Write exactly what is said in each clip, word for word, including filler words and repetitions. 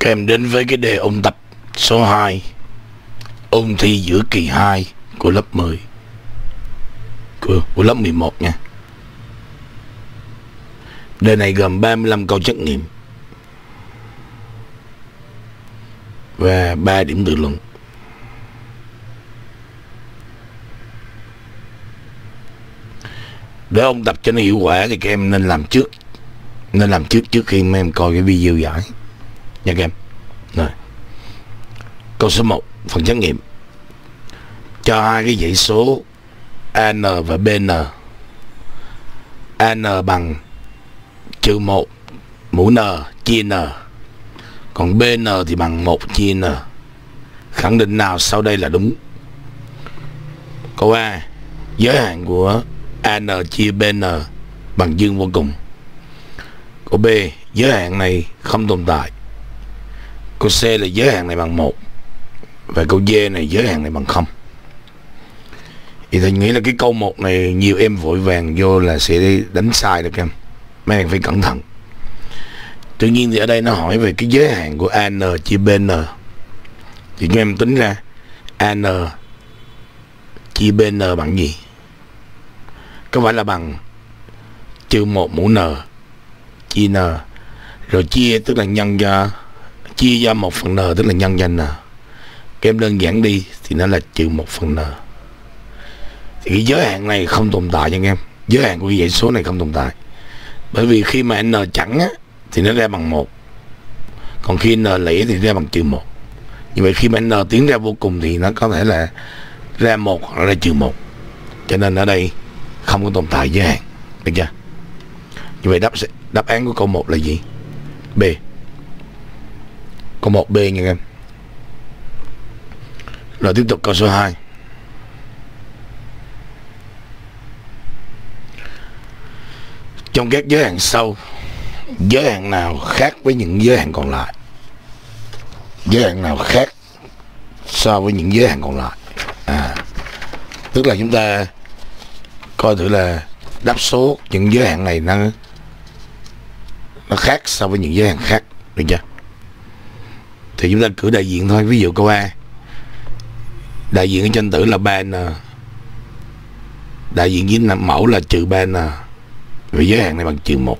Các em đến với cái đề ôn tập số hai, ôn thi giữa kỳ hai của lớp mười, của, của lớp mười một nha. Đề này gồm ba mươi lăm câu trắc nghiệm và ba điểm tự luận. Để ôn tập cho nó hiệu quả thì các em nên làm trước Nên làm trước trước khi mấy em coi cái video giải nha các em. Rồi. Câu số một, phần trắc nghiệm. Cho hai cái dãy số a en và bê en. a en bằng trừ một mũ n chia n, còn bê en thì bằng một chia n. Khẳng định nào sau đây là đúng? Câu A, giới hạn của a en chia bê en bằng dương vô cùng. Câu B, giới hạn này không tồn tại. Câu C là giới hạn này bằng một. Và câu D này giới hạn này bằng không. Thì tôi nghĩ là cái câu một này nhiều em vội vàng vô là sẽ đánh sai được em. Mấy em phải cẩn thận. Tuy nhiên thì ở đây nó hỏi về cái giới hạn của a en chia bê en. Thì các em tính ra a en chia bê en bằng gì? Có phải là bằng trừ một mũ n chia n, rồi chia tức là nhân cho chia cho một phần n tức là nhân cho n. Các em đơn giản đi thì nó là trừ một phần n. Thì cái giới hạn này không tồn tại nha các em. Giới hạn của cái dãy số này không tồn tại. Bởi vì khi mà n chẵn á, thì nó ra bằng một. Còn khi n lẻ thì ra bằng trừ một. Như vậy khi mà n tiến ra vô cùng thì nó có thể là ra một hoặc là trừ một. Cho nên ở đây không có tồn tại giới hạn. Được chưa? Như vậy đáp đáp án của câu một là gì? B. Câu một B nha các em. Rồi tiếp tục câu số hai. Trong các giới hạn sau, giới hạn nào khác với những giới hạn còn lại? Giới hạn nào khác so với những giới hạn còn lại? À, tức là chúng ta coi thử là đáp số những giới hạn này nó nó khác so với những giới hạn khác, được chưa? Thì chúng ta cử đại diện thôi. Ví dụ câu A, đại diện ở trên tử là ba n, đại diện với mẫu là trừ ba n, vì giới hạn này bằng trừ một.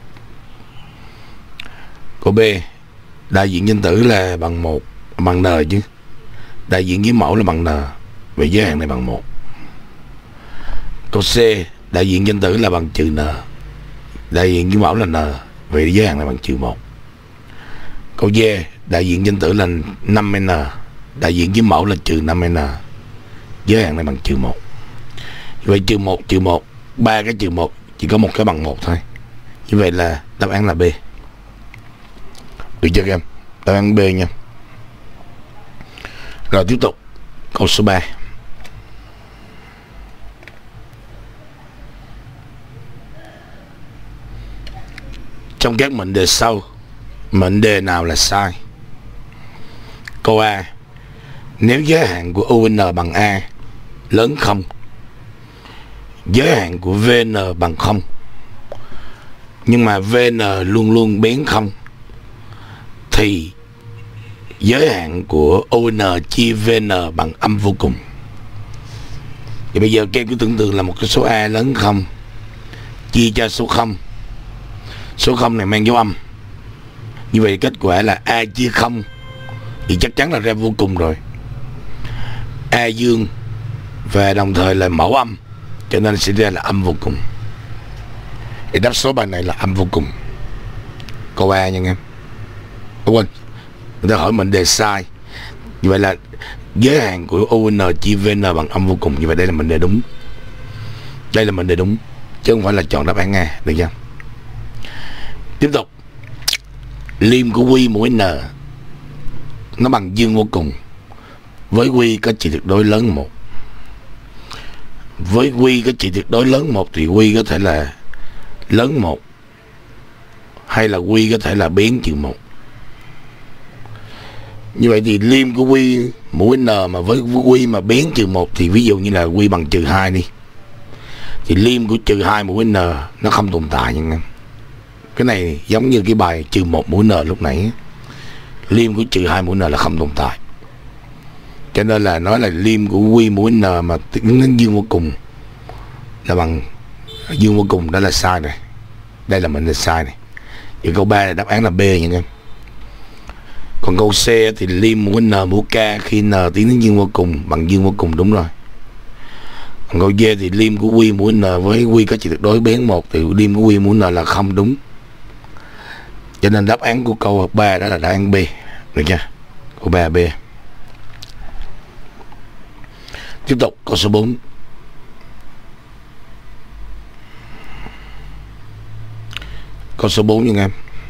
Câu B, đại diện trên tử là bằng một, bằng n chứ, đại diện với mẫu là bằng n, vì giới hạn này bằng một. Câu C, đại diện trên tử là bằng trừ n, đại diện với mẫu là n, vì giới hạn này bằng trừ một. Câu D, đại diện trên tử là năm n, đại diện với mẫu là trừ năm n, giới hạn này bằng trừ một. Vậy trừ một trừ một, ba cái trừ một chỉ có một cái bằng một thôi. Như vậy là đáp án là B. Được chưa các em? Đáp án B nha. Rồi tiếp tục câu số ba. Trong các mệnh đề sau, mệnh đề nào là sai? Câu A, nếu giới hạn của u en bằng A lớn không, giới hạn của vê en bằng không, nhưng mà vê en luôn luôn bén không, thì giới hạn của u en chia vê en bằng âm vô cùng. Thì bây giờ các em cứ tưởng tượng là một cái số A lớn không chia cho số không. Số không này mang dấu âm. Như vậy kết quả là A chia không thì chắc chắn là ra vô cùng rồi. A dương và đồng thời là mẫu âm, cho nên sẽ ra là âm vô cùng. Thì đáp số bài này là âm vô cùng. Câu A nha em. Đúng quên, người ta hỏi mệnh đề sai. Như vậy là giới hạn của u en chia vê en bằng âm vô cùng. Như vậy đây là mệnh đề đúng. Đây là mệnh đề đúng, chứ không phải là chọn đáp án A. Được chưa? Tiếp tục. Liêm của quy mũ n nó bằng dương vô cùng với quy có trị tuyệt đối lớn một. Với quy có trị tuyệt đối lớn một thì quy có thể là lớn một, hay là quy có thể là biến trừ một. Như vậy thì liêm của quy mũ n mà với quy mà biến trừ một thì ví dụ như là quy bằng trừ hai đi, thì liêm của trừ hai mũ n nó không tồn tại nha em. Cái này giống như cái bài trừ một mũ n lúc nãy. Lim của trừ hai mũ n là không tồn tại. Cho nên là nói là lim của quy mũ n mà tiến đến dương vô cùng là bằng dương vô cùng, đó là sai này. Đây là mình là sai này. Vậy câu ba là đáp án là B nha em. Còn câu C thì lim mũ n mũ k khi n tiến đến dương vô cùng bằng dương vô cùng, đúng rồi. Còn câu D thì lim của quy mũ n với quy có trị tuyệt đối biến một thì lim của quy mũ n là không, đúng. Cho nên đáp án của câu ba đó là đáp án B, được chưa? Câu ba B. Tiếp tục câu số bốn. Câu số bốn nha em.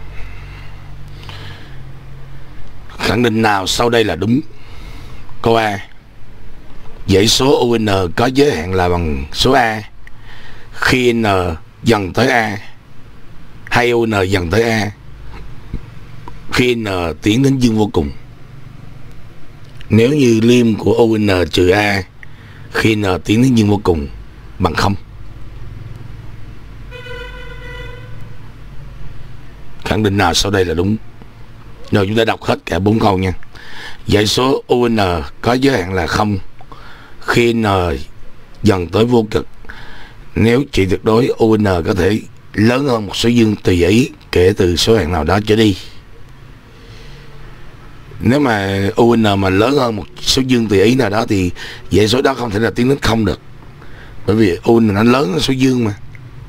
Khẳng định nào sau đây là đúng? Câu A, dãy số u n có giới hạn là bằng số A khi n dần tới A, hay u n dần tới A khi n tiến đến dương vô cùng. Nếu như lim của u n trừ A khi n tiến đến dương vô cùng bằng không. Khẳng định nào sau đây là đúng? Rồi chúng ta đọc hết cả bốn câu nha. Dãy số u n có giới hạn là không khi n dần tới vô cực, nếu trị tuyệt đối u n có thể lớn hơn một số dương tùy ý kể từ số hạng nào đó trở đi. Nếu mà u n mà lớn hơn một số dương tùy ý nào đó thì dãy số đó không thể là tiến đến không được, bởi vì u n nó lớn hơn số dương mà,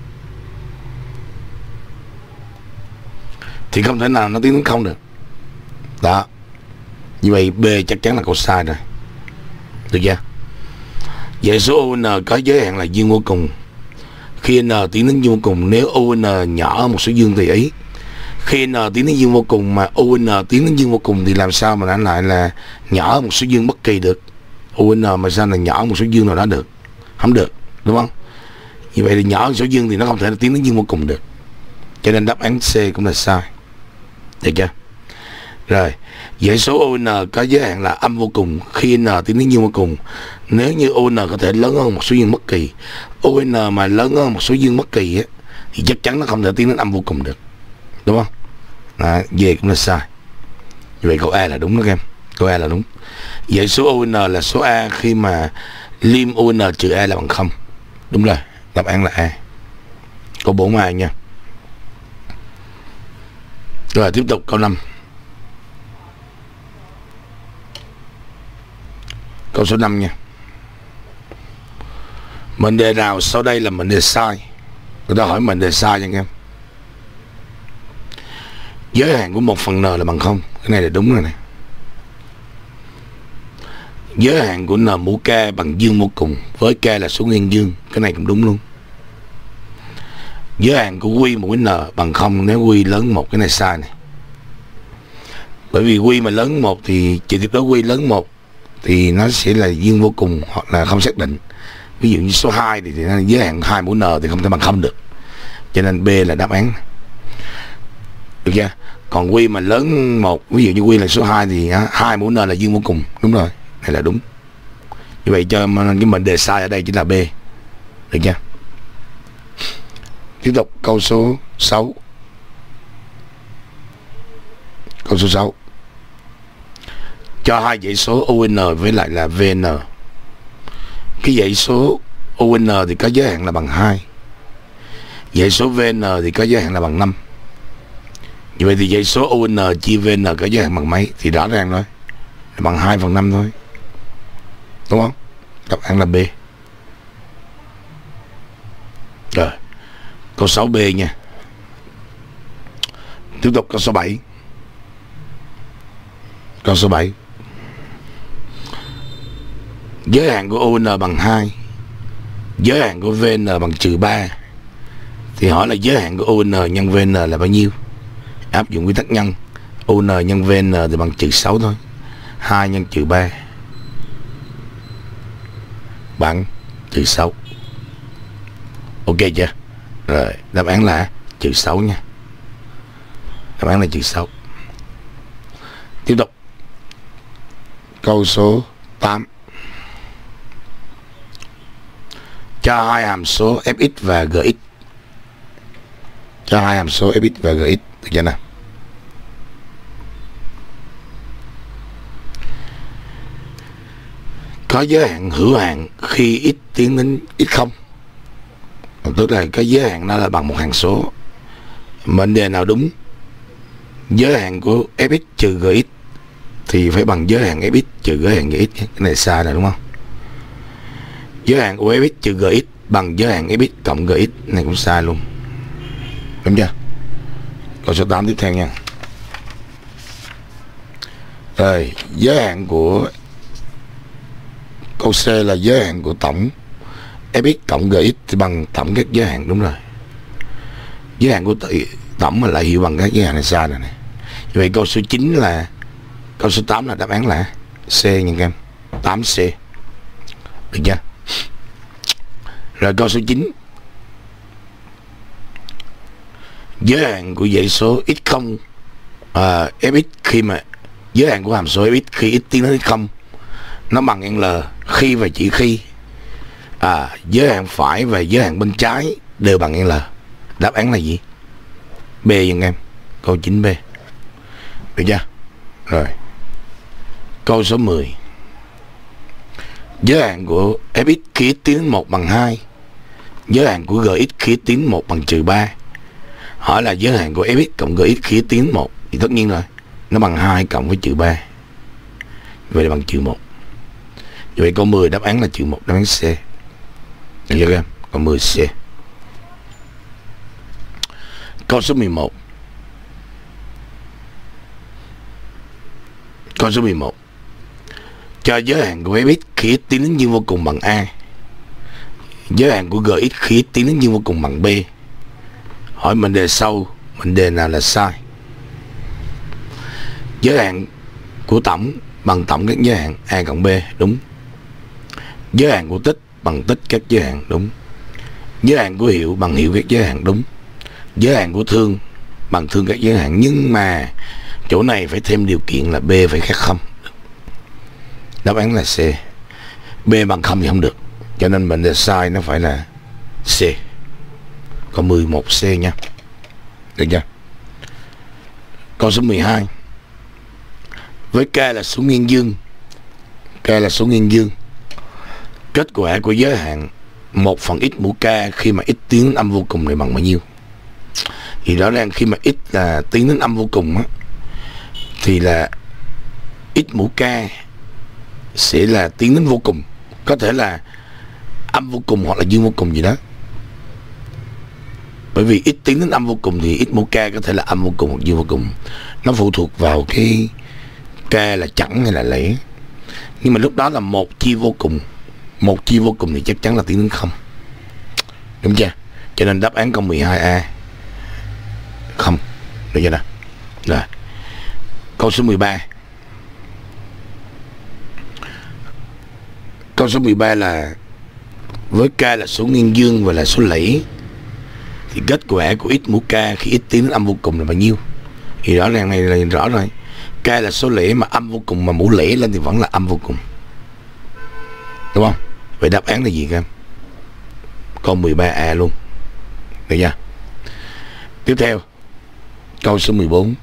thì không thể nào nó tiến đến không được. Đó, như vậy B chắc chắn là câu sai rồi, được chưa? Dãy số u n có giới hạn là dương vô cùng khi n tiến đến dương vô cùng, nếu u n nhỏ hơn một số dương tùy ý. Khi n tiến đến dương vô cùng mà u n tiến đến dương vô cùng thì làm sao mà nó lại là nhỏ hơn một số dương bất kỳ được? u n mà sao là nhỏ hơn một số dương nào đó được? Không được, đúng không? Như vậy thì nhỏ hơn số dương thì nó không thể tiến đến dương vô cùng được. Cho nên đáp án C cũng là sai, được chưa? Rồi, dãy số u n có giới hạn là âm vô cùng khi n tiến đến dương vô cùng, nếu như u n có thể lớn hơn một số dương bất kỳ. u n mà lớn hơn một số dương bất kỳ á, thì chắc chắn nó không thể tiến đến âm vô cùng được, đúng không? Đó, về cũng là sai. Như vậy câu A là đúng đó các em. Câu A là đúng. Dãy số u n là số A khi mà lim u n trừ A là bằng không. Đúng rồi, đáp án là A. Câu bốn A nha. Rồi tiếp tục câu năm. Câu số năm nha. Mệnh đề nào sau đây là mệnh đề sai? Người ta hỏi mệnh đề sai nha các em. Giới hạn của một phần n là bằng không. Cái này là đúng rồi nè. Giới hạn của n mũ k bằng dương vô cùng với k là số nguyên dương. Cái này cũng đúng luôn. Giới hạn của quy mũ n bằng không nếu quy lớn một. Cái này sai này. Bởi vì quy mà lớn một thì trị tuyệt đối quy lớn một thì nó sẽ là dương vô cùng hoặc là không xác định. Ví dụ như số hai thì, thì nó giới hạn hai mũ n thì không thể bằng không được. Cho nên B là đáp án. Được chưa? Còn quy mà lớn một, ví dụ như quy là số hai thì hai mũ n là dương vô cùng. Đúng rồi, này là đúng. Như vậy cho cái mệnh đề sai ở đây chính là B. Được chưa? Tiếp tục câu số sáu. Câu số sáu. Cho hai dãy số u n với lại là vê en. Cái dãy số u n thì có giới hạn là bằng hai. Dãy số vê en thì có giới hạn là bằng năm. Như vậy thì dãy số u n chia vê en có giới hạn bằng mấy? Thì rõ ràng thôi, bằng hai phần năm thôi, đúng không? Đáp án là B. Rồi, câu sáu B nha. Tiếp tục câu số bảy. Câu số bảy. Giới hạn của u n bằng hai, giới hạn của vê en bằng trừ ba. Thì hỏi là giới hạn của u n nhân vê en là bao nhiêu? Áp dụng quy tắc nhân. u n nhân vê en thì bằng trừ sáu thôi. hai nhân trừ ba bằng trừ sáu. Ok chưa? Rồi, đáp án là trừ sáu nha. Đáp án là trừ sáu. Tiếp tục. Câu số tám. Cho hai hàm số fx và gx. Cho hai hàm số fx và gx. Được chưa nào? có giới hạn hữu hạn khi x tiến đến x không, tức là cái giới hạn nó là bằng một hằng số. Mệnh đề nào đúng, giới hạn của fx trừ gx thì phải bằng giới hạn fx trừ giới hạn gx. Cái này sai rồi đúng không? Giới hạn của fx trừ gx bằng giới hạn fx cộng gx, này cũng sai luôn, đúng chưa? Câu số tám tiếp theo nha. Rồi, giới hạn của câu C là giới hạn của tổng fx cộng gx thì bằng tổng các giới hạn, đúng rồi. Giới hạn của tổng mà lại hiệu bằng các giới hạn này sai rồi này. Vậy câu số chín là câu số tám là đáp án là C nha các em, tám C, được chưa? Rồi câu số chín, giới hạn của dãy số x không à, fx khi mà giới hạn của hàm số fx khi x tiến đến không nó bằng L khi và chỉ khi à, giới hạn phải và giới hạn bên trái đều bằng L. Đáp án là gì? B nha em, câu chín B, được chưa? Rồi câu số mười, giới hạn của fx khi x tiến đến một bằng hai, giới hạn của gx khi x tiến đến một bằng trừ ba. Hỏi là giới hạn của fx cộng gx khi x tiến đến một thì tất nhiên rồi, nó bằng hai cộng với trừ ba, vậy là bằng trừ một. Vậy câu mười đáp án là trừ một, đáp án C. Được chưa em? Câu mười C. Câu số mười một. Câu số mười một. Cho giới hạn của fx khi x tiến đến dương vô cùng bằng A, giới hạn của gx khi x tiến đến dương vô cùng bằng B. Hỏi mệnh đề sau, mệnh đề nào là sai? Giới hạn của tổng bằng tổng các giới hạn A cộng B, đúng. Giới hạn của tích bằng tích các giới hạn, đúng. Giới hạn của hiệu bằng hiệu các giới hạn, đúng. Giới hạn của thương bằng thương các giới hạn, nhưng mà chỗ này phải thêm điều kiện là B phải khác không. Đáp án là C. B bằng không thì không được, cho nên mệnh đề sai nó phải là C. Còn mười một C nha, được chưa? Câu số mười hai. Với K là số nguyên dương, K là số nguyên dương, kết quả của giới hạn một phần x mũ K khi mà x tiến đến âm vô cùng này bằng bao nhiêu? Thì rõ ràng khi mà x là tiến đến âm vô cùng á, thì là x mũ K sẽ là tiến đến vô cùng, có thể là âm vô cùng hoặc là dương vô cùng gì đó. Bởi vì x tiến đến âm vô cùng thì x mũ K có thể là âm vô cùng hoặc dương vô cùng, nó phụ thuộc vào cái K là chẵn hay là lẻ. Nhưng mà lúc đó là một chia vô cùng, một chia vô cùng thì chắc chắn là tiến đến không, đúng chưa? Cho nên đáp án câu mười hai A không, được chưa nào? Rồi câu số mười ba. Câu số mười ba là với K là số nguyên dương và là số lẻ thì kết quả của x mũ K khi x tiến đến âm vô cùng là bao nhiêu? Thì rõ ràng này là rõ rồi, K là số lẻ mà âm vô cùng mà mũ lẻ lên thì vẫn là âm vô cùng, đúng không? Vậy đáp án là gì các em? Câu mười ba A luôn, được chưa? Tiếp theo câu số mười bốn.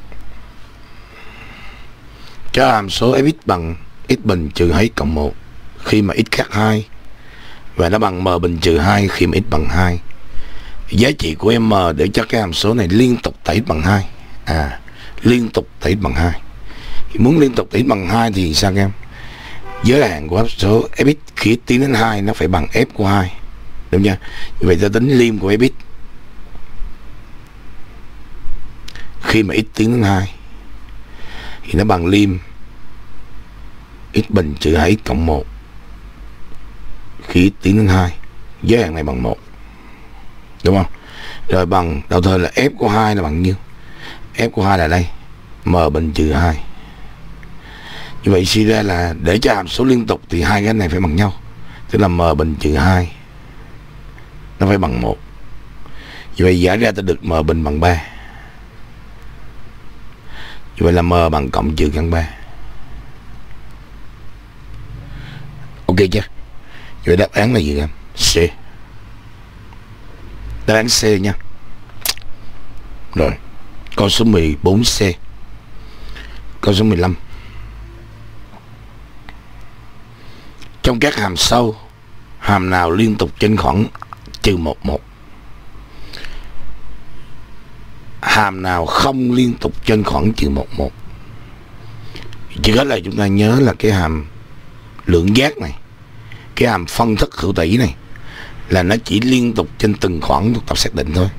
Cho hàm số fx bằng x bình trừ hai x cộng một khi mà x khác hai, và nó bằng m bình trừ hai khi mà x bằng hai. Giá trị của m để cho cái hàm số này liên tục tại x bằng hai. À, liên tục tại x bằng hai. Thì muốn liên tục tại x bằng hai thì sao các em? Giới hạn của hàm số fx khi x tiến đến hai nó phải bằng f của hai, đúng chưa? Như vậy ta tính lim của fx khi mà x tiến đến hai thì nó bằng lim x bình trừ hai x cộng một khi x tiến đến hai. Giới hạn này bằng một, đúng không? Rồi bằng đầu thời là f của hai là bằng nhiêu? F của hai là đây, m bình trừ hai. Như vậy suy ra là để cho hàm số liên tục thì hai cái này phải bằng nhau, tức là m bình trừ hai nó phải bằng một. Như vậy giải ra ta được m bình bằng ba. Như vậy là m bằng cộng trừ căn ba. Ok chưa? Vậy đáp án là gì em? C. Đáp án C nha. Rồi câu số mười bốn C. Câu số mười lăm. Trong các hàm sau, hàm nào liên tục trên khoảng trừ một một? Hàm nào không liên tục trên khoảng trừ một một? Chỉ hết là chúng ta nhớ là cái hàm lượng giác này, cái hàm phân thức hữu tỷ này là nó chỉ liên tục trên từng khoảng thuộc tập xác định thôi.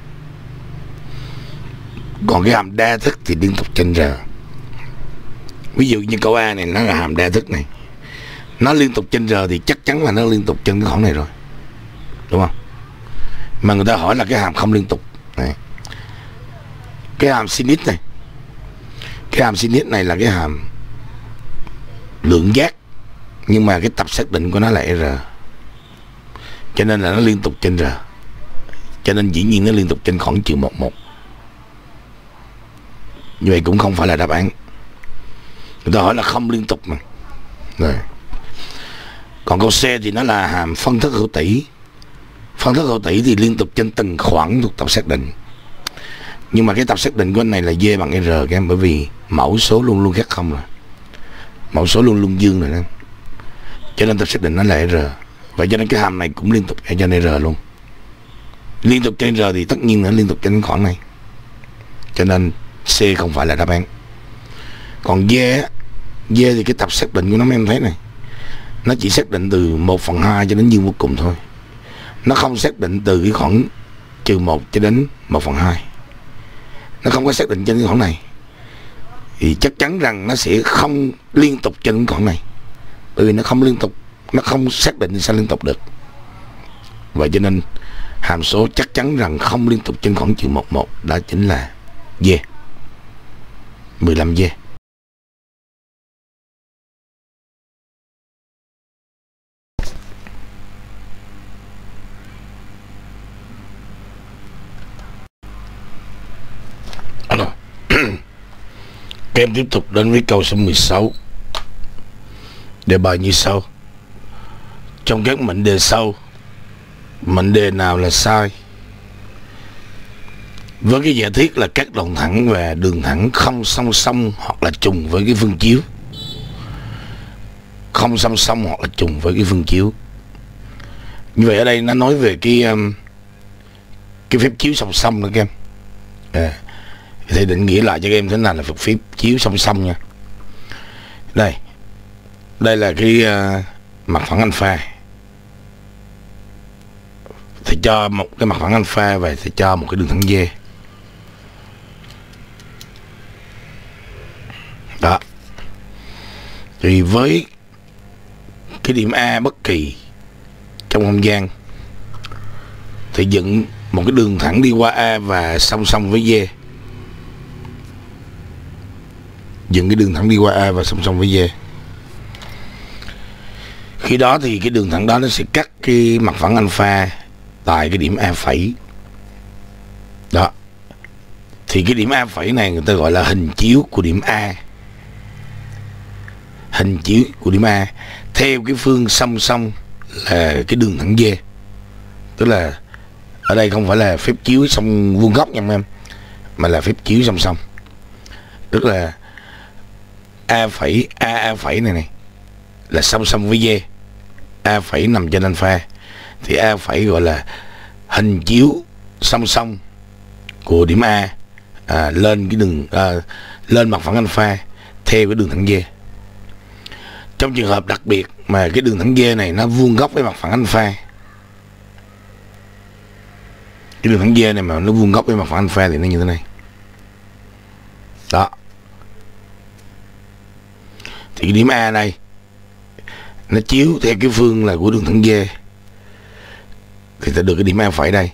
Còn cái hàm đa thức thì liên tục trên R. Ví dụ như câu A này nó là hàm đa thức này, nó liên tục trên R thì chắc chắn là nó liên tục trên cái khoảng này rồi, đúng không? Mà người ta hỏi là cái hàm không liên tục này. Cái hàm sin x này, cái hàm sin x này là cái hàm lượng giác, nhưng mà cái tập xác định của nó là R, cho nên là nó liên tục trên R, cho nên dĩ nhiên nó liên tục trên khoảng trừ một một. Như vậy cũng không phải là đáp án. Người ta hỏi là không liên tục mà. Rồi. Còn câu C thì nó là hàm phân thức hữu tỷ. Phân thức hữu tỷ thì liên tục trên từng khoảng thuộc tập xác định. Nhưng mà cái tập xác định của anh này là D bằng R các em, bởi vì mẫu số luôn luôn khác không rồi. Mẫu số luôn luôn dương rồi đó. Cho nên tập xác định nó là R. Vậy cho nên cái hàm này cũng liên tục trên R luôn. Liên tục trên R thì tất nhiên nó liên tục trên khoảng này. Cho nên C không phải là đáp án. Còn D, D thì cái tập xác định của nó mấy em thấy này, nó chỉ xác định từ một phần hai cho đến dương vô cùng thôi. Nó không xác định từ cái khoảng trừ một cho đến một phần hai. Nó không có xác định trên cái khoảng này. Thì chắc chắn rằng nó sẽ không liên tục trên cái khoảng này. Bởi vì nó không liên tục, nó không xác định thì sao liên tục được. Vậy cho nên hàm số chắc chắn rằng không liên tục trên khoảng trừ một một, đó chính là D. mười lăm D. Các em tiếp tục đến với câu số mười sáu. Đề bài như sau. Trong các mệnh đề sau, mệnh đề nào là sai? Với cái giả thiết là các đoạn thẳng và đường thẳng không song song hoặc là trùng với cái phương chiếu. Không song song hoặc là trùng với cái phương chiếu. Như vậy ở đây nó nói về cái um, cái phép chiếu song song nữa các em. À, thì định nghĩa lại cho các em thế nào là phép chiếu song song nha. Đây, đây là cái uh, mặt phẳng alpha. Thì cho một cái mặt phẳng alpha và thì cho một cái đường thẳng D. Đó. Thì với cái điểm A bất kỳ trong không gian thì dựng một cái đường thẳng đi qua A và song song với D. Dựng cái đường thẳng đi qua A và song song với D. Khi đó thì cái đường thẳng đó nó sẽ cắt cái mặt phẳng alpha tại cái điểm A phẩy. Đó. Thì cái điểm A phẩy này người ta gọi là hình chiếu của điểm A. Hình chiếu của điểm A theo cái phương song song là cái đường thẳng D. Tức là ở đây không phải là phép chiếu song vuông góc nha em, mà là phép chiếu song song. Tức là A phẩy A A phẩy này này là song song với D. A phẩy nằm trên alpha thì A phẩy gọi là hình chiếu song song của điểm A à, lên cái đường à, lên mặt phẳng alpha theo cái đường thẳng D. Trong trường hợp đặc biệt mà cái đường thẳng D này nó vuông góc với mặt phẳng alpha, cái đường thẳng D này mà nó vuông góc với mặt phẳng alpha thì nó như thế này. Đó. Thì cái điểm A này nó chiếu theo cái phương là của đường thẳng D thì ta được cái điểm A phẩy đây.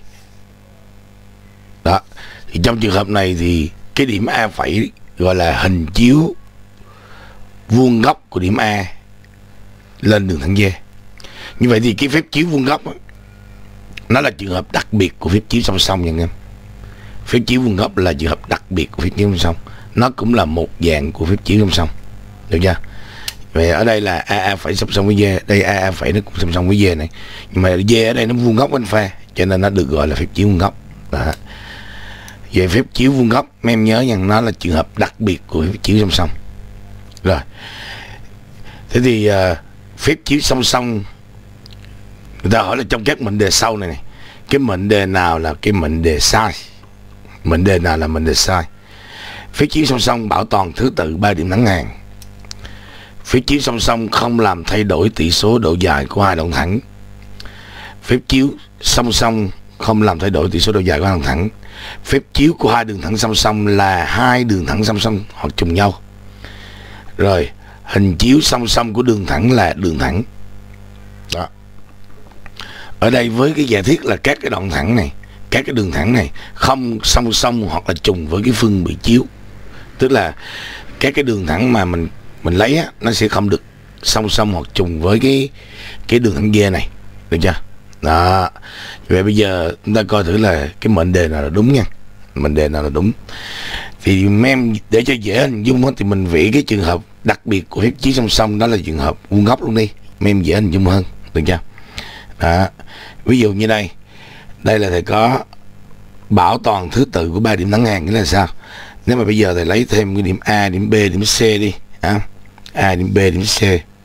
Đó. Thì trong trường hợp này thì cái điểm A phẩy gọi là hình chiếu vuông góc của điểm A lên đường thẳng D. Như vậy thì cái phép chiếu vuông góc đó, nó là trường hợp đặc biệt của phép chiếu song song nha em. Phép chiếu vuông góc là trường hợp đặc biệt của phép chiếu song song. Nó cũng là một dạng của phép chiếu song song. Được chưa? Vậy ở đây là A A phẩy song song với D, đây A A phẩy nó cũng song song với D này. Nhưng mà D ở đây nó vuông góc alpha, cho nên nó được gọi là phép chiếu vuông góc. Đó. Về phép chiếu vuông góc, mấy em nhớ rằng nó là trường hợp đặc biệt của phép chiếu song song. Rồi. Thế thì uh, phép chiếu song song. Người ta hỏi là trong các mệnh đề sau này, này cái mệnh đề nào là cái mệnh đề sai, mệnh đề nào là mệnh đề sai. Phép chiếu song song bảo toàn thứ tự ba điểm thắng ngàn. Phép chiếu song song không làm thay đổi tỷ số độ dài của hai đoạn thẳng. Phép chiếu song song không làm thay đổi tỷ số độ dài của hai đoạn thẳng. Phép chiếu của hai đường thẳng song song là hai đường thẳng song song hoặc trùng nhau. Rồi hình chiếu song song của đường thẳng là đường thẳng. Đó. Ở đây với cái giả thiết là các cái đoạn thẳng này, các cái đường thẳng này không song song hoặc là trùng với cái phương bị chiếu. Tức là các cái đường thẳng mà mình mình lấy á, nó sẽ không được song song hoặc trùng với cái cái đường thẳng dê này, được chưa? Đó. Vậy bây giờ chúng ta coi thử là cái mệnh đề nào là đúng nha. Mệnh đề nào là đúng. Thì em để cho dễ hình dung á, thì mình vẽ cái trường hợp đặc biệt của phép chiếu song song, đó là trường hợp vuông góc luôn đi. Em dễ hình dung hơn, được chưa? Đó. Ví dụ như đây, đây là thầy có bảo toàn thứ tự của ba điểm thẳng hàng, nghĩa là sao? Nếu mà bây giờ thầy lấy thêm cái điểm A, điểm B, điểm C đi, à, A, điểm B, điểm C.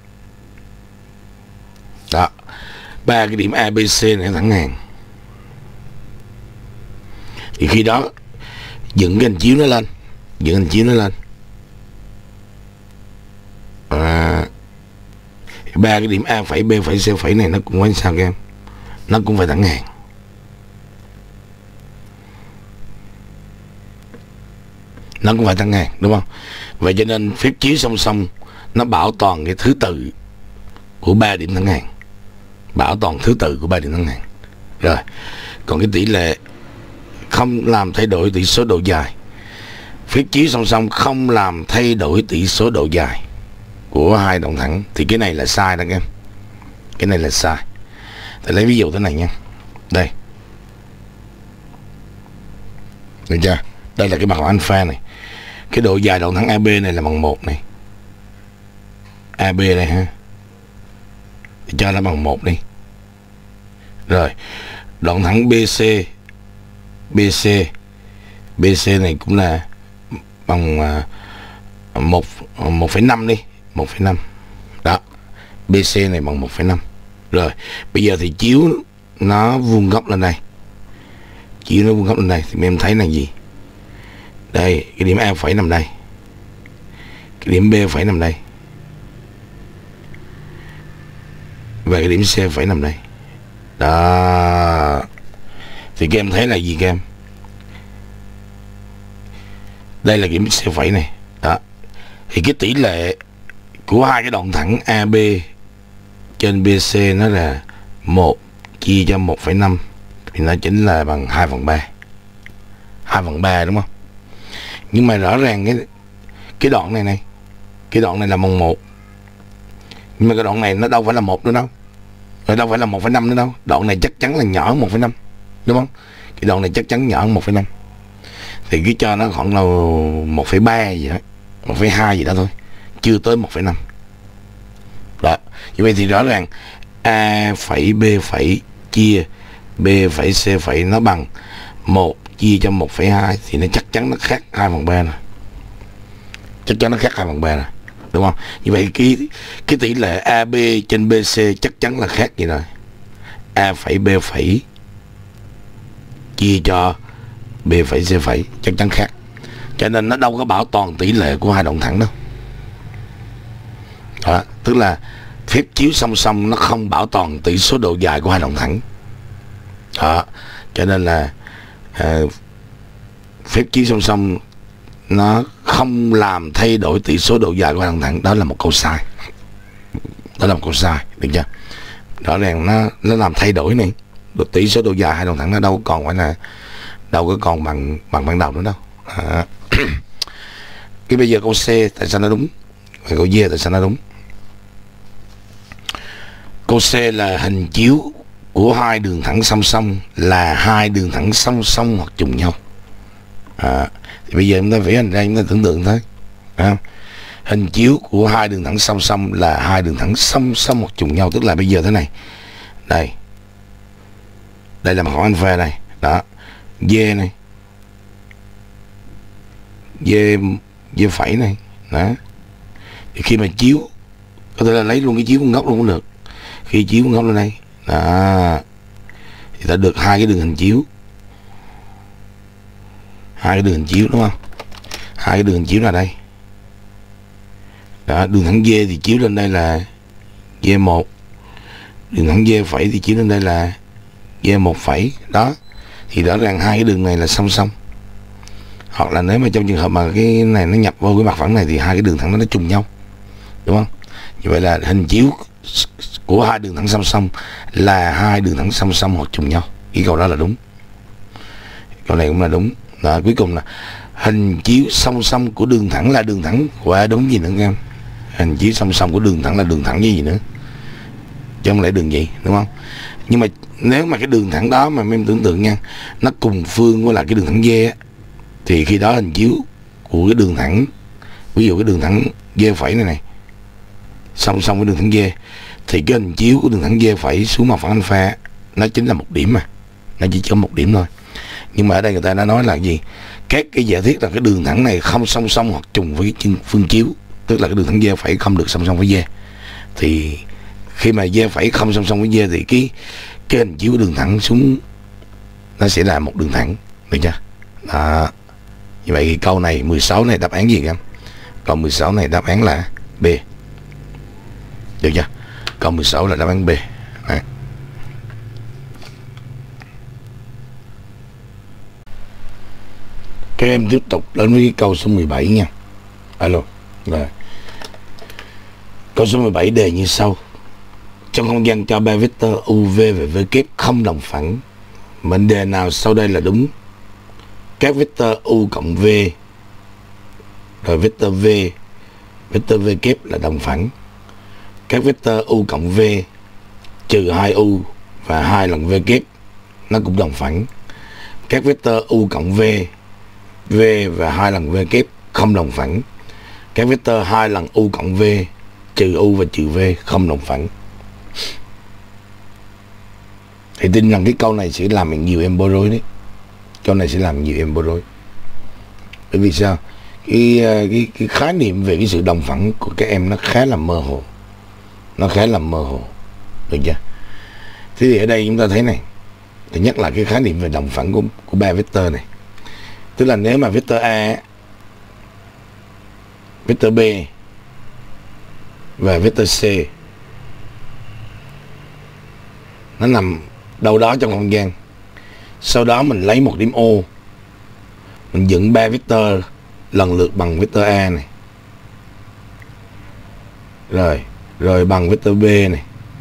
Đó. Ba cái điểm A, B, C này thẳng hàng. Thì khi đó dựng cái hình chiếu nó lên, dựng hình chiếu nó lên. À, ba cái điểm A phẩy, B phẩy, C phẩy này nó cũng phải sao các em? Nó cũng phải thẳng hàng. Nó cũng phải thẳng hàng, đúng không? Vậy cho nên phép chiếu song song nó bảo toàn cái thứ tự của ba điểm thẳng hàng, bảo toàn thứ tự của ba điểm thẳng hàng. Rồi, còn cái tỷ lệ không làm thay đổi tỷ số độ dài. Phép chiếu song song không làm thay đổi tỷ số độ dài của hai đoạn thẳng, thì cái này là sai đó các em. Cái này là sai. Thầy lấy ví dụ thế này nha. Đây, được chưa? Đây là cái bằng alpha này. Cái độ dài đoạn thẳng a bê này là bằng một này. a bê đây ha, thì cho nó bằng một đi. Rồi đoạn thẳng bê xê, bê xê, bê xê này cũng là bằng một, một phẩy năm đi, một phẩy năm. Đó, bê xê này bằng một phẩy năm. Rồi bây giờ thì chiếu nó vuông góc lên đây, chiếu nó vuông góc lên đây thì em thấy là gì? Đây, cái điểm A phẩy nằm đây, cái điểm B phẩy nằm đây, và cái điểm C phẩy nằm đây. Đó. Thì các em thấy là gì các em? Đây là điểm C phẩy này. Đó. Thì cái tỷ lệ của hai cái đoạn thẳng a bê trên bê xê nó là một chia cho một phẩy năm, thì nó chính là bằng hai phần ba. hai phần ba đúng không? Nhưng mà rõ ràng cái cái đoạn này này, cái đoạn này là bằng một. Nhưng mà cái đoạn này nó đâu phải là một nữa đâu. Rồi đâu phải là một phẩy năm nữa đâu. Đoạn này chắc chắn là nhỏ hơn một phẩy năm, đúng không? Cái đoạn này chắc chắn nhỏ hơn một phẩy năm. Thì cứ cho nó khoảng là một phẩy ba gì đó, một phẩy hai gì đó thôi, chưa tới một phẩy năm. Đó. Như vậy thì rõ ràng A phẩy B phẩy chia B phẩy C phẩy nó bằng một chia cho một phẩy hai, thì nó chắc chắn nó khác hai phần ba rồi. Chắc chắn nó khác hai phần ba rồi, đúng không? Như vậy cái cái tỷ lệ a bê trên bê xê chắc chắn là khác vậy rồi. A phẩy B phẩy chia cho B phẩy C phẩy chắc chắn khác. Cho nên nó đâu có bảo toàn tỷ lệ của hai đoạn thẳng đâu. Đó, tức là phép chiếu song song nó không bảo toàn tỷ số độ dài của hai đoạn thẳng. Đó, cho nên là à, phép chiếu song song nó không làm thay đổi tỷ số độ dài của hai đoạn thẳng. Đó là một câu sai. Đó là một câu sai, được chưa? Rõ ràng nó nó làm thay đổi này, tỷ số độ dài hai đoạn thẳng nó đâu còn phải là đâu có còn bằng bằng ban đầu nữa đâu. À. Cái bây giờ câu C tại sao nó đúng, và câu D tại sao nó đúng? Câu C là hình chiếu của hai đường thẳng song song là hai đường thẳng song song hoặc trùng nhau. À, thì bây giờ chúng ta vẽ hình ra, chúng ta tưởng tượng thôi. À, hình chiếu của hai đường thẳng song song là hai đường thẳng song song hoặc trùng nhau, tức là bây giờ thế này. Đây. Đây là mặt phẳng alpha này. Đó. D này. D D phẩy này. Đó. Thì khi mà chiếu Có thể là lấy luôn cái chiếu con góc luôn cũng được. Khi chiếu con góc lên đây đó, thì ta được hai cái đường hình chiếu, hai cái đường hình chiếu đúng không? Hai cái đường hình chiếu là đây đó. Đường thẳng V thì chiếu lên đây là V một, đường thẳng V phẩy thì chiếu lên đây là V một phẩy đó. Thì rõ ràng hai cái đường này là song song. Hoặc là nếu mà trong trường hợp mà cái này nó nhập vô cái mặt phẳng này thì hai cái đường thẳng nó, nó trùng nhau, đúng không? Như vậy là hình chiếu của hai đường thẳng song song là hai đường thẳng song song hoặc trùng nhau. Cái câu đó là đúng, câu này cũng là đúng. Đó, cuối cùng là hình chiếu song song của đường thẳng là đường thẳng qua đúng gì nữa các em? Hình chiếu song song của đường thẳng là đường thẳng với gì nữa, chứ không lẽ đường gì, đúng không? Nhưng mà nếu mà cái đường thẳng đó mà em tưởng tượng nha, nó cùng phương với lại cái đường thẳng V á, thì khi đó hình chiếu của cái đường thẳng, ví dụ cái đường thẳng V phẩy này này song song với đường thẳng V, thì cái hình chiếu của đường thẳng V phẩy xuống mặt phẳng alpha nó chính là một điểm, mà nó chỉ có một điểm thôi. Nhưng mà ở đây người ta đã nói là gì? Các cái giả thiết là cái đường thẳng này không song song hoặc trùng với cái phương chiếu, tức là cái đường thẳng V phẩy không được song song với V. Thì khi mà V phẩy không song song với V thì cái cái hình chiếu của đường thẳng xuống nó sẽ là một đường thẳng, được chưa? Đó. Như vậy thì câu này mười sáu này đáp án gì em? Câu mười sáu này đáp án là B. Được chưa? Câu mười sáu là đáp án B. Đấy. Các em tiếp tục đến với câu số mười bảy nha. Alo. Rồi. Câu số mười bảy đề như sau. Trong không gian cho ba vector u, v và v kép không đồng phẳng, mệnh đề nào sau đây là đúng? Các vector u cộng v rồi vector v, vector v kép là đồng phẳng. Các vector u cộng v trừ hai u và hai lần v kép nó cũng đồng phẳng. Các vector u cộng v, v và hai lần v kép không đồng phẳng. Các vector hai lần u cộng v trừ u và trừ v không đồng phẳng. Thì tin rằng cái câu này sẽ làm nhiều em bối rối đấy. Câu này sẽ làm nhiều em bối rối. Bởi vì sao? Cái, cái, cái khái niệm về cái sự đồng phẳng của các em nó khá là mơ hồ. Nó khá là mơ hồ. Được chưa? Thế thì ở đây chúng ta thấy này. Thứ nhất là cái khái niệm về đồng phẳng của, của ba vector này. Tức là nếu mà vector A, vector B và vector C nó nằm đâu đó trong không gian, sau đó mình lấy một điểm O, mình dựng ba vector lần lượt bằng vector A này, rồi rồi bằng vector B này,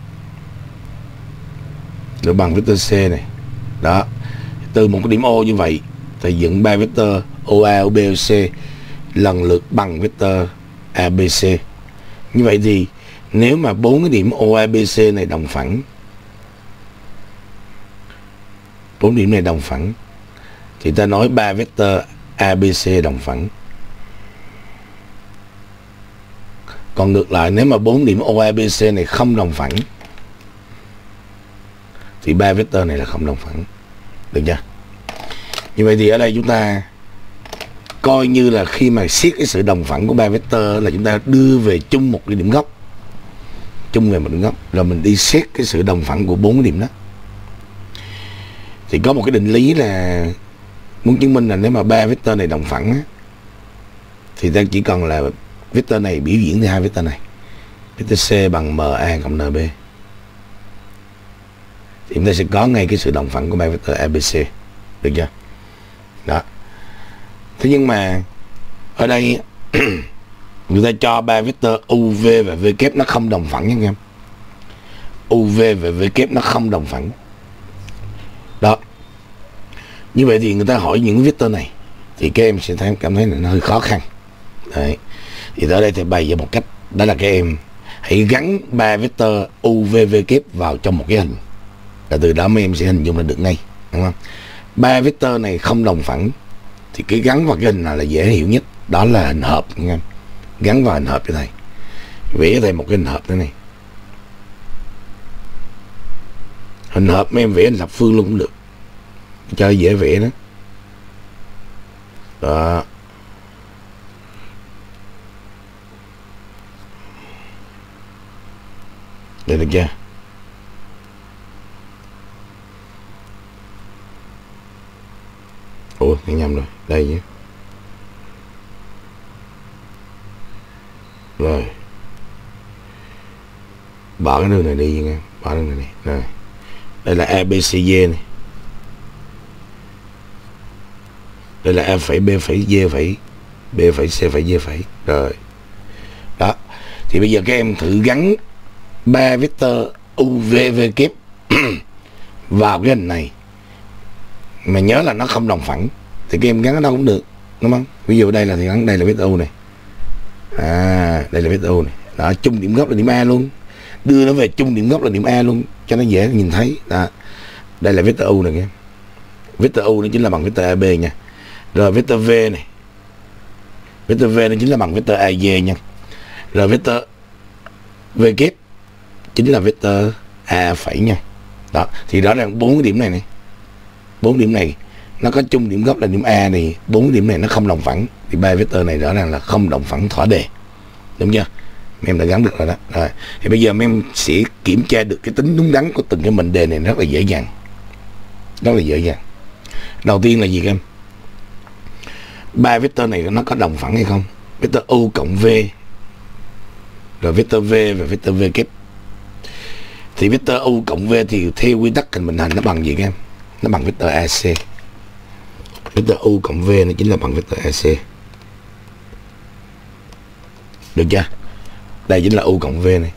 rồi bằng vector C này. Đó, từ một cái điểm O như vậy thì dựng ba vector o a, o bê, o xê lần lượt bằng vector a bê xê. Như vậy thì nếu mà bốn cái điểm o a bê xê này đồng phẳng, bốn điểm này đồng phẳng, thì ta nói ba vector a bê xê đồng phẳng. Còn ngược lại, nếu mà bốn điểm o a bê xê này không đồng phẳng thì ba vector này là không đồng phẳng. Được chưa? Như vậy thì ở đây chúng ta coi như là khi mà xét cái sự đồng phẳng của ba vector là chúng ta đưa về chung một cái điểm gốc, chung về một điểm gốc, rồi mình đi xét cái sự đồng phẳng của bốn cái điểm đó. Thì có một cái định lý là muốn chứng minh là nếu mà ba vector này đồng phẳng á, thì ta chỉ cần là vector này biểu diễn theo hai vector này, vector C bằng MA cộng en bê, thì chúng ta sẽ có ngay cái sự đồng phẳng của ba vector a bê xê. Được chưa? Đó. Thế nhưng mà ở đây người ta cho ba vector u, v và v kép nó không đồng phẳng nha các em. u, v và v kép nó không đồng phẳng. Đó. Như vậy thì người ta hỏi những vector này thì các em sẽ thấy, cảm thấy là nó hơi khó khăn. Đấy. Thì ở đây thì bày ra một cách, đó là các em hãy gắn ba vector u, v, v kép vào trong một cái hình, và từ đó mấy em sẽ hình dung là được ngay, đúng không? Ba vector này không đồng phẳng thì cái gắn vào cái hình nào là dễ hiểu nhất, đó là hình hợp nha. Gắn vào hình hợp cho thầy, vẽ thầy một cái hình hợp thế này. Hình hợp mấy em vẽ hình thập phương luôn cũng được, cho dễ vẽ đó. Đó. Được được chưa? Ủa, nhầm rồi, đây nhé. Rồi, bỏ cái đường này đi nha, bỏ đường này đi. Rồi, đây là A B C D này, đây là A phẩy B phẩy D phẩy B phẩy C phẩy D phẩy. Rồi đó, thì bây giờ các em thử gắn ba vector u v v kép vào cái hình này, mà nhớ là nó không đồng phẳng thì các em gắn ở đâu cũng được, đúng không? Ví dụ đây là thì gắn đây là vector u này, à đây là vector u này, đó, chung điểm gốc là điểm A luôn, đưa nó về chung điểm gốc là điểm A luôn cho nó dễ nhìn thấy. Đó, đây là vector u này các em, vector u nó chính là bằng vector a bê nha. Rồi vector v này, vector v nó chính là bằng vector a dê nha. Rồi vector v kép chính là vector a phẩy nha. Đó, thì rõ ràng bốn cái điểm này này, bốn điểm này nó có chung điểm gốc là điểm A này, bốn điểm này nó không đồng phẳng thì ba vector này rõ ràng là không đồng phẳng thỏa đề, đúng chưa? Mấy em đã gắn được rồi đó. Rồi thì bây giờ mấy em sẽ kiểm tra được cái tính đúng đắn của từng cái mệnh đề này rất là dễ dàng, rất là dễ dàng. Đầu tiên là gì các em? Ba vector này nó có đồng phẳng hay không? Vector u cộng v, rồi vector v và vector v kép. Thì vector u cộng v thì theo quy tắc hình bình hành nó bằng gì các em? Nó bằng vector a xê. Vector u cộng v nó chính là bằng vector a xê. Được chưa? Đây chính là u cộng v này.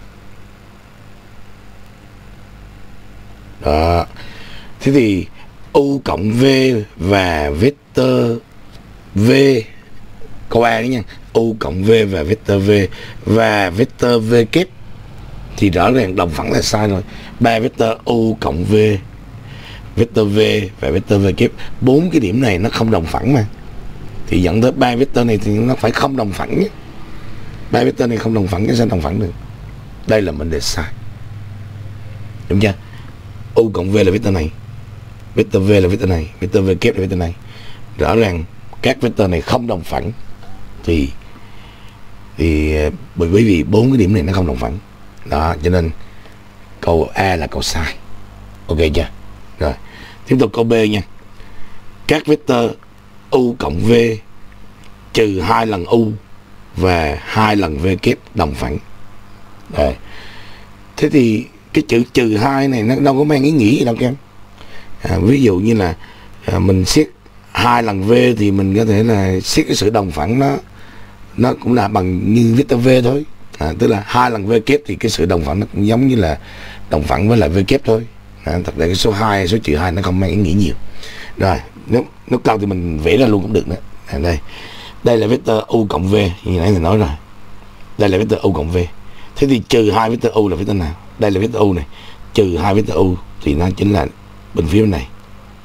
Đó. Thế thì u cộng v và vector v, câu A đấy nha, u cộng v và vector v và vector v kép thì rõ ràng đồng phẳng là sai rồi. Ba vector u cộng v, vector v và vector v kép, bốn cái điểm này nó không đồng phẳng mà, thì dẫn tới ba vector này thì nó phải không đồng phẳng nhé. Ba vector này không đồng phẳng, cái sao đồng phẳng được? Đây là mệnh đề sai, đúng chưa? U cộng v là vector này, vector v là vector này, vector v kép là vector này. Rõ ràng các vector này không đồng phẳng thì thì bởi vì bốn cái điểm này nó không đồng phẳng. Đó, cho nên câu A là câu sai. Ok chưa? Rồi, tiếp tục câu B nha. Các vector u cộng v trừ hai lần u và hai lần v kép đồng phẳng. Rồi. Thế thì cái chữ trừ hai này nó đâu có mang ý nghĩa gì đâu các em. À, ví dụ như là à, mình xét hai lần v thì mình có thể là xét cái sự đồng phẳng nó nó cũng là bằng như vector v thôi. À, tức là hai lần v kép thì cái sự đồng phẳng nó cũng giống như là đồng phẳng với lại v kép thôi. À, thật ra cái số hai, số trừ hai nó không mang ý nghĩa nhiều. Rồi, nếu nếu câu thì mình vẽ ra luôn cũng được nữa. À, đây. Đây là vector u cộng v, như nãy mình nói rồi. Đây là vector u cộng v. Thế thì trừ hai vector u là vector nào? Đây là vector u này. Trừ hai vector u thì nó chính là bên phía bên này.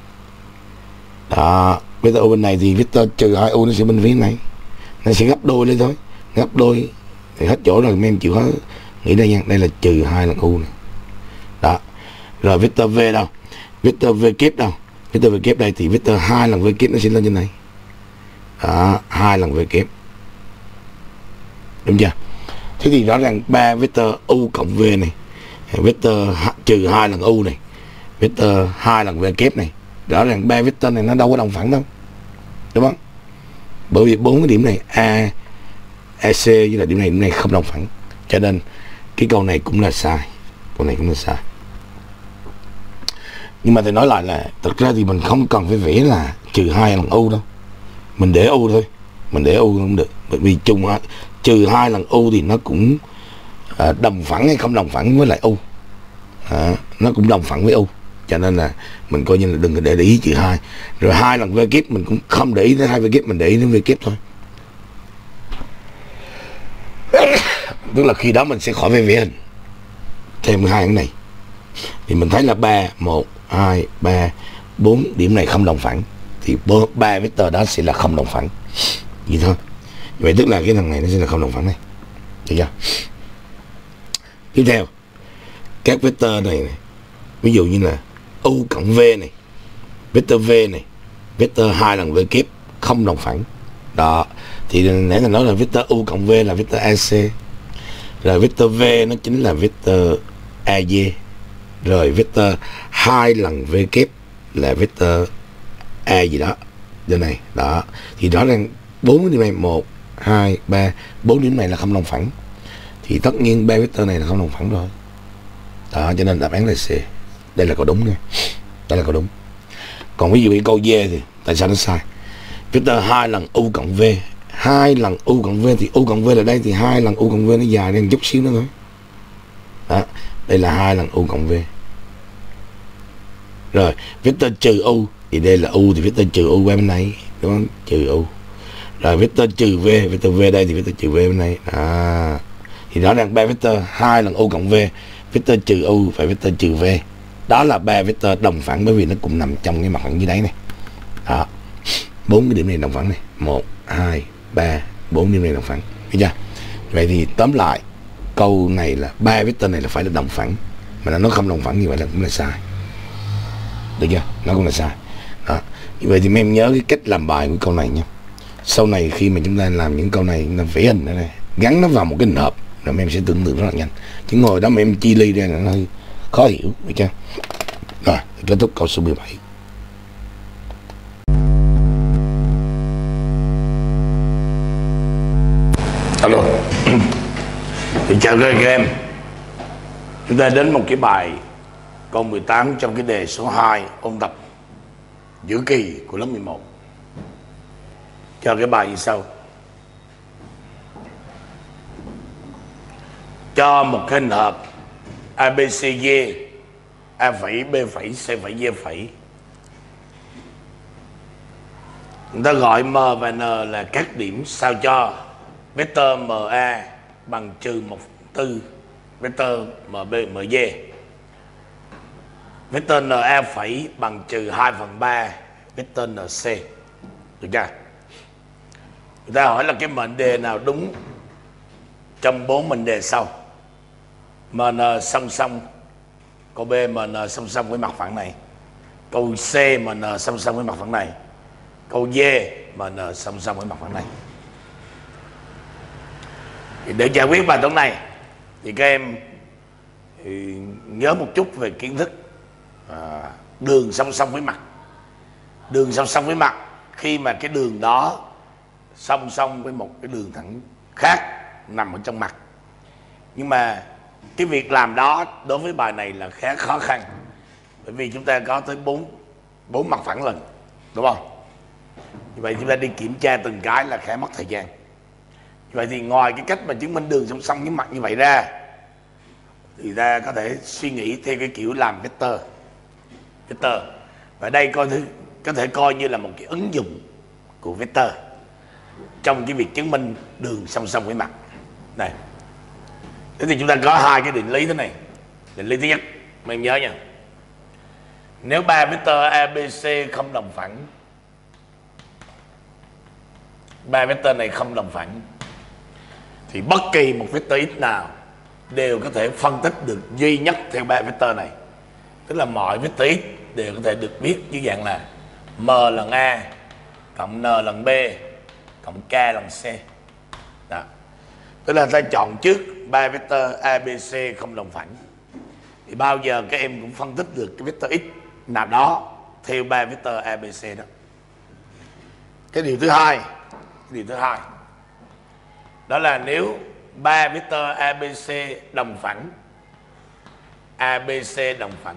Đó, vector u bên này thì vector trừ hai u nó sẽ bên phía này. Nó sẽ gấp đôi lên thôi. Gấp đôi thì hết chỗ rồi, mấy em chịu hết. Nghĩ đây nha, đây là trừ hai lần u này. Đó. Rồi vector v đâu? Vector v kép đâu? Vector v kép đây thì vector hai lần v kép nó sẽ lên trên này. Đó, hai lần v kép. Đúng chưa? Thế thì rõ ràng ba vector u cộng v này, vector trừ hai lần u này, vector hai lần v kép này, rõ ràng ba vector này nó đâu có đồng phẳng đâu, đúng không? Bởi vì bốn cái điểm này a, ac với là điểm này điểm này không đồng phẳng, cho nên cái câu này cũng là sai, câu này cũng là sai. Nhưng mà thầy nói lại là thực ra thì mình không cần phải vẽ là trừ hai lần u đâu, mình để u thôi, mình để u cũng được, bởi vì chung trừ hai lần u thì nó cũng à, đồng phẳng hay không đồng phẳng với lại u, à, nó cũng đồng phẳng với u, cho nên là mình coi như là đừng có để ý trừ hai. Rồi hai lần v kép mình cũng không để ý đến hai v kép, mình để ý đến v kép thôi. Tức là khi đó mình sẽ khỏi phải vẽ hình thêm hai cái này, thì mình thấy là ba, một, hai, ba, bốn điểm này không đồng phẳng, thì ba vector đó sẽ là không đồng phẳng, vậy thôi. Vậy tức là cái thằng này nó sẽ là không đồng phẳng này, được chưa? Tiếp theo, các vector này, này ví dụ như là u cộng v này, vector v này, vector hai lần v kép không đồng phẳng. Đó, thì nãy là nói là vector u cộng v là vector ac, Rồi vector V nó chính là vector a vê. Rồi vector hai lần V kép là vector A gì đó. Đây này, đó. Thì rõ ràng bốn điểm này, một, hai, ba, bốn điểm này là không đồng phẳng. Thì tất nhiên ba vector này là không đồng phẳng rồi. Đó, cho nên đáp án là C. Đây là câu đúng nha. Đây là câu đúng. Còn ví dụ như câu D thì tại sao nó sai? Vector hai lần U cộng V, hai lần U cộng V thì U cộng V là đây, thì hai lần U cộng V nó dài lên chút xíu nữa thôi. Đó, đây là hai lần U cộng V. Rồi, vector trừ U thì đây là U, thì vector trừ U bên này, đúng không? Trừ U. Rồi vector trừ V, vector V đây thì vector trừ V bên này. À, thì rõ ràng ba vector hai lần U cộng V, vector trừ U và vector trừ V. Đó là ba vector đồng phẳng, bởi vì nó cùng nằm trong cái mặt phẳng dưới đáy này. Đó. Bốn cái điểm này đồng phẳng này, một, hai, ba, bốn điểm này đồng phẳng. Thấy chưa? Vậy thì tóm lại câu này là ba vector này là phải là đồng phẳng, mà nó không đồng phẳng như vậy là cũng là sai. Được chưa? Nó cũng là sai. Đó. Như vậy thì mấy em nhớ cái cách làm bài của câu này nha. Sau này khi mà chúng ta làm những câu này, chúng ta vẽ hình này, gắn nó vào một cái hình hộp, rồi mấy em sẽ tưởng tượng rất là nhanh. Chứ ngồi đó mà em chi ly ra là nó hơi khó hiểu, được chưa? Rồi, kết thúc câu số mười bảy. Alo. Thì chào các em. Chúng ta đến một cái bài câu mười tám trong cái đề số hai ôn tập giữa kỳ của lớp mười một. Cho cái bài như sau. Cho một cái hình hộp a bê xê đê, A phẩy, B phẩy, C phẩy, D phẩy. Người ta gọi M và N là các điểm sao cho vector em a bằng trừ một phần tư vector em bê, em giê. Vector en a phẩy bằng trừ hai phần ba vector en xê. Được chưa? Người ta hỏi là cái mệnh đề nào đúng trong bốn mệnh đề sau. em en song song, câu B em en song song với mặt phẳng này, câu C em en song song với mặt phẳng này, câu D em en song song với mặt phẳng này. Thì để giải quyết bài toán này thì các em thì nhớ một chút về kiến thức à, đường song song với mặt. Đường song song với mặt khi mà cái đường đó song song với một cái đường thẳng khác nằm ở trong mặt. Nhưng mà cái việc làm đó đối với bài này là khá khó khăn, bởi vì chúng ta có tới bốn bốn mặt phẳng lần, đúng không? Như vậy chúng ta đi kiểm tra từng cái là khá mất thời gian. Như vậy thì ngoài cái cách mà chứng minh đường song song với mặt như vậy ra, thì ta có thể suy nghĩ theo cái kiểu làm vector. Vector. Và đây coi thứ có thể coi như là một cái ứng dụng của vector trong cái việc chứng minh đường song song với mặt. Này. Thế thì chúng ta có hai cái định lý thế này. Định lý thứ nhất, mình nhớ nha. Nếu ba vector a bê xê không đồng phẳng, ba vector này không đồng phẳng, thì bất kỳ một vector x nào đều có thể phân tích được duy nhất theo ba vector này. Tức là mọi vector x đều có thể được viết dưới dạng là m lần a cộng n lần b cộng k lần c. Đó. Tức là ta chọn trước ba vector a bê xê không đồng phẳng, thì bao giờ các em cũng phân tích được cái vector x nào đó theo ba vector a bê xê đó. Cái điều thứ hai, cái điều thứ hai đó là nếu ba vector a bê xê đồng phẳng, a bê xê đồng phẳng,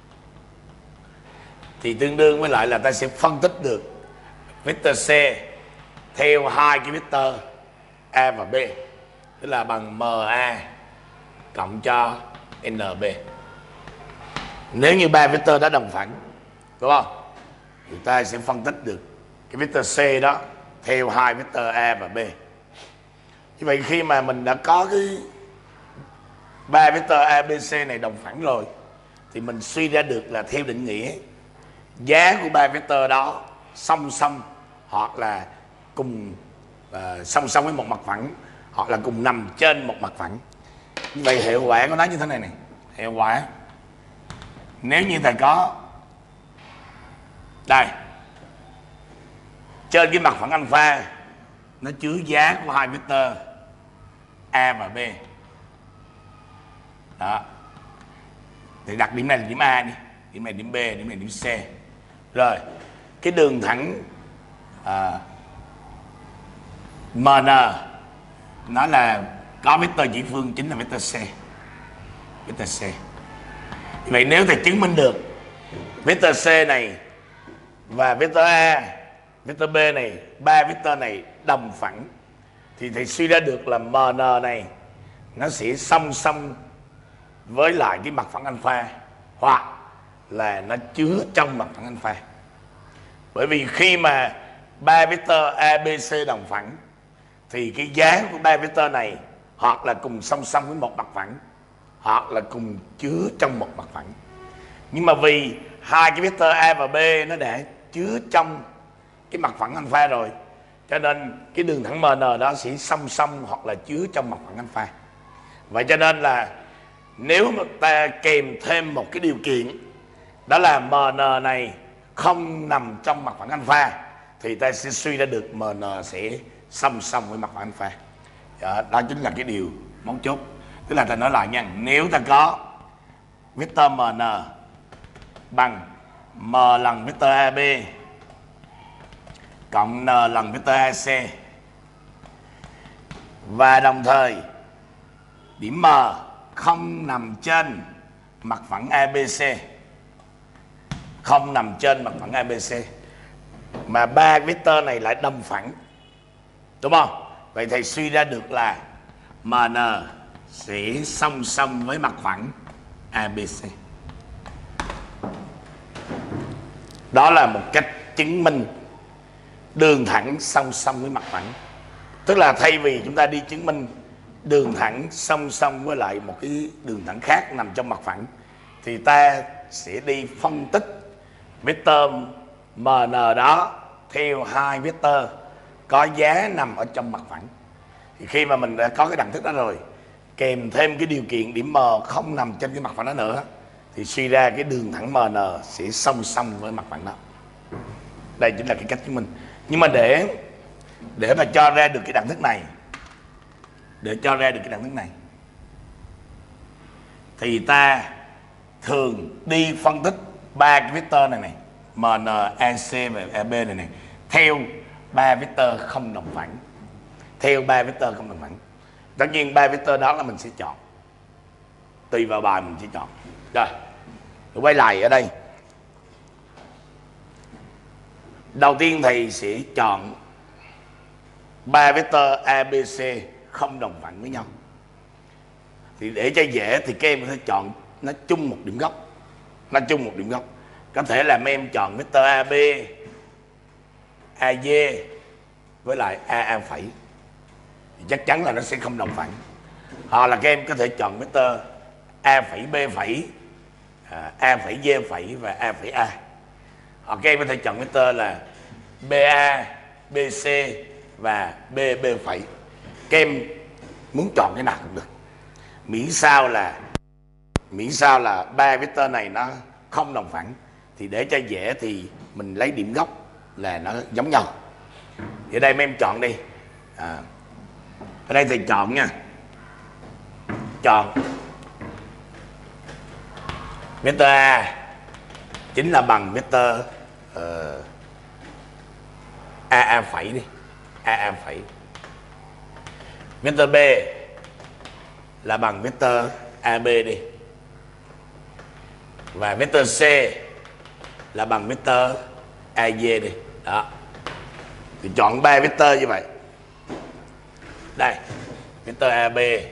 thì tương đương với lại là ta sẽ phân tích được vector C theo hai cái vector A và B, tức là bằng MA cộng cho en bê. Nếu như ba vector đó đồng phẳng, đúng không? Thì ta sẽ phân tích được cái vector C đó theo hai vector A và B. Như vậy khi mà mình đã có cái ba vector a bê xê này đồng phẳng rồi, thì mình suy ra được là theo định nghĩa giá của ba vector đó song song hoặc là cùng uh, song song với một mặt phẳng, hoặc là cùng nằm trên một mặt phẳng. Như vậy hiệu quả của nó như thế này này. Hiệu quả nếu như thầy có đây, trên cái mặt phẳng alpha nó chứa giá của hai vector A và B, Đó. Thì đặt điểm này là điểm A đi, điểm này điểm B, điểm này điểm C. Rồi, cái đường thẳng à, em en nó là có vector chỉ phương chính là vector C. Vector C. Vậy nếu thầy chứng minh được vector C này và vector A, vector B này, ba vector này đồng phẳng, thì thầy suy ra được là em en này nó sẽ song song với lại cái mặt phẳng alpha, hoặc là nó chứa trong mặt phẳng alpha. Bởi vì khi mà ba vector A, B, C đồng phẳng thì cái giá của ba vector này hoặc là cùng song song với một mặt phẳng, hoặc là cùng chứa trong một mặt phẳng. Nhưng mà vì hai cái vector A và B nó đã chứa trong cái mặt phẳng alpha rồi, cho nên cái đường thẳng em en đó sẽ song song hoặc là chứa trong mặt phẳng alpha. Vậy cho nên là nếu mà ta kèm thêm một cái điều kiện, đó là em en này không nằm trong mặt phẳng alpha, thì ta sẽ suy ra được em en sẽ song song với mặt phẳng alpha. Đó, đó chính là cái điều mấu chốt. Tức là ta nói lại nha, nếu ta có vector em en bằng m lần vector a bê cộng n lần vector a xê, và đồng thời điểm M không nằm trên mặt phẳng a bê xê, không nằm trên mặt phẳng a bê xê, mà ba vector này lại đồng phẳng, đúng không? Vậy thầy suy ra được là em en sẽ song song với mặt phẳng a bê xê. Đó là một cách chứng minh đường thẳng song song với mặt phẳng. Tức là thay vì chúng ta đi chứng minh đường thẳng song song với lại một cái đường thẳng khác nằm trong mặt phẳng, thì ta sẽ đi phân tích vector em en đó theo hai vector có giá nằm ở trong mặt phẳng. Thì khi mà mình đã có cái đẳng thức đó rồi, kèm thêm cái điều kiện điểm M không nằm trên cái mặt phẳng đó nữa, thì suy ra cái đường thẳng em en sẽ song song với mặt phẳng đó. Đây chính là cái cách chứng minh. Nhưng mà để để mà cho ra được cái đẳng thức này, để cho ra được cái đẳng thức này, thì ta thường đi phân tích ba cái vector này này, em en, a xê và a bê này này, theo ba vector không đồng phẳng. Theo ba vector không đồng phẳng. Tất nhiên ba vector đó là mình sẽ chọn, tùy vào bài mình sẽ chọn. Rồi, quay lại ở đây. Đầu tiên thầy sẽ chọn ba vector a bê xê không đồng phẳng với nhau. Thì để cho dễ thì các em có thể chọn nó chung một điểm gốc. Nó chung một điểm gốc. Có thể là mấy em chọn vector a bê, a dê với lại a a phẩy, thì chắc chắn là nó sẽ không đồng phẳng. Hoặc là các em có thể chọn vector a phẩy, b phẩy, a phẩy, d phẩy và a phẩy a. Hoặc các em có thể chọn vector là ba, bc và bb phẩy. Các em muốn chọn cái nào cũng được, miễn sao là miễn sao là ba vector này nó không đồng phẳng. Thì để cho dễ thì mình lấy điểm gốc là nó giống nhau. Thì ở đây mấy em chọn đi. À, ở đây thầy chọn nha, chọn vector A chính là bằng vector uh, a a phẩy đi, a a phẩy. Vector B là bằng vector a bê đi, và vector C là bằng vector a dê đi. Đó, thì chọn ba vector như vậy. Đây, vector a bê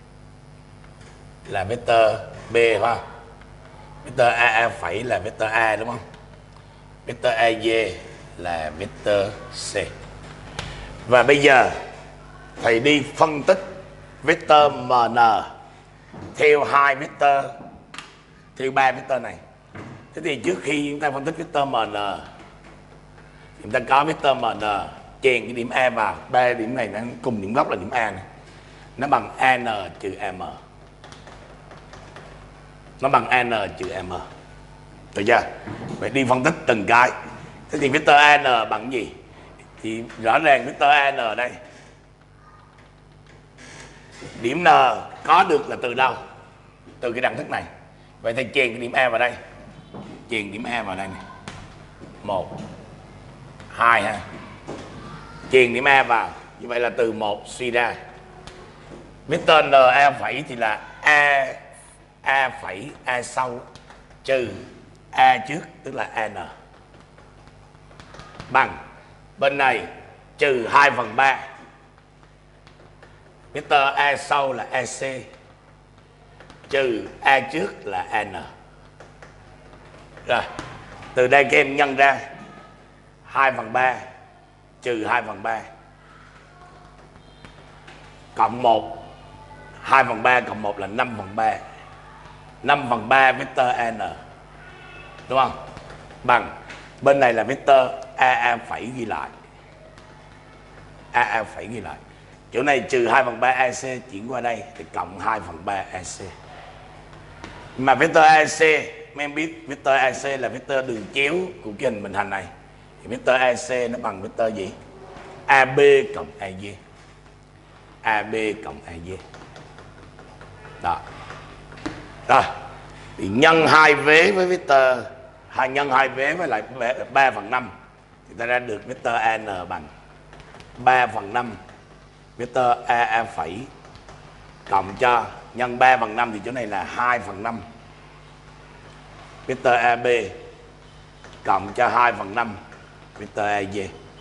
là vector B phải không? Vector a a phẩy là vector A đúng không? Vector a dê là vector C. Và bây giờ thầy đi phân tích vector em en theo hai vector, theo ba vector này. Thế thì trước khi chúng ta phân tích vector em en, chúng ta có vector em en chèn cái điểm A vào, ba điểm này nó cùng điểm gốc là điểm A này, nó bằng an trừ am, nó bằng an trừ am, được chưa? Vậy đi phân tích từng cái. Thế thì vector an bằng gì? Thì rõ ràng vector an đây, điểm n có được là từ đâu? từ cái đẳng thức này. Vậy thầy chèn cái điểm E vào đây, chèn điểm E vào đây này, một, hai ha, chèn điểm E vào, như vậy là từ một suy ra vector n a phẩy thì là a a phẩy a sau trừ a trước tức là n bằng bên này trừ hai phần ba vector a sau là ac trừ a trước là n. Rồi từ đây các em nhân ra hai phần ba trừ hai phần ba cộng một, hai phần ba cộng một là năm phần ba, năm phần ba vector n, đúng không? Bằng bên này là vector a a phẩy ghi lại, a a phẩy ghi lại, chỗ này trừ hai phần ba ac chuyển qua đây thì cộng hai phần ba ac. Mà vector ac mấy em biết vector ac là vector đường chéo của cái hình bình hành này, thì vector ac nó bằng vector gì? ab cộng ad, ab cộng ad. Đó. Rồi thì nhân hai vế với vector hai nhân hai vế với lại ba phần năm thì ta ra được vector an bằng ba phần năm vector a a phẩy cộng cho nhân ba phần năm thì chỗ này là hai phần năm vector ab cộng cho hai phần năm vector ad.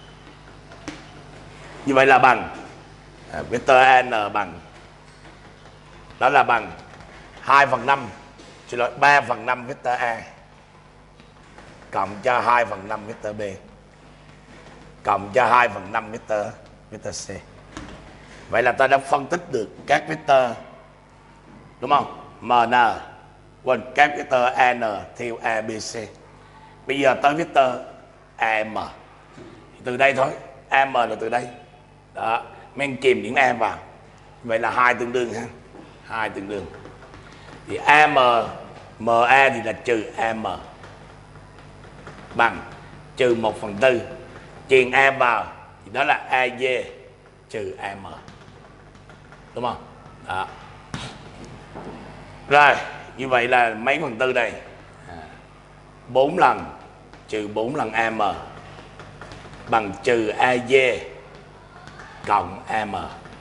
Như vậy là bằng à, vector an bằng, đó là bằng hai phần năm, xin lỗi, ba phần năm vector a cộng cho hai phần năm vector b cộng cho hai phần năm vector vector c. Vậy là ta đã phân tích được các vector, đúng không? mn, quên, các vector an theo abc. Bây giờ tới vector am, từ đây thôi, am là từ đây. Đó, men chìm điểm a vào. Vậy là hai tương đương ha, hai tương đương. Thì am ma thì là trừ am bằng trừ một phần tư, chèn a vào thì đó là ad trừ am, đúng không? Đó. Rồi như vậy là mấy phần tư đây? Bốn lần trừ bốn lần am bằng trừ ad cộng am.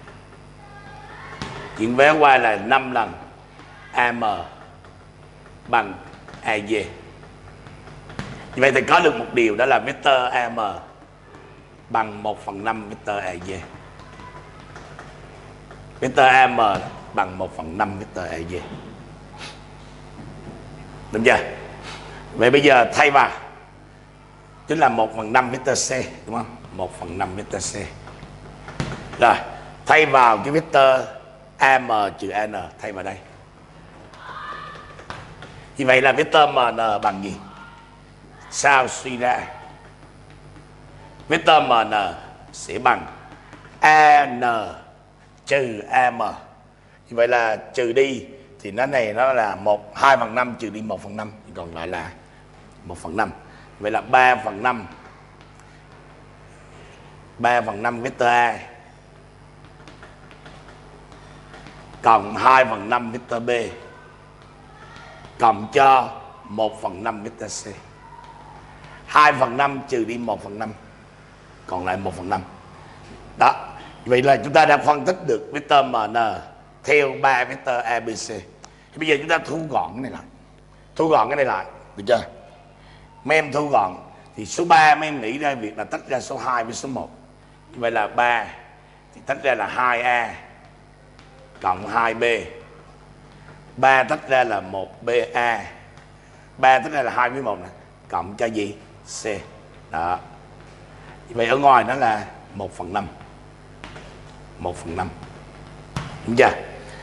Chuyển vé qua là năm lần am bằng ad. Như vậy thì có được một điều, đó là vector am bằng một phần năm vector ad. Vector am bằng một phần năm vector ad. Đúng chưa? Vậy bây giờ thay vào chính là một phần năm vector c, đúng không? một phần năm vector c. Rồi, thay vào cái vector am trừ an, thay vào đây. Như vậy là vector mn bằng gì? Sao suy ra vector mn sẽ bằng an trừ am. Như vậy là trừ đi thì nó này nó là một hai phần năm trừ đi một phần năm, còn lại là một phần năm. Vậy là ba phần năm, ba phần năm vector a cộng hai phần năm vector b cộng cho một phần năm vector c. hai phần năm trừ đi một phần năm, còn lại một phần năm. Đó, vậy là chúng ta đã phân tích được vector mn theo ba vector abc. Bây giờ chúng ta thu gọn cái này lại, thu gọn cái này lại, được chưa? Mấy em thu gọn thì số ba mấy em nghĩ ra việc là tách ra số hai với số một. Vậy là ba thì tách ra là hai a cộng hai b. ba tách ra là một ba. ba tách ra là hai với một này, cộng cho gì? C. Đó. Vậy ở ngoài nó là một phần năm. một phần năm. Đúng chưa?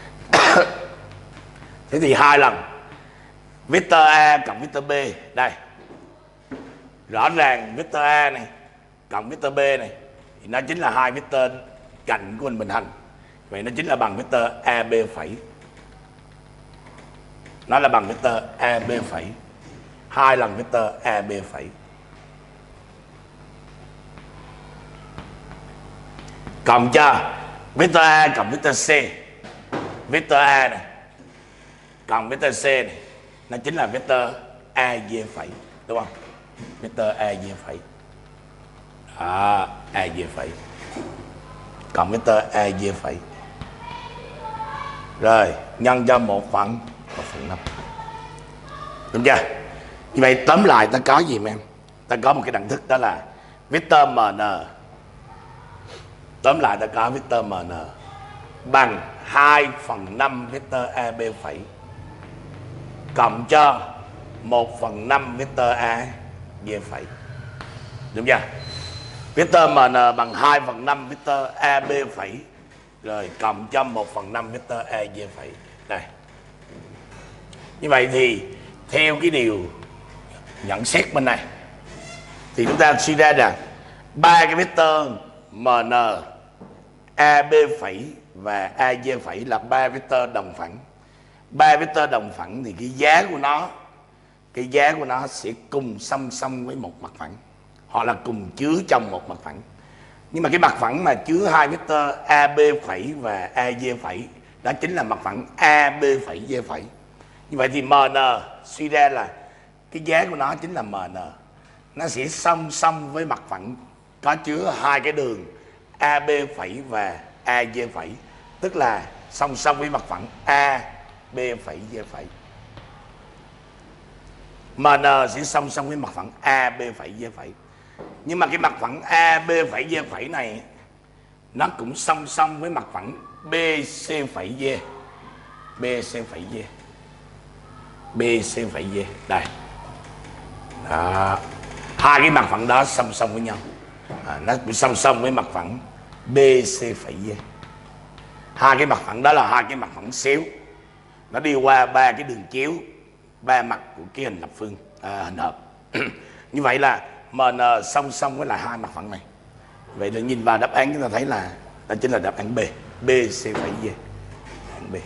Thế thì hai lần vector A cộng vector B đây. Rõ ràng vector A này cộng vector B này thì nó chính là hai vector cạnh của hình bình hành. Vậy nó chính là bằng vector a bê phẩy. Nó là bằng vector a bê phẩy. Hai lần vector a bê phẩy. Cộng cho vector A cộng vector C. Vector A này Còn vector C này nó chính là vector A D phẩy, đúng không? Vector A D phẩy. Đó, A D phẩy. Cộng vector A D phẩy. Rồi, nhân cho một phần một phần năm. Đúng chưa? Như vậy tóm lại ta có gì mà em? Ta có một cái đẳng thức đó là vector Mn. Tóm lại ta có vector Mn bằng hai phần năm vector A B phẩy cộng cho một phần năm vector A D phẩy. Đúng chưa? Vector Mn bằng hai phần năm vector A B phẩy rồi cộng cho một phần năm vector A D phẩy. Đây. Như vậy thì theo cái điều nhận xét bên này thì chúng ta suy ra rằng ba cái vector Mn, A B phẩy và A D phẩy là ba vector đồng phẳng. Ba vector đồng phẳng thì cái giá của nó cái giá của nó sẽ cùng song song với một mặt phẳng, hoặc là cùng chứa trong một mặt phẳng. Nhưng mà cái mặt phẳng mà chứa hai vector A B phẩy và A D phẩy đó chính là mặt phẳng A B phẩy D phẩy. Như vậy thì Mn suy ra là cái giá của nó chính là Mn. Nó sẽ song song với mặt phẳng có chứa hai cái đường A B phẩy và A D phẩy, tức là song song với mặt phẳng A B phẩy D phẩy. Mn sẽ song song với mặt phẳng A B phẩy D phẩy. Nhưng mà cái mặt phẳng A B phẩy D phẩy này nó cũng song song với mặt phẳng B C phẩy D. B C phẩy D. B C phẩy D. Đây. Đó. Hai cái mặt phẳng đó song song với nhau. À, nó cũng song song với mặt phẳng B C phẩy D. Hai cái mặt phẳng đó là hai cái mặt phẳng xéo. Nó đi qua ba cái đường chéo, ba mặt của cái hình lập phương, à, hình hợp. Như vậy là Mn song song với lại hai mặt phẳng này. Vậy là nhìn vào đáp án chúng ta thấy là đó chính là đáp án B. B C phẩy D. Đáp án B.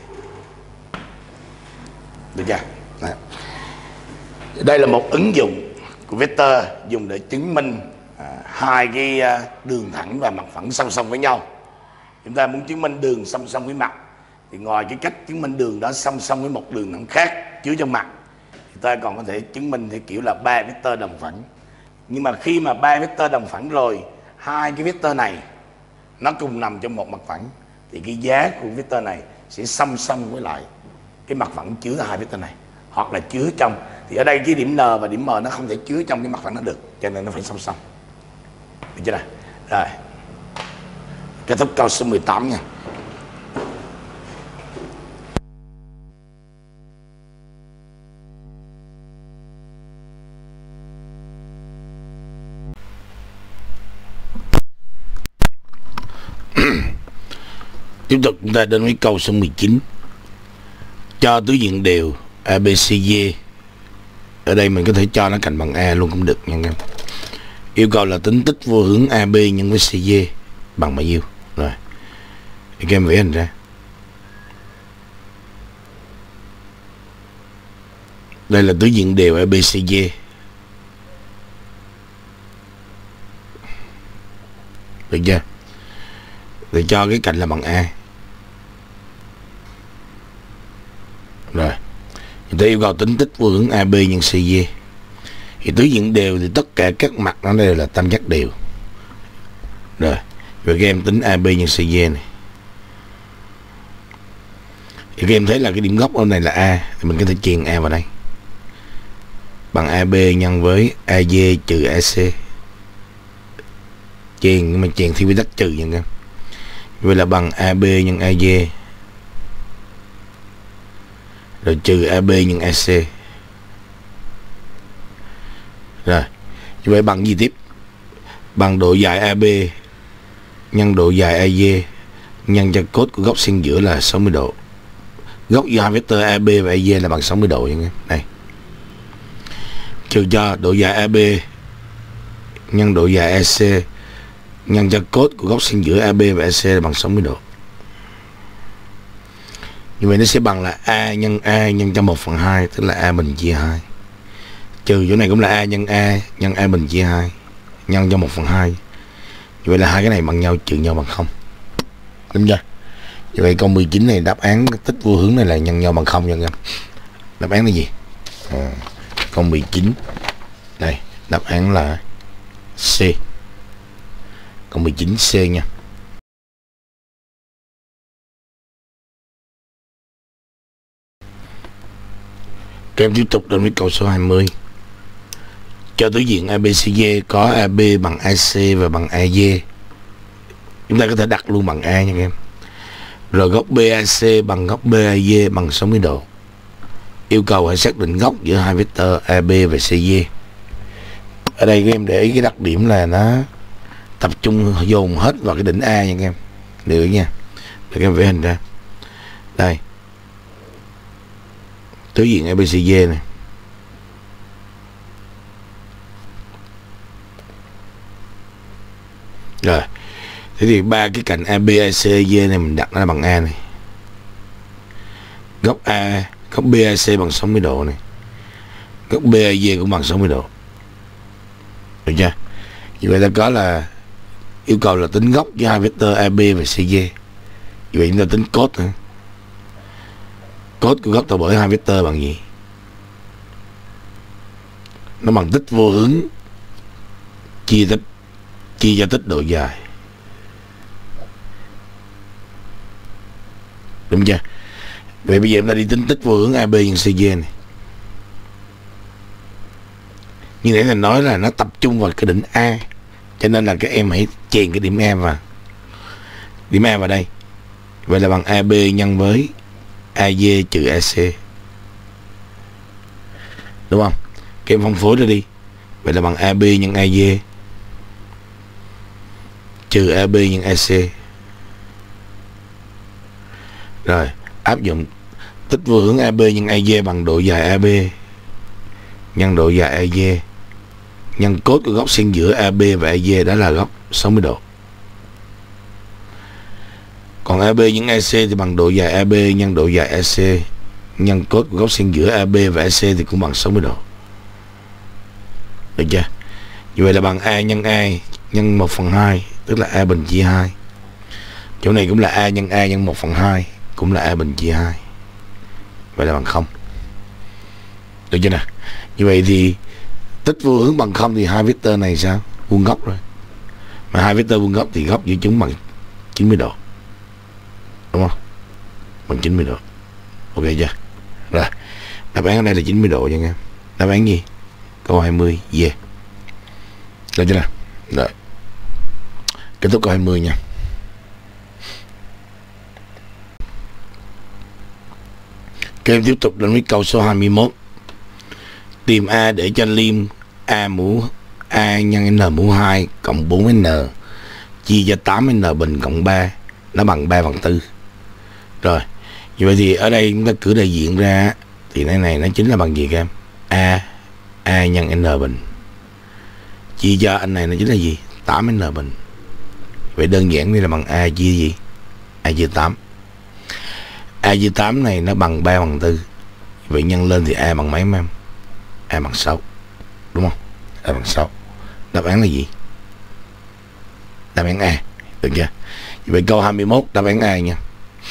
Được chưa? Đó. Đây là một ứng dụng của vector dùng để chứng minh à, hai cái à, đường thẳng và mặt phẳng song song với nhau. Chúng ta muốn chứng minh đường song song với mặt thì ngoài cái cách chứng minh đường đó song song với một đường thẳng khác chứa trong mặt, thì ta còn có thể chứng minh theo kiểu là ba vector đồng phẳng. Nhưng mà khi mà ba vector đồng phẳng rồi, hai cái vector này nó cùng nằm trong một mặt phẳng, thì cái giá của vector này sẽ song song với lại cái mặt phẳng chứa hai vector này, hoặc là chứa trong. Thì ở đây cái điểm N và điểm M nó không thể chứa trong cái mặt phẳng nó được, cho nên nó phải song song. Được chưa nào? Rồi, kết thúc câu số mười tám nha. Tiếp tục chúng ta đến với câu số mười chín. Cho tứ diện đều A B C D. Ở đây mình có thể cho nó cạnh bằng A luôn cũng được nha em. Yêu cầu là tính tích vô hướng A B nhân với C D bằng bao nhiêu. Rồi thì các em vẽ hình ra. Đây là tứ diện đều A B C D. Được chưa? Để cho cái cạnh là bằng A. Rồi người ta yêu cầu tính tích vô hướng A B nhân C D. Thì tứ diện đều thì tất cả các mặt nó đều là tam giác đều. Rồi rồi các em tính A B nhân C D này, thì các em thấy là cái điểm gốc ở này là A, thì mình có thể chèn A vào đây bằng A B nhân với A D trừ A C. Chèn nhưng mà chèn theo quy tắc trừ nha em. Vậy là bằng A B nhân A D rồi trừ A B nhân A C. Rồi như vậy bằng gì tiếp? Bằng độ dài A B nhân độ dài A D nhân cho cốt của góc xen giữa là sáu mươi độ. Góc giữa hai vector A B và A D là bằng sáu mươi độ nha. Đây. Trừ cho độ dài A B nhân độ dài A C nhân cho cốt của góc xen giữa A B và A C là bằng sáu mươi độ. Như vậy nó sẽ bằng là A nhân A nhân cho một phần hai, tức là A bình chia hai. Trừ chỗ này cũng là A nhân A nhân A bình chia hai nhân cho một phần hai. Như vậy là hai cái này bằng nhau, trừ nhau bằng không. Đúng chưa? Như vậy câu mười chín này đáp án tích vô hướng này là nhân nhau bằng không nha các em. Đáp án là gì? À, câu mười chín. Đây, đáp án là C. Câu mười chín C nha. Các em tiếp tục đến với câu số hai mươi. Cho tứ diện a bê xê đê có a bê bằng a xê và bằng a đê. Chúng ta có thể đặt luôn bằng A nha các em. Rồi góc bê a xê bằng góc bê a đê bằng sáu mươi độ. Yêu cầu hãy xác định góc giữa hai vectơ a bê và xê đê. Ở đây các em để ý cái đặc điểm là nó tập trung dồn hết vào cái đỉnh A nha các em. Được nha. Để các em vẽ hình ra. Đây. Tứ diện a bê xê đê này. Rồi. Thế thì ba cái cạnh a bê, a xê, a đê này mình đặt nó bằng A này. Góc A, góc bê a xê bằng sáu mươi độ này. Góc bê a đê cũng bằng sáu mươi độ. Được chưa? Như vậy ta có là yêu cầu là tính góc với hai vectơ a bê và xê đê. Như vậy chúng ta tính cos nữa. Cos của góc tạo bởi hai vectơ bằng gì? Nó bằng tích vô hướng chia tích chia cho tích độ dài. Đúng chưa? Vậy bây giờ chúng ta đi tính tích vô hướng a bê nhân xê đê này. Như nãy là nói là nó tập trung vào cái đỉnh A, cho nên là các em hãy chèn cái điểm A vào. Điểm A vào đây. Vậy là bằng a bê nhân với a đê trừ a xê. Đúng không? Các em phân phối ra đi. Vậy là bằng a bê nhân a đê trừ a bê nhân a xê. Rồi, áp dụng tích vô hướng a bê nhân a đê bằng độ dài a bê nhân độ dài a đê nhân cos của góc xen giữa a bê và a đê, đó là góc sáu mươi độ. Còn a bê nhân a xê thì bằng độ dài a bê nhân độ dài a xê nhân cos của góc xen giữa a bê và a xê thì cũng bằng sáu mươi độ. Được chưa? Như vậy là bằng A nhân A nhân một phần hai, tức là A bình chia hai. Chỗ này cũng là A nhân A nhân một phần hai, cũng là A bình chia hai. Vậy là bằng không. Được chưa nào? Như vậy thì tích vô hướng bằng không thì hai vectơ này sao? Vuông góc rồi. Mà hai vectơ vuông góc thì góc giữa chúng bằng chín mươi độ. Đúng không? Bằng chín mươi độ. Ok chưa? Rồi. Đáp án ở đây là chín mươi độ nha em. Đáp án gì? Câu hai mươi. Yeah. Được chưa nào? Rồi. Kết thúc câu hai mươi nha. Các em tiếp tục đến với câu số hai mươi mốt. Tìm A để cho liêm A mũ A nhân N mũ hai cộng bốn N chia cho tám N bình cộng ba, nó bằng ba phần tư. Rồi. Như vậy thì ở đây chúng ta cử đại diện ra thì cái này nó chính là bằng gì các em? A A nhân N bình chia cho anh này nó chính là gì? tám N bình. Vậy đơn giản đây là bằng A chia gì? A chia tám. A chia tám này nó bằng ba phần tư. Vậy nhân lên thì A bằng mấy em? A bằng sáu. Đúng không? A bằng sáu. Đáp án là gì? Đáp án A. Được chưa? Vậy câu hai mươi mốt đáp án A nha.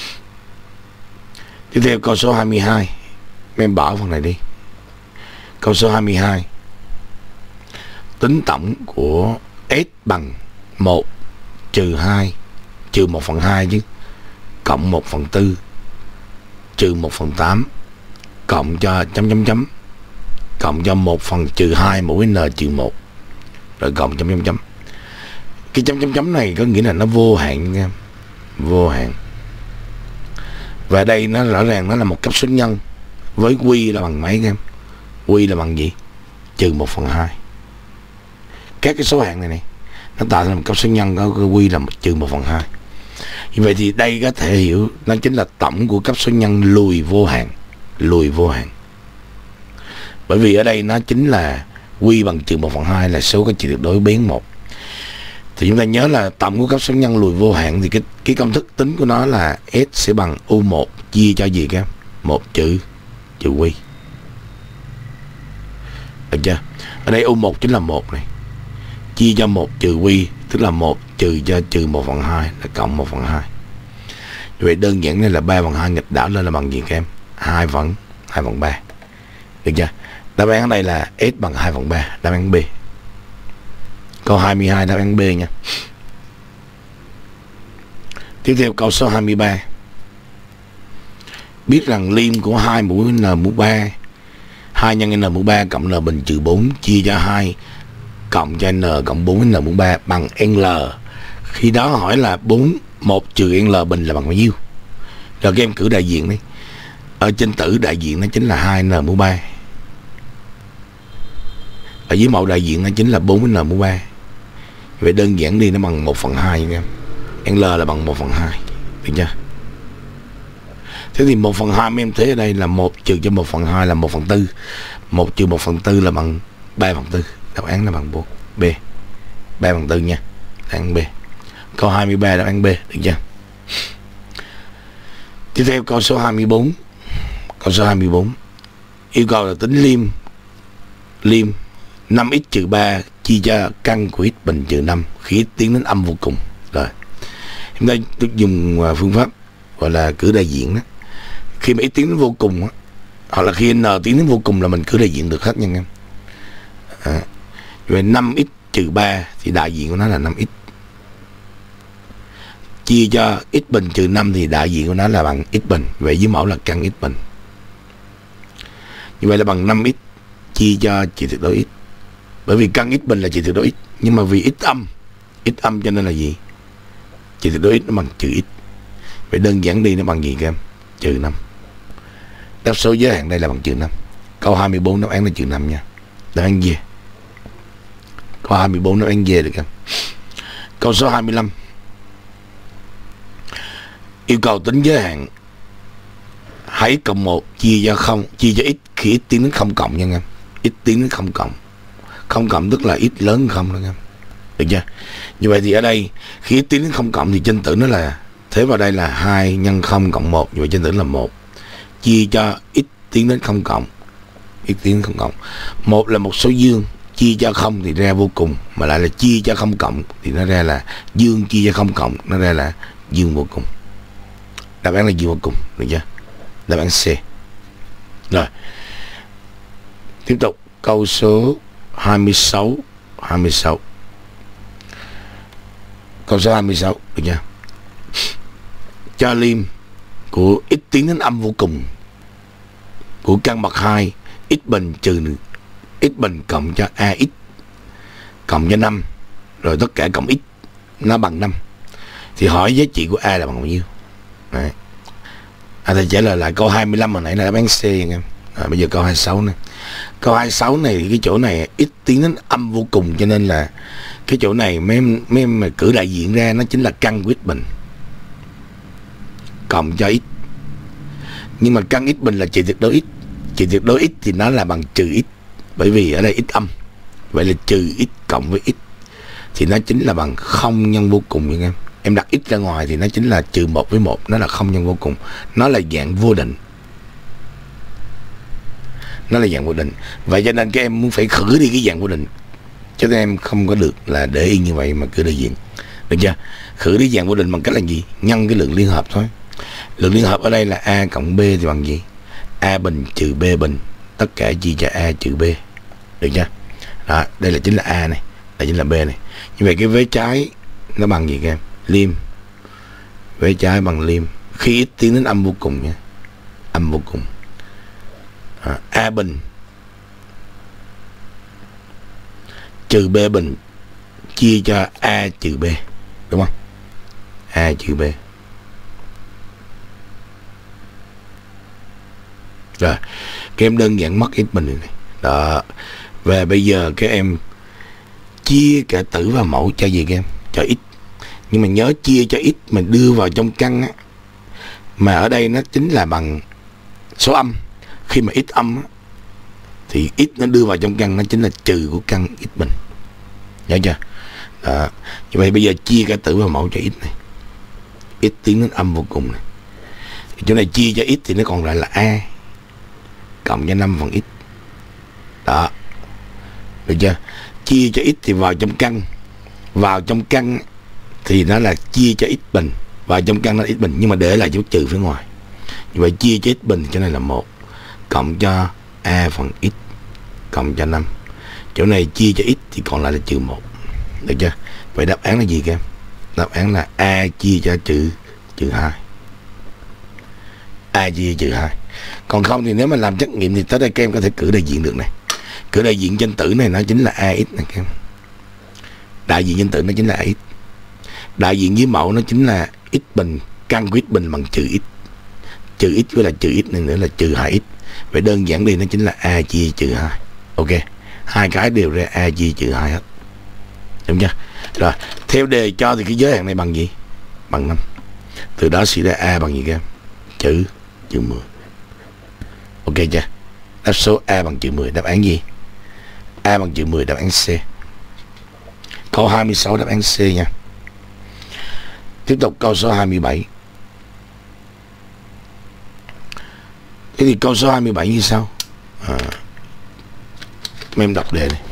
Tiếp theo câu số hai mươi hai. Em bỏ phần này đi. Câu số hai mươi hai. Tính tổng của S bằng một trừ hai trừ một phần hai chứ, cộng một phần tư trừ một phần tám cộng cho chấm chấm chấm cộng cho một phần trừ hai mũ N trừ một rồi cộng chấm chấm chấm. Cái chấm chấm chấm này có nghĩa là nó vô hạn nha, vô hạn. Và đây nó rõ ràng nó là một cấp số nhân với Q là bằng mấy em? Q là bằng gì? Trừ một phần hai. Các cái số hạng này này nó tạo thành một cấp số nhân có Q là trừ một phần hai. Như vậy thì đây có thể hiểu nó chính là tổng của cấp số nhân lùi vô hạn, lùi vô hạn. Bởi vì ở đây nó chính là Q bằng trừ một phần hai là số có trị tuyệt đối biến một. Thì chúng ta nhớ là tổng của cấp số nhân lùi vô hạn thì cái cái công thức tính của nó là S sẽ bằng U một chia cho gì các? một trừ trừ Q. Được chưa? Ở đây U một chính là một này. Chia cho một trừ Q, tức là một trừ cho trừ một phần hai là cộng một phần hai. Vậy đơn giản này là ba phần hai nghịch đảo lên là bằng gì các em? hai phần hai phần ba. Được chưa? Đáp án ở đây là S bằng hai phần ba, đáp án B. Câu hai mươi hai đáp án B nha. Tiếp theo câu số hai mươi ba. Biết rằng liêm của hai mũ n mũ ba, hai nhân n mũ ba cộng n bình trừ bốn chia cho hai cộng cho n cộng bốn n mũ ba bằng L. Khi đó hỏi là bốn, một trừ L bình là bằng bao nhiêu? Rồi các em cử đại diện đi. Ở trên tử đại diện nó chính là hai n mũ ba. Ở dưới mẫu đại diện nó chính là bốn n mũ ba. Vậy đơn giản đi nó bằng một phần hai nha em. L là bằng một phần hai. Được chưa? Thế thì một phần hai mấy em thấy ở đây là một trừ cho một phần hai là một phần tư. một trừ một phần tư là bằng ba phần tư. Đáp án là bằng bốn. B. ba phần tư nha. Đáp án B. Câu hai mươi ba đáp án B. Được chưa? Tiếp theo câu số hai mươi bốn. Câu số hai mươi bốn. Yêu cầu là tính liêm liêm năm x trừ ba chia cho căn của x bình trừ năm khi x tiến đến âm vô cùng. Rồi chúng ta dùng phương pháp gọi là cử đại diện đó. Khi mà x tiến đến vô cùng á, hoặc là khi n tiến đến vô cùng là mình cử đại diện được hết nha em. À, về năm x trừ ba thì đại diện của nó là năm x chia cho x bình trừ năm thì đại diện của nó là bằng x bình. Vậy dưới mẫu là căn x bình. Như vậy là bằng năm x chia cho trị tuyệt đối x. Bởi vì căn x bình là trị tuyệt đối x, nhưng mà vì x âm x âm cho nên là gì? Trị tuyệt đối x nó bằng trừ x. Vậy đơn giản đi nó bằng gì các em? Trừ năm. Đáp số giới hạn đây là bằng trừ năm. Câu hai mươi bốn đáp án là trừ năm nha. Đáp án D. Câu hai mươi bốn đáp án D được không? Câu số hai mươi lăm. Yêu cầu tính giới hạn hai x cộng một chia cho không, chia cho x khi x tiến đến không cộng nha em. X tiến đến không cộng. Không cộng tức là x lớn hơn không đó em. Được chưa? Như vậy thì ở đây khi x tiến đến không cộng thì trên tử nó là, thế vào đây là hai nhân không cộng một, như vậy trên tử là một chia cho x tiến đến không cộng. X tiến đến không cộng. một là một số dương, chia cho không thì ra vô cùng, mà lại là chia cho không cộng thì nó ra là dương chia cho không cộng, nó ra là dương vô cùng. Đáp án là dương vô cùng. Được chưa? Đáp án C. Rồi tiếp tục câu số hai mươi sáu. hai mươi sáu. Câu số hai mươi sáu. Được chưa? Cho liêm của x tiến đến âm vô cùng của căn bậc hai x bình trừ x bình cộng cho ax cộng cho năm, rồi tất cả cộng x nó bằng năm, thì hỏi giá trị của a là bằng bao nhiêu? Đấy. À, thầy trả lời lại câu hai mươi lăm hồi nãy là đáp án C nha. À, bây giờ câu hai mươi sáu này. Câu hai mươi sáu này thì cái chỗ này x tiến đến âm vô cùng, cho nên là cái chỗ này mấy em, mấy em mà cử đại diện ra nó chính là căn của x bình cộng cho x. Nhưng mà căn x bình là trị tuyệt đối x. Trị tuyệt đối x thì nó là bằng trừ x, bởi vì ở đây x âm. Vậy là trừ x cộng với x thì nó chính là bằng không nhân vô cùng nha em. Em đặt x ra ngoài thì nó chính là trừ một với một, nó là không nhân vô cùng. Nó là dạng vô định. Nó là dạng vô định. Vậy cho nên các em muốn phải khử đi cái dạng vô định, cho nên em không có được là để yên như vậy mà cứ đại diện. Được chưa? Khử đi dạng vô định bằng cách là gì? Nhân cái lượng liên hợp thôi. Lượng liên hợp ở đây là a cộng b thì bằng gì? A bình trừ b bình, tất cả chia cho a trừ b. Được chưa? Đó, đây là chính là a này, đây chính là b này. Như vậy cái vế trái nó bằng gì các em? Liêm. Vế trái bằng liêm khi x tiến đến âm vô cùng nha. Âm vô cùng. À, a bình trừ b bình chia cho a trừ b, đúng không? A trừ b. Rồi các em đơn giản mất x bình này. Đó. Và bây giờ các em chia cả tử và mẫu cho gì các em? Cho x. Nhưng mà nhớ chia cho x mình đưa vào trong căn á, mà ở đây nó chính là bằng số âm. Khi mà x âm á, thì x nó đưa vào trong căn nó chính là trừ của căn x bình. Nhớ chưa? Đó. Như vậy bây giờ chia cả tử và mẫu cho x này. X tiến đến âm vô cùng này. Thì chỗ này chia cho x thì nó còn lại là a cộng cho năm phần x. Đó. Được chưa? Chia cho x thì vào trong căn. Vào trong căn thì nó là chia cho x bình. Vào trong căn nó là x bình, nhưng mà để lại dấu trừ phía ngoài. Như vậy chia cho x bình cho này là một cộng cho a phần x cộng cho năm. Chỗ này chia cho x thì còn lại là trừ một. Được chưa? Vậy đáp án là gì các em? Đáp án là a chia cho trừ trừ hai. A chia trừ hai. Còn không thì nếu mà làm trắc nghiệm thì tới đây các em có thể cử đại diện được này. Cử đại diện chân tử này nó chính là ax này các em. Đại diện chân tử nó chính là ax. Đại diện dưới mẫu nó chính là x bình, căn của x bình bằng trừ x. Trừ x với là trừ x này nữa là trừ hai x. Vậy đơn giản đi nó chính là a chia trừ hai. Ok. Hai cái đều ra a chia trừ hai hết. Đúng chưa? Rồi, theo đề cho thì cái giới hạn này bằng gì? Bằng năm. Từ đó suy ra a bằng gì các em? Trừ trừ mười. Ok chưa? Đáp số a bằng trừ mười. Đáp án gì? A bằng trừ mười, đáp án C. Câu hai mươi sáu đáp án C nha. Tiếp tục câu số hai mươi bảy. Thế thì câu số hai mươi bảy như sau. À, mấy em đọc đề này.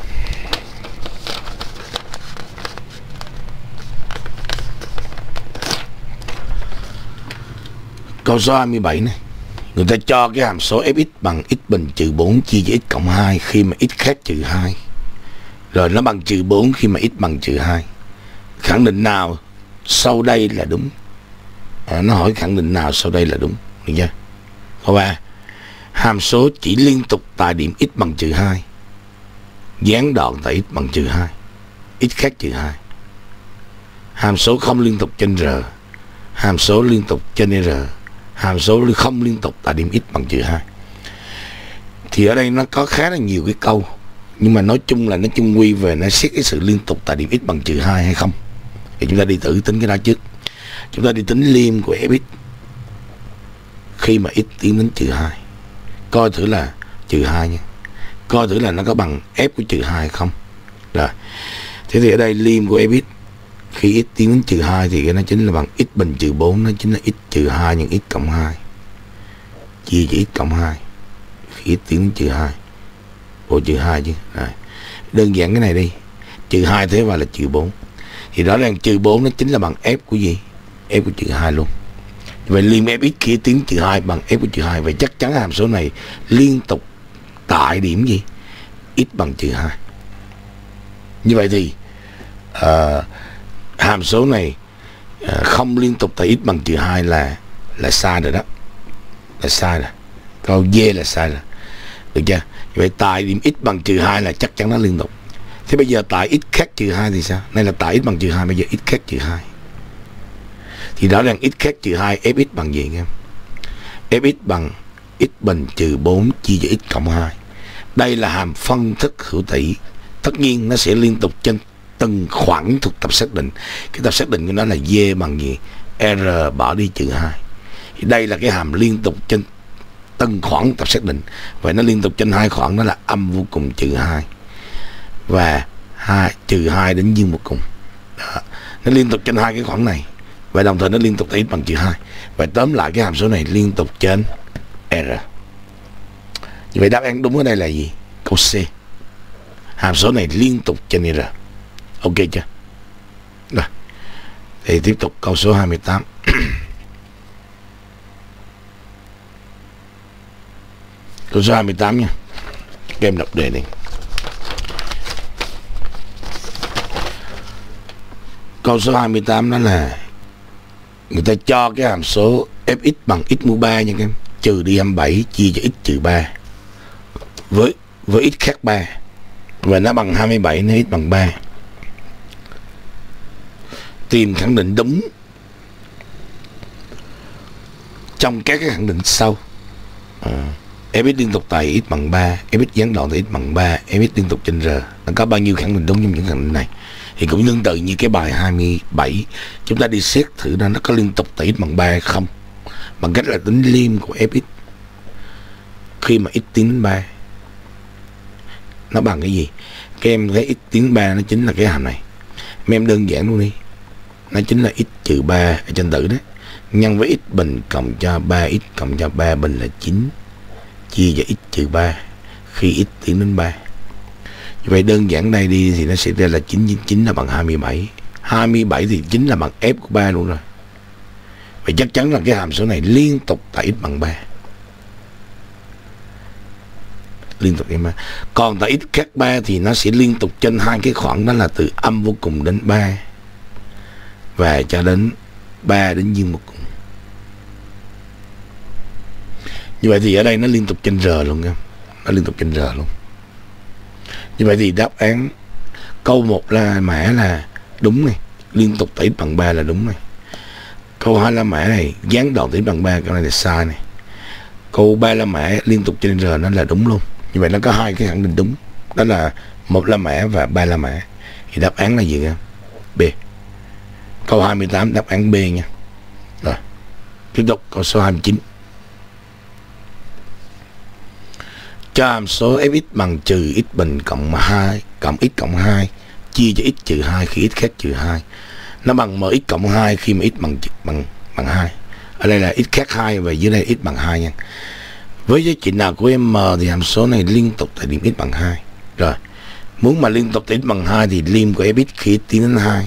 Câu số hai mươi bảy này, người ta cho cái hàm số fx bằng x bình trừ bốn chia cho x cộng hai khi mà x khác trừ hai. Rồi nó bằng trừ bốn khi mà x bằng trừ hai. Khẳng định nào sau đây là đúng? À, nó hỏi khẳng định nào sau đây là đúng. Được chưa? Câu ba. Hàm số chỉ liên tục tại điểm x bằng trừ hai, gián đoạn tại x bằng trừ hai, x khác trừ hai. Hàm số không liên tục trên R, hàm số liên tục trên R, hàm số không liên tục tại điểm x bằng trừ hai. Thì ở đây nó có khá là nhiều cái câu, nhưng mà nói chung là nó chung quy về nó xét cái sự liên tục tại điểm x bằng trừ hai hay không. Thì chúng ta đi thử tính cái đó trước. Chúng ta đi tính lim của fx khi mà x tiến đến trừ hai. Coi thử là trừ hai nha. Coi thử là nó có bằng f của trừ hai hay không. Rồi. Thế thì ở đây lim của fx khi x tiến đến trừ hai thì cái nó chính là bằng x bình trừ bốn, nó chính là x trừ hai nhân x cộng hai chia cho x cộng hai khi x tiến đến trừ hai. Ủa trừ hai chứ. Rồi. Đơn giản cái này đi. Trừ hai thế vào là trừ bốn. Thì rõ ràng trừ bốn nó chính là bằng f của gì? F của trừ hai luôn. Vậy lim fx khi tiến trừ hai bằng f của trừ hai. Vậy chắc chắn hàm số này liên tục tại điểm gì? X bằng trừ hai. Như vậy thì uh, hàm số này uh, không liên tục tại x bằng trừ hai là là sai rồi đó. Là sai rồi. Câu D là sai rồi. Được chưa? Vậy tại điểm x bằng trừ hai là chắc chắn nó liên tục. Thế bây giờ tại x khác trừ hai thì sao? Này là tại x bằng trừ hai, bây giờ x khác trừ hai. Thì rõ ràng x khác trừ hai, fx bằng gì em? Fx bằng x bình trừ bốn chia cho x cộng hai. Đây là hàm phân thức hữu tỷ. Tất nhiên nó sẽ liên tục trên từng khoảng thuộc tập xác định. Cái tập xác định của nó là D bằng gì? R bỏ đi trừ hai. Thì đây là cái hàm liên tục trên từng khoảng tập xác định. Vậy nó liên tục trên hai khoảng, đó là âm vô cùng trừ hai và hai trừ hai đến dương vô cùng. Đó. Nó liên tục trên hai cái khoảng này. Và đồng thời nó liên tục tại x bằng trừ hai. Và tóm lại cái hàm số này liên tục trên R. Vậy đáp án đúng ở đây là gì? Câu C. Hàm số này liên tục trên R. Ok chưa? Rồi. Thì tiếp tục câu số hai mươi tám. Câu số hai mươi tám nha. Các em đọc đề này. Câu số hai mươi tám đó là người ta cho cái hàm số fx bằng x mũ ba nha các em, trừ đi hai mươi bảy chia cho x trừ ba với với x khác ba và nó bằng hai mươi bảy nên x bằng ba. Tìm khẳng định đúng trong các cái khẳng định sau. À, fx liên tục tại x bằng ba, fx gián đoạn tại x bằng ba, fx liên tục trên R. Nó có bao nhiêu khẳng định đúng trong những khẳng định này? Thì cũng tương tự như cái bài hai mươi bảy, chúng ta đi xét thử ra nó có liên tục tại x bằng ba hay không, bằng cách là tính lim của fx khi mà x tiến đến ba. Nó bằng cái gì? Các em thấy x tiến đến ba nó chính là cái hàm này. Mấy em đơn giản luôn đi. Nó chính là x trừ ba ở trên tử đấy, nhân với x bình cộng cho ba x cộng cho ba bình là chín, chia cho x trừ ba khi x tiến đến ba. Vậy đơn giản đây đi thì nó sẽ ra là chín nhân chín là bằng hai mươi bảy. hai mươi bảy thì chín là bằng f của ba luôn rồi. Vậy chắc chắn là cái hàm số này liên tục tại x bằng ba. liên tục trên ba. Còn tại x khác ba thì nó sẽ liên tục trên hai cái khoảng, đó là từ âm vô cùng đến ba và cho đến ba đến dương vô cùng. Như vậy thì ở đây nó liên tục trên R luôn nha, nó liên tục trên R luôn. Như vậy thì đáp án câu một là mã là đúng này, liên tục tại x bằng ba là đúng này. Câu hai là mã này gián đoạn tại x bằng ba, câu này là sai này. Câu ba là mã liên tục trên R nó là đúng luôn. Như vậy nó có hai cái khẳng định đúng, đó là một là mã và ba là mã. Thì đáp án là gì nha? B. Câu hai mươi tám đáp án B nha. Rồi tiếp tục câu số hai mươi chín. Cho hàm số fx bằng trừ x bình cộng hai cộng x cộng hai chia cho x trừ hai khi x khác trừ hai. Nó bằng mx cộng hai khi mà x bằng bằng bằng hai. Ở đây là x khác hai và dưới đây x bằng hai nha. Với giá trị nào của m thì hàm số này liên tục tại điểm x bằng hai. Rồi, muốn mà liên tục tại x bằng hai thì lim của fx khi x tiến đến hai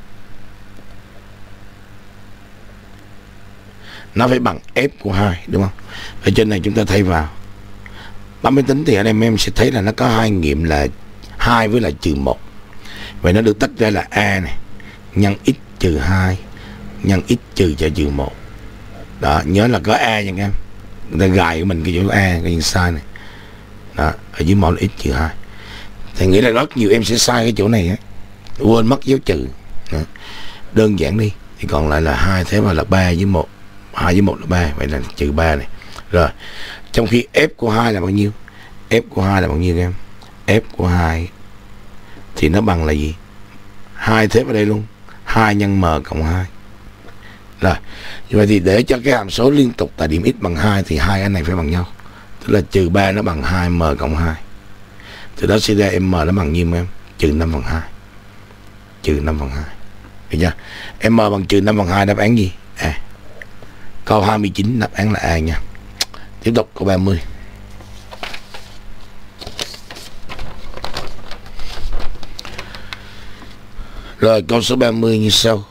nó phải bằng f của hai, đúng không? Ở trên này chúng ta thay vào bấm máy tính thì ở đây em sẽ thấy là nó có hai nghiệm là hai với lại trừ một. Vậy nó được tách ra là a này nhân x trừ hai nhân x trừ cho trừ một. Đó, nhớ là có a nha em. Người ta gài của mình cái chỗ a, cái sai này. Đó, ở dưới mẫu là x trừ hai. Thì nghĩ là rất nhiều em sẽ sai cái chỗ này á, quên mất dấu trừ. Đó. Đơn giản đi thì còn lại là hai, thế mà là ba với một, hai với một là ba, vậy là trừ ba này. Rồi, trong khi f của hai là bao nhiêu? F của hai là bao nhiêu em? F của hai thì nó bằng là gì? hai thế vào đây luôn, hai nhân m cộng hai. Rồi, như vậy thì để cho cái hàm số liên tục tại điểm x bằng hai thì hai cái này phải bằng nhau. Tức là trừ ba nó bằng hai m cộng hai. Từ đó suy ra m nó bằng nhiêu em? Trừ năm phần hai. Trừ năm phần hai. Được chưa? M bằng trừ năm phần hai đáp án gì? À. Câu hai mươi chín đáp án là A nha. Tiếp tục câu ba mươi. Rồi câu số ba mươi như sau.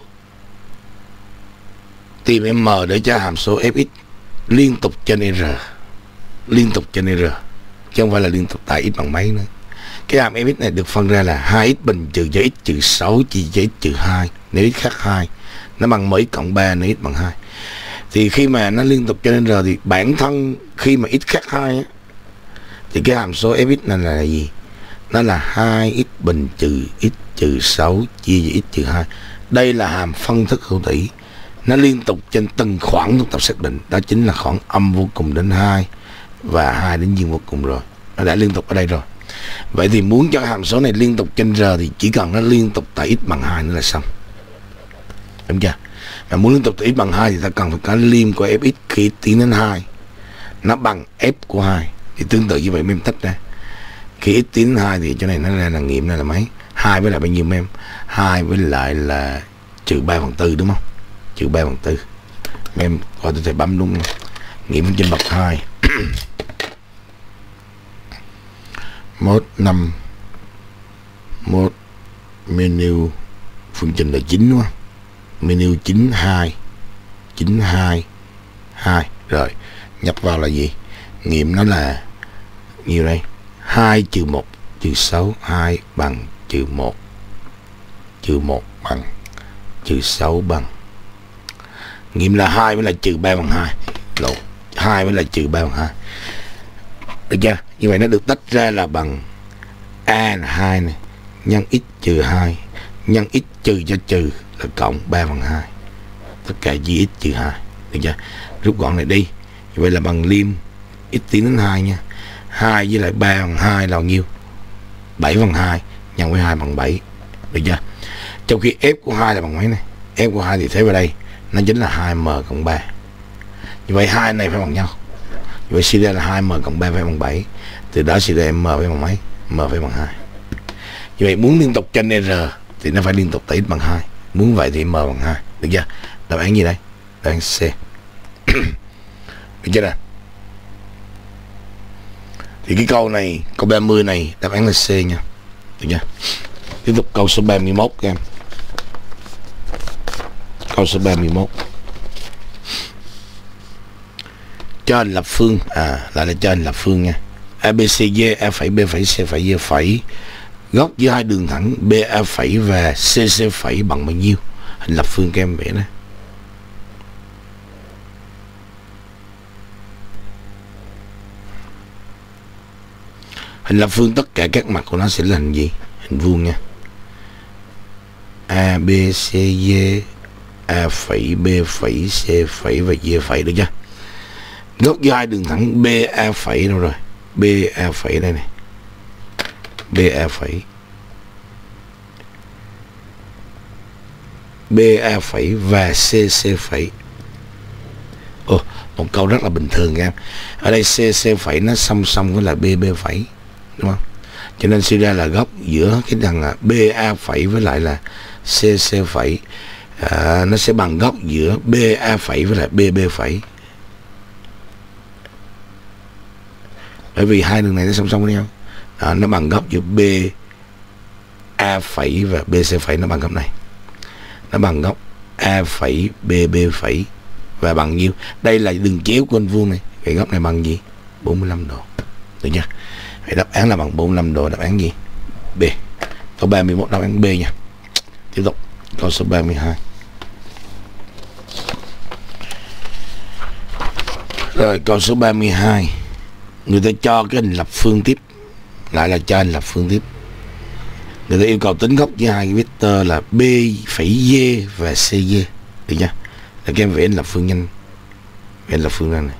Tìm m để cho hàm số fx liên tục trên r. Liên tục trên r, chứ không phải là liên tục tại x bằng mấy nữa. Cái hàm fx này được phân ra là hai x bình trừ cho x trừ sáu chia cho x trừ hai. Nếu x khác hai nó bằng mx cộng ba, nếu x bằng hai. Thì khi mà nó liên tục trên r thì bản thân khi mà x khác hai á, thì cái hàm số fx này là gì? Nó là hai x bình trừ x trừ sáu chia cho x trừ hai. Đây là hàm phân thức hữu tỷ. Nó liên tục trên từng khoảng thuộc tập xác định. Đó chính là khoảng âm vô cùng đến hai và hai đến dương vô cùng rồi. Nó đã liên tục ở đây rồi. Vậy thì muốn cho hàm số này liên tục trên r thì chỉ cần nó liên tục tại x bằng hai nữa là xong. Đúng chưa? Mà muốn liên tục tại x bằng hai thì ta cần phải có lim của fx khi tiến đến hai nó bằng f của hai. Thì tương tự như vậy em tách ra. Khi x tiến đến hai thì chỗ này nó ra là nghiệm này là mấy? hai với lại bao nhiêu em? hai với lại là trừ ba phần tư đúng không? Trừ ba phần tư. Em coi tôi thể bấm đúng không? Nghiệm trên bậc hai. Mốt năm. Mốt menu phương trình là chín đúng không? Menu chín hai. chín hai hai. Rồi, nhập vào là gì? Nghiệm nó là nhiêu đây? hai trừ một trừ sáu, hai bằng trừ một. Trừ một bằng trừ sáu bằng. Nghiệm là hai với là trừ ba bằng hai. Lộn, hai với là trừ ba bằng hai. Được chưa? Như vậy nó được tách ra là bằng a là hai này nhân x trừ hai nhân x trừ cho trừ là cộng ba phần hai. Tất cả chia x trừ hai. Được chưa? Rút gọn này đi. Như vậy là bằng lim x tiến đến hai nha. hai với lại ba bằng hai là bao nhiêu? bảy phần hai nhân với hai bằng bảy. Được chưa? Trong khi f của hai là bằng mấy này? F của hai thì thế vào đây nó chính là hai m cộng ba. Như vậy hai này phải bằng nhau. Như vậy suy ra là hai m cộng ba phải bằng bảy. Từ đó suy ra m phải bằng mấy? M phải bằng hai. Như vậy muốn liên tục trên r thì nó phải liên tục tại x bằng hai. Muốn vậy thì m bằng hai. Được chưa? Đáp án gì đây? Đáp án C. Được chưa nào? Thì cái câu này, câu ba mươi này đáp án là C nha. Được chưa? Tiếp tục câu số ba mươi mốt các em. Câu số ba mươi mốt. Cho hình lập phương, à lại là cho hình lập phương nha. a bê xê dê, A phẩy, B phẩy, C phẩy, D phẩy. Góc giữa hai đường thẳng bê a phẩy và xê xê phẩy bằng bao nhiêu? Hình lập phương các em vẽ đó. Hình lập phương tất cả các mặt của nó sẽ là hình gì? Hình vuông nha. A, B, C, D, A phẩy, B phẩy, C phẩy và D phẩy, được chưa? Góc giữa hai đường thẳng bê a phẩy đâu rồi? bê a phẩy đây này. bê a phẩy. bê a phẩy và xê xê phẩy. Ồ, một câu rất là bình thường em. Ở đây xê xê phẩy nó song song với là bê bê phẩy, đúng không? Cho nên suy ra là góc giữa cái thằng bê a phẩy với lại là xê xê phẩy à, nó sẽ bằng góc giữa bê a phẩy với lại bê bê phẩy. Bởi vì hai đường này nó song song với nhau. Đó, nó bằng góc giữa B A phẩy và B C phẩy, nó bằng góc này. Nó bằng góc A phẩy B B phẩy và bằng nhiêu? Đây là đường chéo của hình vuông này. Vậy góc này bằng gì? bốn mươi lăm độ. Được chưa? Vậy đáp án là bằng bốn mươi lăm độ. Đáp án gì? B. Câu ba mươi mốt đáp án B nha. Tiếp tục câu số ba mươi hai. Rồi câu số ba mươi hai. Người ta cho cái hình lập phương tiếp, lại là cho hình lập phương tiếp. Người ta yêu cầu tính góc với hai cái vector là B phẩy D và C D, được chưa? Để các em vẽ hình lập phương nhanh. Vẽ hình lập phương ra này.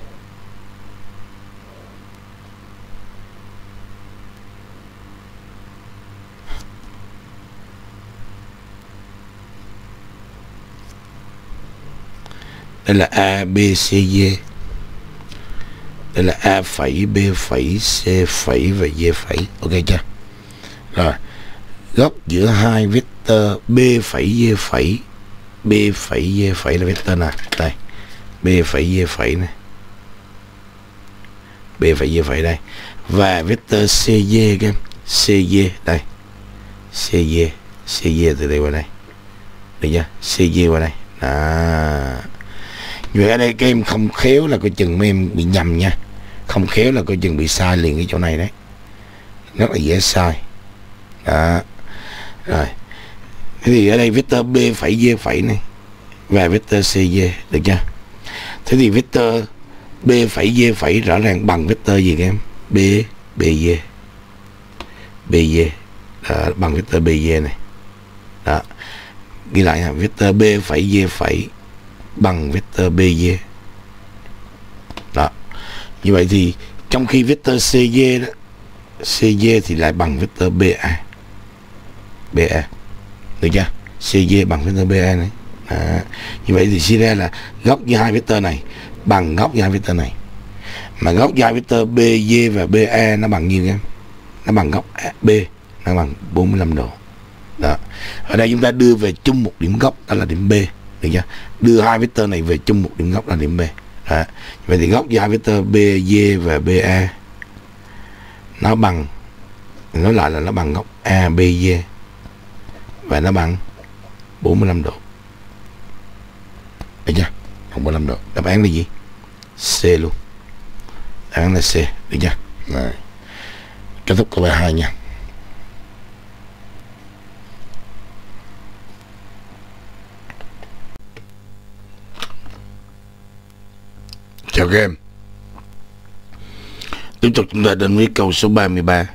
Đây là A, B, C, D. Đây là A phẩy, B phẩy, C phẩy và D phẩy. Ok chưa? Rồi, góc giữa hai vector B phẩy, D phẩy. B phẩy, D phẩy là vector nào? Đây, B phẩy, D phẩy này. B phẩy, D phẩy đây. Và vector C D các em. C D đây. C D, C D từ đây qua đây. Được chưa? C D qua đây. Đó. Vậy ở đây các em không khéo là coi chừng mấy em bị nhầm nha. Không khéo là coi chừng bị sai liền cái chỗ này đấy. Rất là dễ sai. Đó. Rồi. Thế thì ở đây vector B phẩy D phẩy này và vector C D, được chưa? Thế thì vector B phẩy D phẩy rõ ràng bằng vector gì các em? B, B D. B D. Đó, bằng vector B D này. Đó. Ghi lại ha, vector B phẩy D phẩy bằng vector B D. Đó. Như vậy thì trong khi vector C D đó, C D thì lại bằng vector B A. B A. Được chưa? C D bằng vector B A này. Đó. Như vậy thì suy ra là góc giữa hai vector này bằng góc giữa hai vector này. Mà góc giữa hai vector B D và B A nó bằng nhiêu em? Nó bằng góc B, nó bằng bốn mươi lăm độ. Đó. Ở đây chúng ta đưa về chung một điểm góc, đó là điểm B. Được chưa? Đưa hai vector này về chung một điểm góc là điểm B. Đó. Vậy thì góc giữa hai vector B D và B A nó bằng, nói lại là nó bằng góc A B D và nó bằng bốn mươi lăm độ. Được chưa? bốn mươi lăm độ. Đáp án là gì? C luôn. Đáp án là C. Được chưa? Rồi. Kết thúc câu bài hai nha. Chào các em. Tiếp tục chúng ta đến với câu số ba mươi ba.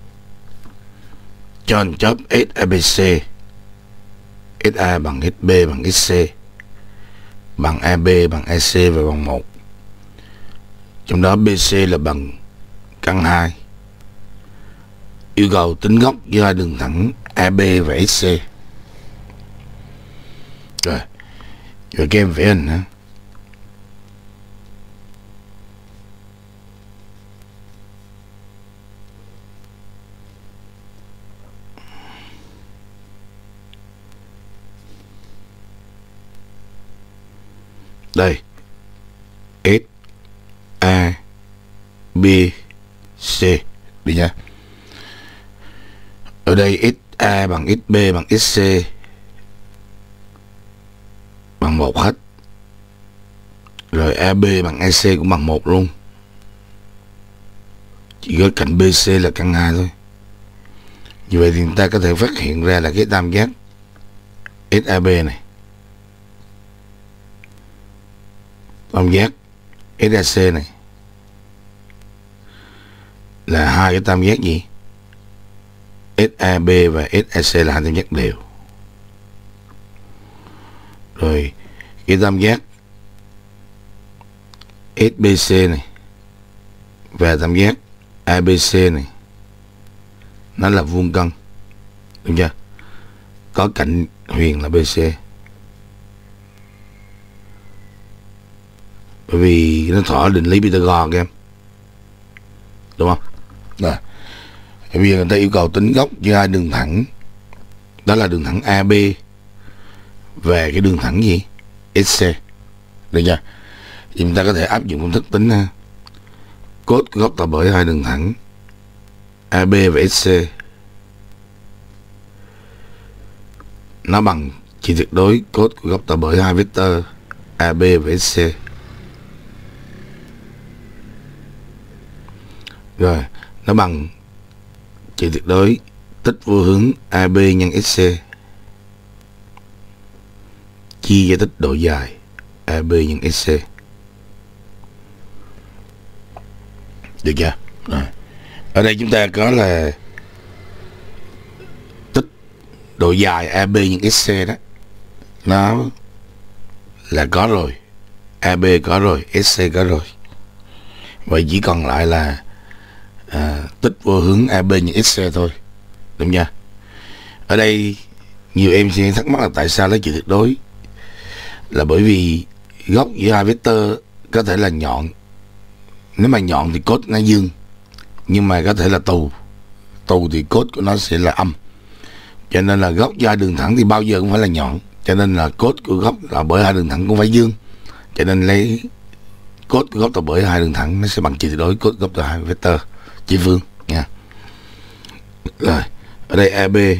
Cho hình chóp ét a bê xê, ét a bằng ét bê bằng ét xê, bằng a bê bằng a xê và bằng một. Trong đó bê xê là bằng căn hai. Yêu cầu tính góc giữa hai đường thẳng a bê và ét xê. Rồi, rồi các em vẽ hình hả? Đây, S A B C, được chưa? Ở đây ét a bằng ét bê bằng ét xê bằng một hết. Rồi a bê bằng a xê cũng bằng một luôn. chỉ có cạnh bê xê là căn hai thôi. Như vậy thì người ta có thể phát hiện ra là cái tam giác ét a bê này, tam giác ét a xê này là hai cái tam giác gì? ét a bê và ét a xê là hai tam giác đều. Rồi cái tam giác ét bê xê này và tam giác a bê xê này nó là vuông cân, đúng chưa? Có cạnh huyền là bê xê. Bởi vì nó thỏa định lý Pythagore các em, đúng không? Rồi bây giờ người ta yêu cầu tính góc giữa hai đường thẳng, đó là đường thẳng a bê về cái đường thẳng gì? ét xê, được chưa? Thì chúng ta có thể áp dụng công thức tính ha. Cos góc tạo bởi hai đường thẳng a bê và ét xê nó bằng chia tuyệt đối cos của góc tạo bởi hai vectơ a bê và ét xê. Rồi nó bằng chia tuyệt đối tích vô hướng a bê nhân ét xê chia cho tích độ dài a bê nhân ét xê. Được chưa? Rồi. Ở đây chúng ta có là tích độ dài a bê nhân ét xê đó, nó là có rồi, a bê có rồi, ét xê có rồi. Vậy chỉ còn lại là à, tích vô hướng a bê nhân ét xê thôi, đúng chưa? Ở đây nhiều em sẽ thắc mắc là tại sao lấy chữ tuyệt đối, là bởi vì góc giữa hai vectơ có thể là nhọn. Nếu mà nhọn thì cos nó dương, nhưng mà có thể là tù, tù thì cos của nó sẽ là âm. Cho nên là góc giữa hai đường thẳng thì bao giờ cũng phải là nhọn, cho nên là cos của góc là bởi hai đường thẳng cũng phải dương. Cho nên lấy cos của góc tạo bởi hai đường thẳng nó sẽ bằng chia tuyệt đối cos góc tạo hai vectơ chỉ phương nha. Rồi ở đây a bê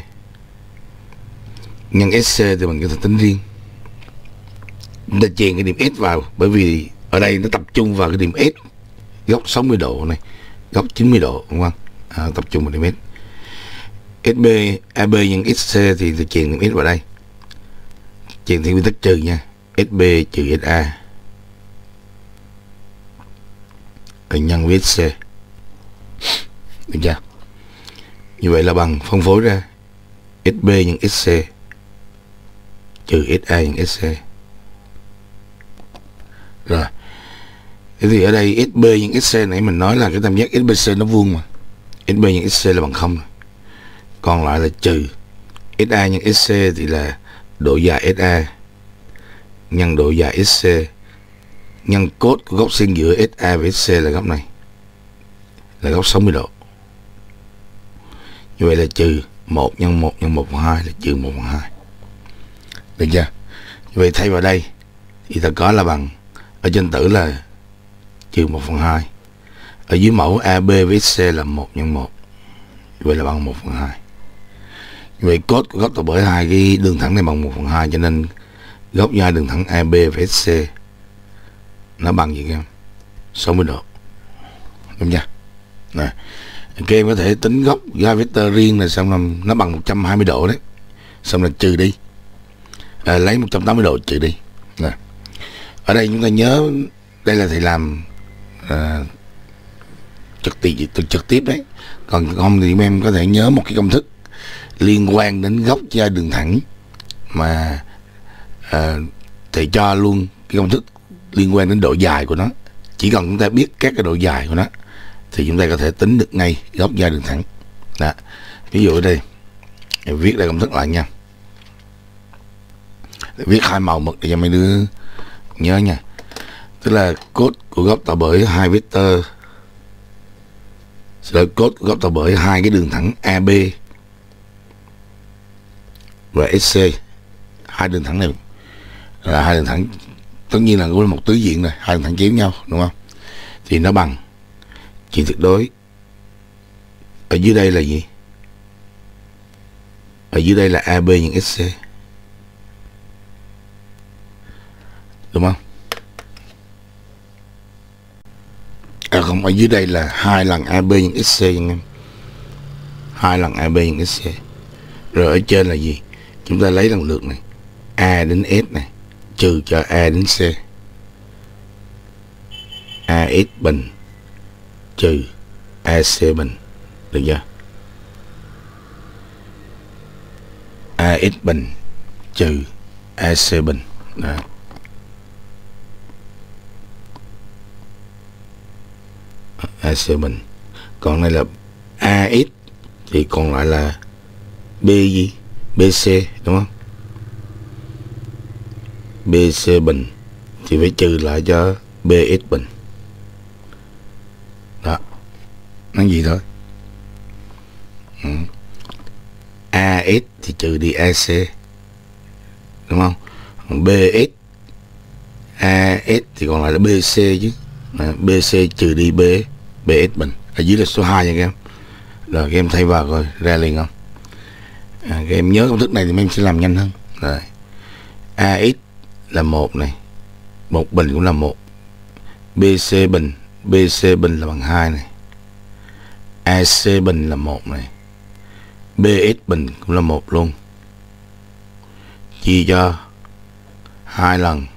nhân ét xê thì mình có thể tính riêng. Chúng ta chèn cái điểm S vào, bởi vì ở đây nó tập trung vào cái điểm S, góc sáu mươi độ này, góc chín mươi độ, đúng không? À, tập trung vào điểm S. ét bê, a bê nhân ét xê thì tôi chèn điểm S vào đây, chèn theo quy tắc trừ nha, ét bê trừ ét a rồi nhân với ét xê, được chưa? Như vậy là bằng phân phối ra ét bê nhân ét xê trừ ét a nhân ét xê. Rồi thế thì ở đây ét bê nhân ét xê này mình nói là cái tam giác ét bê xê nó vuông mà, ét bê nhân ét xê là bằng không, còn lại là trừ ét a nhân ét xê thì là độ dài ét a nhân độ dài ét xê nhân cos của góc xen giữa ét a và ét xê là góc này, là góc sáu mươi độ. Như vậy là trừ một nhân một nhân một phần hai là trừ một phần hai, được chưa? Như vậy thay vào đây thì ta có là bằng, ở trên tử là trừ một phần hai, ở dưới mẫu a bê với ét xê là một nhân một, vậy là bằng một phần hai. Vậy cos của góc tạo bởi hai cái đường thẳng này bằng một phần hai, cho nên góc giữa đường thẳng a bê và ét xê nó bằng gì em? sáu mươi độ, đúng chưa? Này, các em có thể tính góc giữa hai vectơ riêng này, xong là nó bằng một trăm hai mươi độ đấy, xong là trừ đi, à, lấy một trăm tám mươi độ trừ đi. Này, ở đây chúng ta nhớ đây là thầy làm à, trực tiếp trực tiếp đấy, còn không thì em có thể nhớ một cái công thức liên quan đến góc giữa đường thẳng mà à, thầy cho luôn cái công thức liên quan đến độ dài của nó. Chỉ cần chúng ta biết các cái độ dài của nó thì chúng ta có thể tính được ngay góc giữa đường thẳng. Đó. Ví dụ ở đây viết lại công thức lại nha, viết hai màu mực để cho mấy đứa nhớ nha. Tức là cos của góc tạo bởi hai vectơ, rồi cos của góc tạo bởi hai cái đường thẳng a bê và ét xê. Hai đường thẳng này là hai đường thẳng, tất nhiên là có một tứ diện này, hai đường thẳng chéo nhau, đúng không? Thì nó bằng chia tuyệt đối, ở dưới đây là gì? Ở dưới đây là a bê nhân ét xê, đúng không? À, không, ở dưới đây là hai lần a bê nhân xc anh em, hai lần a bê nhân xc. Rồi ở trên là gì? Chúng ta lấy lần lượt này, a đến s này trừ cho a đến c, a s bình trừ a c bình, được chưa? a s bình trừ a c bình. Đó. a c bình. Còn đây là a s thì còn lại là b gì? bê xê đúng không? bê xê bình thì phải trừ lại cho bê ét bình. Đó, nói gì thôi. Ừ. a ét thì trừ đi a xê đúng không? Còn bê ét, a ét thì còn lại là bê xê chứ. À, bê xê trừ đi B, bê ét bình. Ở dưới là số hai nha các em. Rồi các em thay vào rồi ra liền không? À, các em nhớ công thức này thì em sẽ làm nhanh hơn. Rồi a ét là một này, một bình cũng là một, bê xê bình, bê xê bình là bằng hai này, a xê bình là một này, bê ét bình cũng là một luôn, chia cho hai lần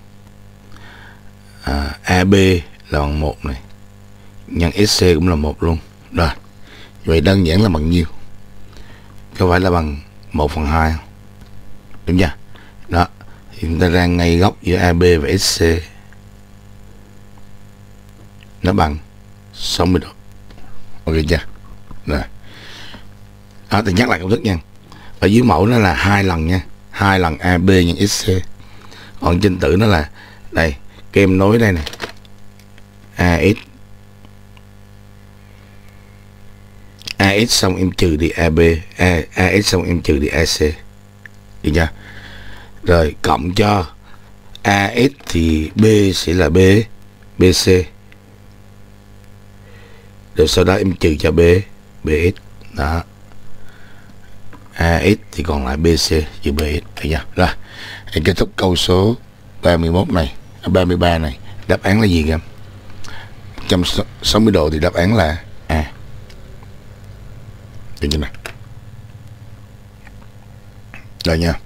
à, a bê là bằng một này, nhân ét xê cũng là một luôn. Rồi vậy đơn giản là bằng nhiêu? Có phải là bằng một phần hai không? Đúng chưa? Đó thì chúng ta ra ngay góc giữa a bê và ét xê, nó bằng sáu mươi độ. Ok chưa? Rồi đó, tôi nhắc lại công thức nha. Ở dưới mẫu nó là hai lần nha, hai lần a bê nhân ét xê. Còn trên tử nó là đây, các em nối đây này, a ét a ét xong em trừ đi a bê, a, AS xong em trừ đi a xê, được chưa? Rồi cộng cho a ét thì B sẽ là B, bê xê. Rồi sau đó em trừ cho B, bê ét. Đó. a ét thì còn lại bê xê trừ bê ét, được chưa? Rồi, em kết thúc câu số ba mươi mốt này, ba mươi ba này. Đáp án là gì em? một trăm sáu mươi độ thì đáp án là A. Được chưa nào? Rồi nha.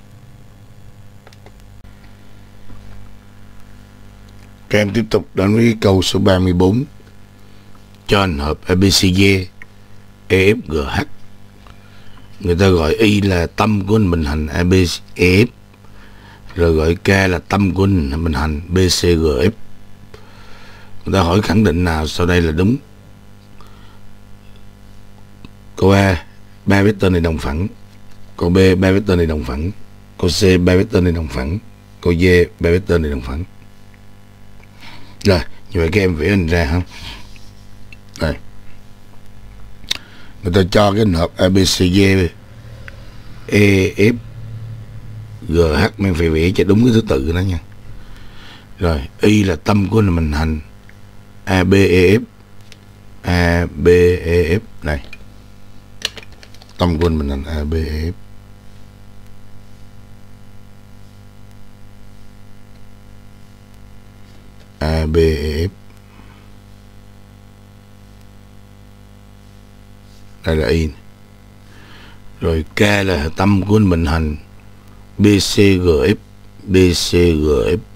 Các em tiếp tục đến với câu số ba mươi bốn. Cho hình hợp a bê xê đê e ép giê hát. Người ta gọi Y là tâm của hình bình hành a bê e ép, rồi gọi K là tâm của hình bình hành bê xê giê ép. Người ta hỏi khẳng định nào sau đây là đúng? Câu A, ba vectơ này đồng phẳng. Câu B, ba vectơ này đồng phẳng. Câu C, ba vectơ này đồng phẳng. Câu D, ba vectơ này đồng phẳng. Rồi, như vậy các em vẽ hình ra không? Đây. Người ta cho cái hình hợp a bê xê đê e ép giê hát, mình phải vẽ cho đúng cái thứ tự đó nha. Rồi, Y là tâm của mình hành a bê e ép, a bê e ép này. Tâm của mình hành a bê e ép. a bê e ép. Đây là Y. Rồi K là tâm của mình hành bê xê giê ép, bê xê giê ép.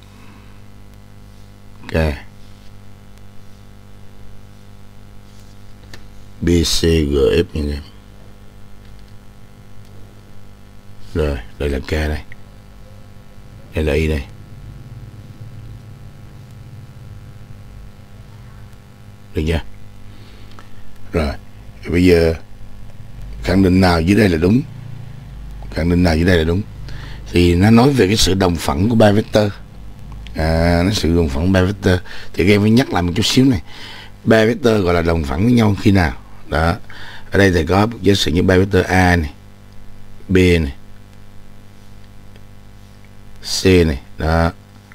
K bê xê giê ép nha em. Rồi, đây là K đây. Đây là Y đây. Được chưa? Rồi, bây giờ khẳng định nào dưới đây là đúng? Khẳng định nào dưới đây là đúng? Thì nó nói về cái sự đồng phẳng của ba vectơ. À, nó sự đồng phẳng của ba vectơ. Thì các em phải nhắc lại một chút xíu này. Ba vectơ gọi là đồng phẳng với nhau khi nào? Đó. Ở đây thầy có giả sử như ba vectơ A này, B này, C này. Đó.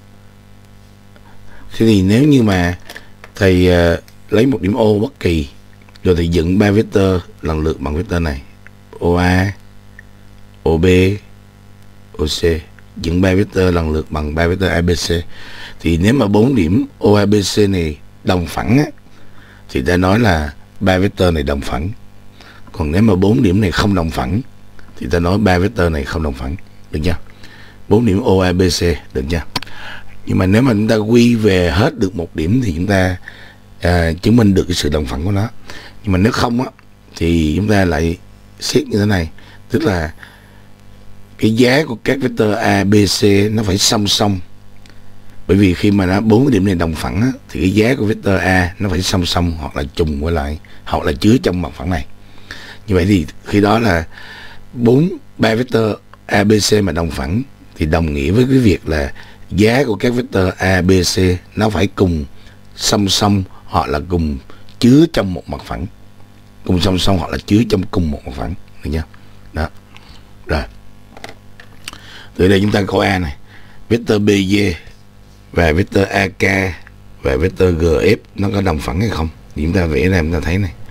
Thế thì nếu như mà thầy uh, lấy một điểm O bất kỳ, rồi thì dựng ba vectơ lần lượt bằng vectơ này, ô a, ô bê, ô xê, dựng ba vectơ lần lượt bằng ba vectơ a bê xê. Thì nếu mà bốn điểm ô a bê xê này đồng phẳng á, thì ta nói là ba vectơ này đồng phẳng. Còn nếu mà bốn điểm này không đồng phẳng thì ta nói ba vectơ này không đồng phẳng, được chưa? Bốn điểm O A B C, được chưa? Nhưng mà nếu mà chúng ta quy về hết được một điểm thì chúng ta à, chứng minh được cái sự đồng phẳng của nó. Nhưng mà nếu không á thì chúng ta lại xét như thế này, tức là cái giá của các vectơ A, B, C nó phải song song. Bởi vì khi mà nó bốn điểm này đồng phẳng á, thì cái giá của vectơ A nó phải song song hoặc là trùng với lại, hoặc là chứa trong mặt phẳng này. Như vậy thì khi đó là bốn ba vectơ A, B, C mà đồng phẳng thì đồng nghĩa với cái việc là giá của các vectơ A, B, C nó phải cùng song song hoặc là cùng chứa trong một mặt phẳng, cùng song song hoặc là chứa trong cùng một mặt phẳng, được chưa? Đó. Rồi. Từ đây chúng ta có A này, vectơ B, D và vectơ A K và vectơ G F nó có đồng phẳng hay không? Thì chúng ta vẽ ra chúng ta thấy này.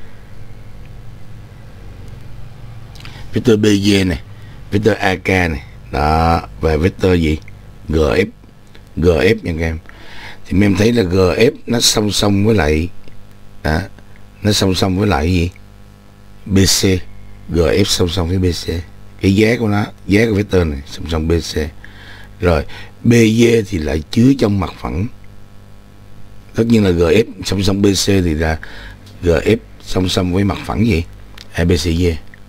Vectơ B, D này, vectơ A K này, đó, và vectơ gì? G F. G F nha các em. Thì mấy em thấy là G F nó song song với lại đó, nó song song với lại gì? B C. G F song song với B C. Cái giá của nó, giá của vectơ này song song B C. Rồi B D thì lại chứa trong mặt phẳng. Tất nhiên là G F song song B C thì là G F song song với mặt phẳng gì? A B C D.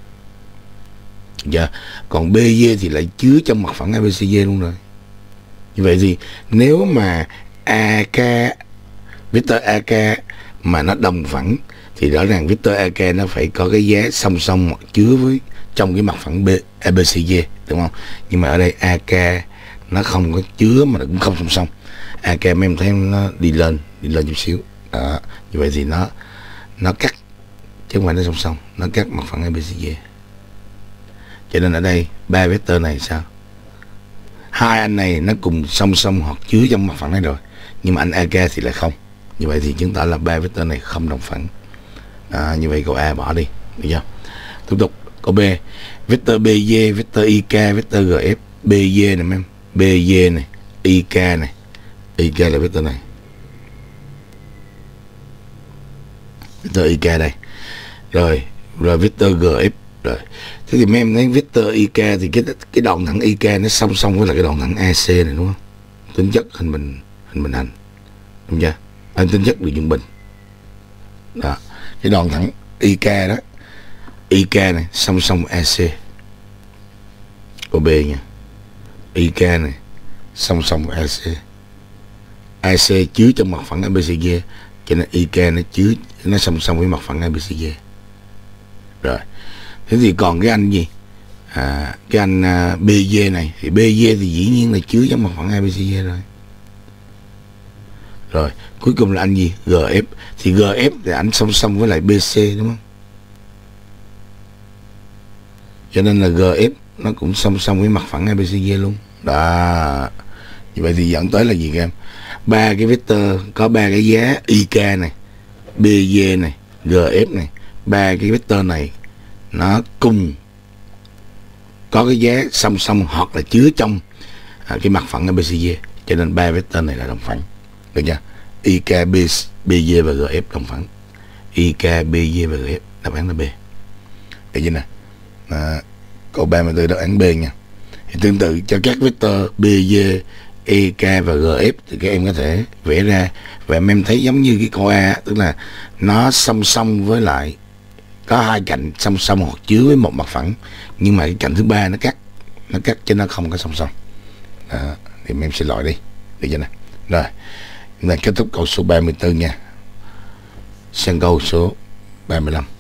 Dạ. Còn B D thì lại chứa trong mặt phẳng A B C D luôn rồi. Như vậy thì nếu mà A K, vectơ A K mà nó đồng phẳng thì rõ ràng vectơ A K nó phải có cái giá song song hoặc chứa với trong cái mặt phẳng B, A B C D, đúng không? Nhưng mà ở đây A K nó không có chứa mà cũng không song song. A K mấy em thấy nó đi lên, đi lên chút xíu. Đó. Như vậy thì nó nó cắt chứ không phải nó song song, nó cắt mặt phẳng A B C D. Cho nên ở đây ba vectơ này sao? Hai anh này nó cùng song song hoặc chứa trong mặt phẳng này rồi, nhưng mà anh A K thì lại không. Như vậy thì chứng tỏ là ba vectơ này không đồng phẳng. À, như vậy câu A bỏ đi, được chưa? Tiếp tục câu B, vectơ B D, vectơ I K, vectơ G F. B D này mấy em, B D này, I K này, I K là vectơ này, vectơ I K đây. Rồi, rồi vectơ G F. Rồi. Thế thì mấy em thấy vectơ I K thì cái cái đoạn thẳng I K nó song song với là cái đoạn thẳng A C này, đúng không? Tính chất hình bình hình bình hành, đúng chưa? Anh tính chất đường trung bình. Đó. Cái đoạn thẳng I K đó, I K này song song A C. Câu B nha. I K này song song A C. A C chứa trong mặt phẳng A B C D, cho nên I K nó chứa, nó song song với mặt phẳng A B C D. Rồi. Thế thì còn cái anh gì? À, cái anh uh, B D này thì B D thì dĩ nhiên là chứa trong mặt phẳng A B C D rồi. Rồi, cuối cùng là anh gì? G F. Thì G F thì anh song song với lại B C, đúng không? Cho nên là G F nó cũng song song với mặt phẳng A B C D luôn. Đó. Như vậy thì dẫn tới là gì các em? Ba cái vectơ có ba cái giá I K này, B D này, G F này, ba cái vectơ này nó cùng có cái giá song song hoặc là chứa trong à, cái mặt phẳng A B C D, cho nên ba vectơ này là đồng phẳng, được chưa? I K, B, B D và G F đồng phẳng. I K, B D và G F đáp án là B. Được chưa nè? À, câu ba mươi tư đáp án B nha. Thì tương tự cho các vectơ B, D, E, K và G F thì các em có thể vẽ ra và em thấy giống như cái câu A, tức là nó song song với lại có hai cạnh song song hoặc chứa với một mặt phẳng, nhưng mà cái cạnh thứ ba nó cắt, nó cắt chứ nó không có song song. Đó, thì em sẽ loại đi, được chưa nè? Rồi, chúng ta kết thúc câu số ba mươi tư nha. Sang câu số ba mươi lăm.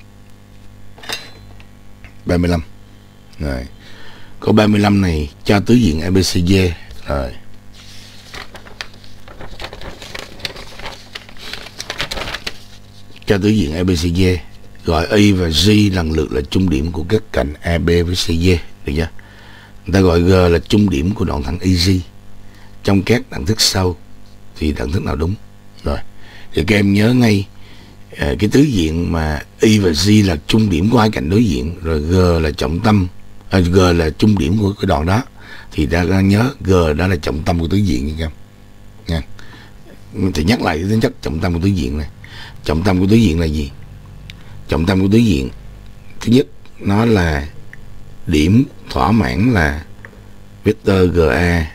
ba mươi lăm. Rồi. Câu ba mươi lăm này cho tứ diện A B C D. Rồi. Cho tứ diện A B C D, gọi Y và G lần lượt là trung điểm của các cạnh A B với C D, được chưa? Người ta gọi G là trung điểm của đoạn thẳng I G. Trong các đẳng thức sau thì đẳng thức nào đúng? Rồi. Thì các em nhớ ngay à, cái tứ diện mà Y và G là trung điểm của hai cạnh đối diện, rồi G là trọng tâm, à, G là trung điểm của cái đoạn đó, thì ta nhớ G đó là trọng tâm của tứ diện nha các em. Nha. thì nhắc lại cái tính chất trọng tâm của tứ diện này. Trọng tâm của tứ diện là gì? Trọng tâm của tứ diện, thứ nhất, nó là điểm thỏa mãn là vector giê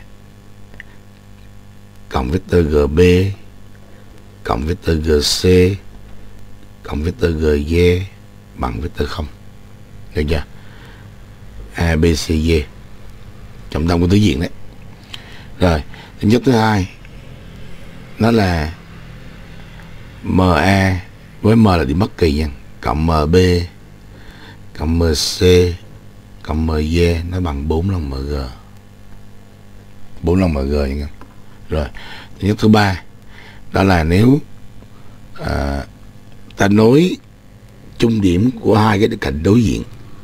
cộng vector giê bê cộng vector giê xê cộng vector giê dê bằng vector không. Được chưa? A, B, C, D. Trọng tâm của tứ diện đấy. Rồi, tính chất thứ hai, nó là em a với M là điểm bất kỳ nha, cộng em bê cộng em xê cộng em dê nó bằng bốn lần em giê. bốn lần em giê nha. Rồi, tính chất thứ ba, đó là nếu à, ta nối trung điểm của hai cái cạnh đối diện,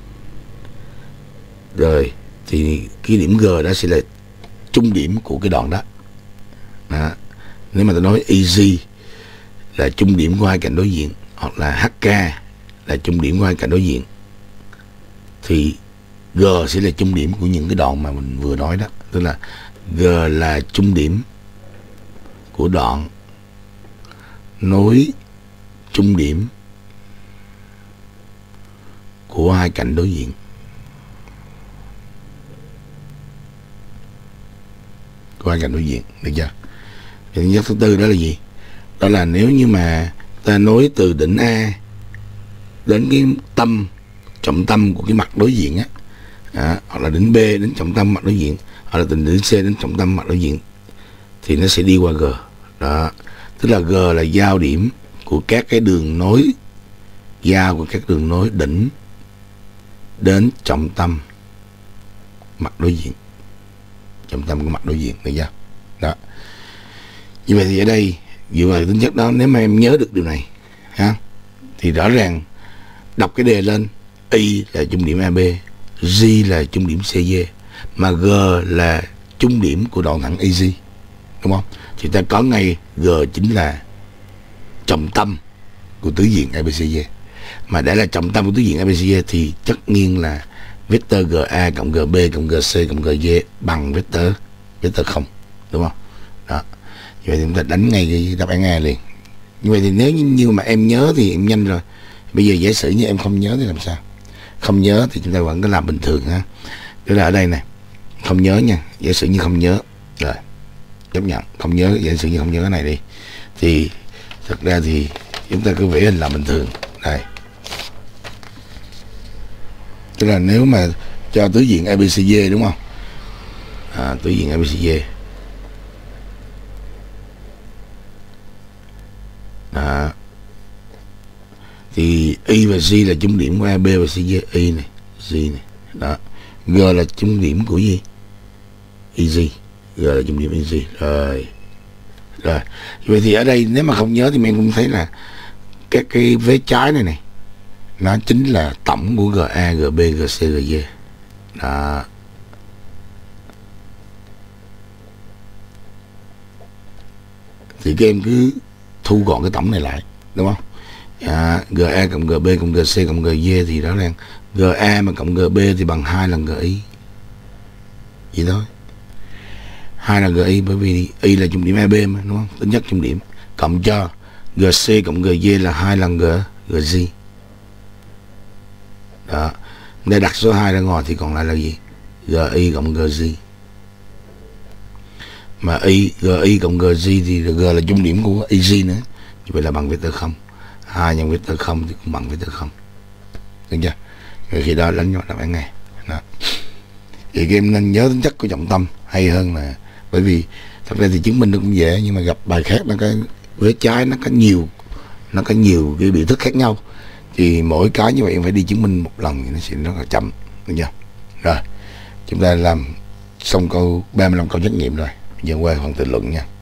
rồi thì cái điểm G đó sẽ là trung điểm của cái đoạn đó. Đó. Nếu mà ta nói e giê là trung điểm của hai cạnh đối diện, hoặc là hát ca là trung điểm của hai cạnh đối diện, thì G sẽ là trung điểm của những cái đoạn mà mình vừa nói đó. Tức là G là trung điểm của đoạn nối trung điểm của hai cạnh đối diện. Của hai cạnh đối diện, được chưa? Thì thứ tư đó là gì? Đó là nếu như mà ta nối từ đỉnh A đến cái tâm, trọng tâm của cái mặt đối diện á, à, hoặc là đỉnh B đến trọng tâm mặt đối diện, hoặc là từ đỉnh C đến trọng tâm mặt đối diện, thì nó sẽ đi qua G. Đó, tức là G là giao điểm của các cái đường nối, giao của các đường nối đỉnh đến trọng tâm mặt đối diện, trọng tâm của mặt đối diện, được chưa? Đó. Như vậy thì ở đây dựa vào tính chất đó, nếu mà em nhớ được điều này ha, thì rõ ràng đọc cái đề lên, Y là trung điểm a bê, G là trung điểm xê dê, mà G là trung điểm của đoạn thẳng a giê, đúng không? Thì ta có ngay G chính là trọng tâm của tứ diện a bê xê dê. Mà đã là trọng tâm của tứ diện a bê xê dê thì tất nhiên là vector giê a cộng giê bê cộng giê xê cộng giê dê bằng vector vector không, đúng không? Đó. Như vậy thì chúng ta đánh ngay cái đáp án A liền. Như vậy thì nếu như mà em nhớ thì em nhanh rồi. Bây giờ giả sử như em không nhớ thì làm sao? Không nhớ thì chúng ta vẫn cứ làm bình thường ha. Tức là ở đây này, không nhớ nha. Giả sử như không nhớ, rồi chấp nhận không nhớ, giả sử như không nhớ cái này đi, thì thật ra thì chúng ta cứ vẽ hình làm bình thường. Đây, tức là nếu mà cho tứ diện a bê xê dê, đúng không? À, tứ diện a bê xê dê. Đó. Thì Y và G là trung điểm của a bê và xê dê. Y này, G này. Đó. G là trung điểm của gì? e giê. G là trung điểm e giê. Rồi. Rồi. Vậy thì ở đây nếu mà không nhớ thì mình cũng thấy là các cái vế trái này này, nó chính là tổng của giê a, giê bê, giê xê, giê dê. Đó. Thì các em cứ thu gọn cái tổng này lại, đúng không? À, giê a cộng giê bê cộng giê xê cộng giê dê thì rõ ràng giê a mà cộng giê bê thì bằng hai lần giê y. Vậy thôi. Hai lần giê y, bởi vì Y là trung điểm a bê mà, đúng không? Tính chất trung điểm. Cộng cho giê xê cộng giê dê là hai lần giê giê. Đó. Để đặt số hai ra ngoài thì còn lại là gì? giê y cộng giê giê. Mà Y, giê y cộng giê giê thì G là trung điểm của e giê nữa. Như vậy là bằng vector không. Hai nhân vector không thì cũng bằng vector không. Được chưa? Rồi khi đó đánh vào đáp án này. Đó. Thì các em nên nhớ tính chất của trọng tâm hay hơn, là bởi vì thật ra thì chứng minh nó cũng dễ, nhưng mà gặp bài khác nó cái vế trái nó có nhiều nó có nhiều cái biểu thức khác nhau, thì mỗi cái như vậy em phải đi chứng minh một lần thì nó sẽ rất là chậm, được chưa? Rồi chúng ta làm xong câu ba mươi lăm câu trắc nghiệm rồi, giờ qua phần tự luận nha.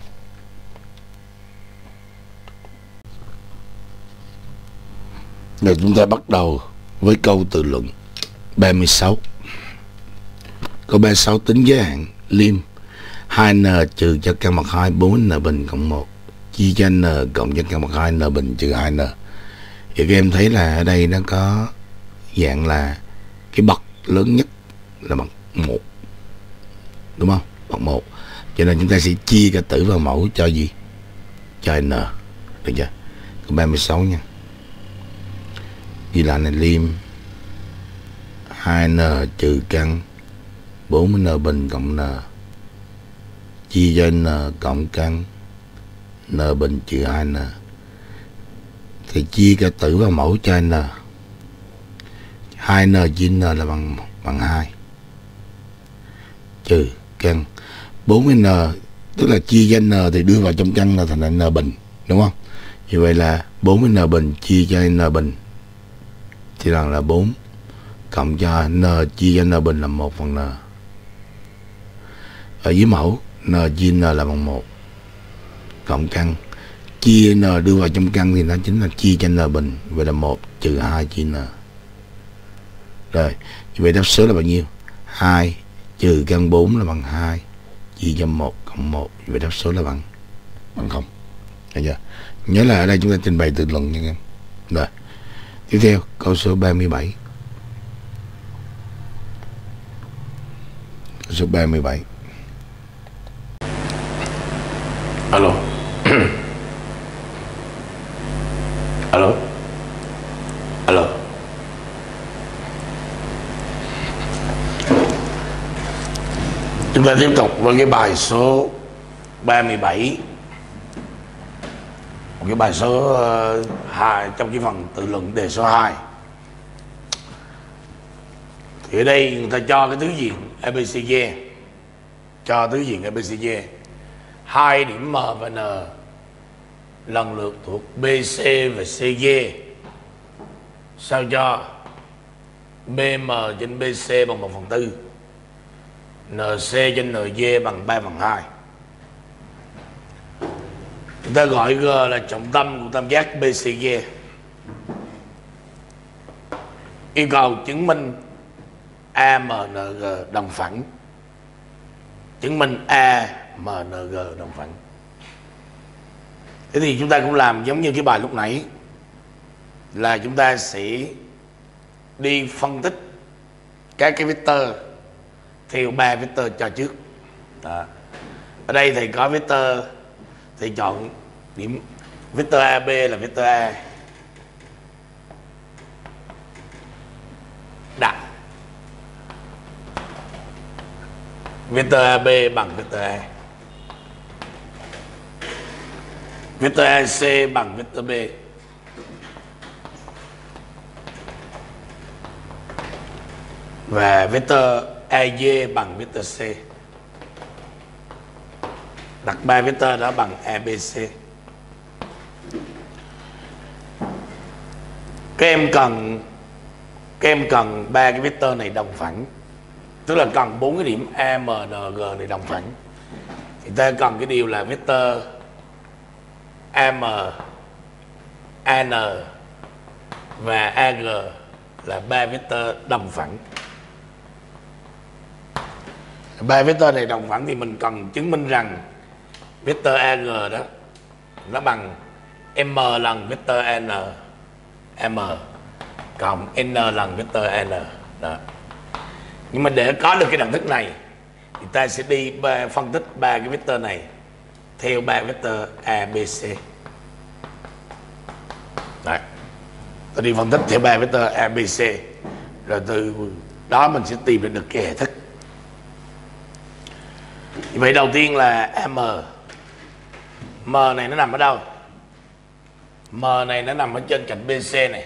Rồi chúng ta bắt đầu với câu tự luận ba mươi sáu. Câu ba mươi sáu tính giới hạn lim hai n trừ cho căn bậc hai bốn n bình cộng một chia cho n cộng cho căn bậc hai n bình trừ hai n. Thì các em thấy là ở đây nó có dạng là cái bậc lớn nhất là bậc một, đúng không? Bậc một. Cho nên chúng ta sẽ chia cả tử và mẫu cho gì? cho n, được chưa? Câu ba mươi sáu nha. Ghi lại này liêm hai n trừ căn bốn mươi n bình cộng n chia cho n cộng căn n bình trừ hai n. Thì chia cả tử và mẫu cho n. hai n chia n là bằng bằng hai trừ căn bốn mươi n, tức là chia cho n thì đưa vào trong căn là thành n bình, đúng không? Như vậy là bốn mươi n bình chia cho n bình thì rằng là bốn cộng cho n chia cho n bình là một phần n. Ở dưới mẫu n chia n là bằng một cộng căn chia n đưa vào trong căn thì nó chính là chia cho n bình, vậy là một trừ hai chia n. Rồi, như vậy đáp số là bao nhiêu? hai trừ căn bốn là bằng hai chia cho một cộng một, vậy đáp số là bằng bằng không. Được chưa? Nhớ là ở đây chúng ta trình bày tự luận nha em. Rồi. Tiếp theo, câu số ba mươi bảy. Câu số ba mươi bảy. Alo. Alo. Alo. Chúng ta tiếp tục với cái bài số ba mươi bảy. Một cái bài số uh, hai trong cái phần tự luận đề số hai. Thì ở đây người ta cho cái tứ diện a bê xê đê, cho tứ diện a bê xê đê hai điểm M và N lần lượt thuộc bê xê và xê đê sao cho bê em trên bê xê bằng một phần tư, en xê trên en đê bằng ba phần hai. Chúng ta gọi G là trọng tâm của tam giác bê xê đê. Yêu cầu chứng minh a em en giê đồng phẳng. Chứng minh a em en giê đồng phẳng. Thế thì chúng ta cũng làm giống như cái bài lúc nãy, là chúng ta sẽ đi phân tích các cái vector theo ba vector cho trước. Đó. Ở đây thầy có vector, thầy chọn điểm vector a bê là vector A, đặt vector a bê bằng vector A, vector a xê bằng vector B, và vector a dê bằng vector C. Đặt ba vector đó bằng a bê xê. Các em cần các em cần ba cái vector này đồng phẳng, tức là cần bốn cái điểm a em en giê này đồng phẳng. Thì ta cần cái điều là vector a em, an và ag là ba vector đồng phẳng. Ba vector này đồng phẳng thì mình cần chứng minh rằng vector ag đó nó bằng m lần vector n m cộng n lần vector n đó. Nhưng mà để có được cái đẳng thức này thì ta sẽ đi ba, phân tích ba cái vector này theo ba vector a b c. Đấy. Ta đi phân tích theo ba vector a b c, rồi từ đó mình sẽ tìm được cái hệ thức. Vậy đầu tiên là m. M này nó nằm ở đâu? M này nó nằm ở trên cạnh bê xê này.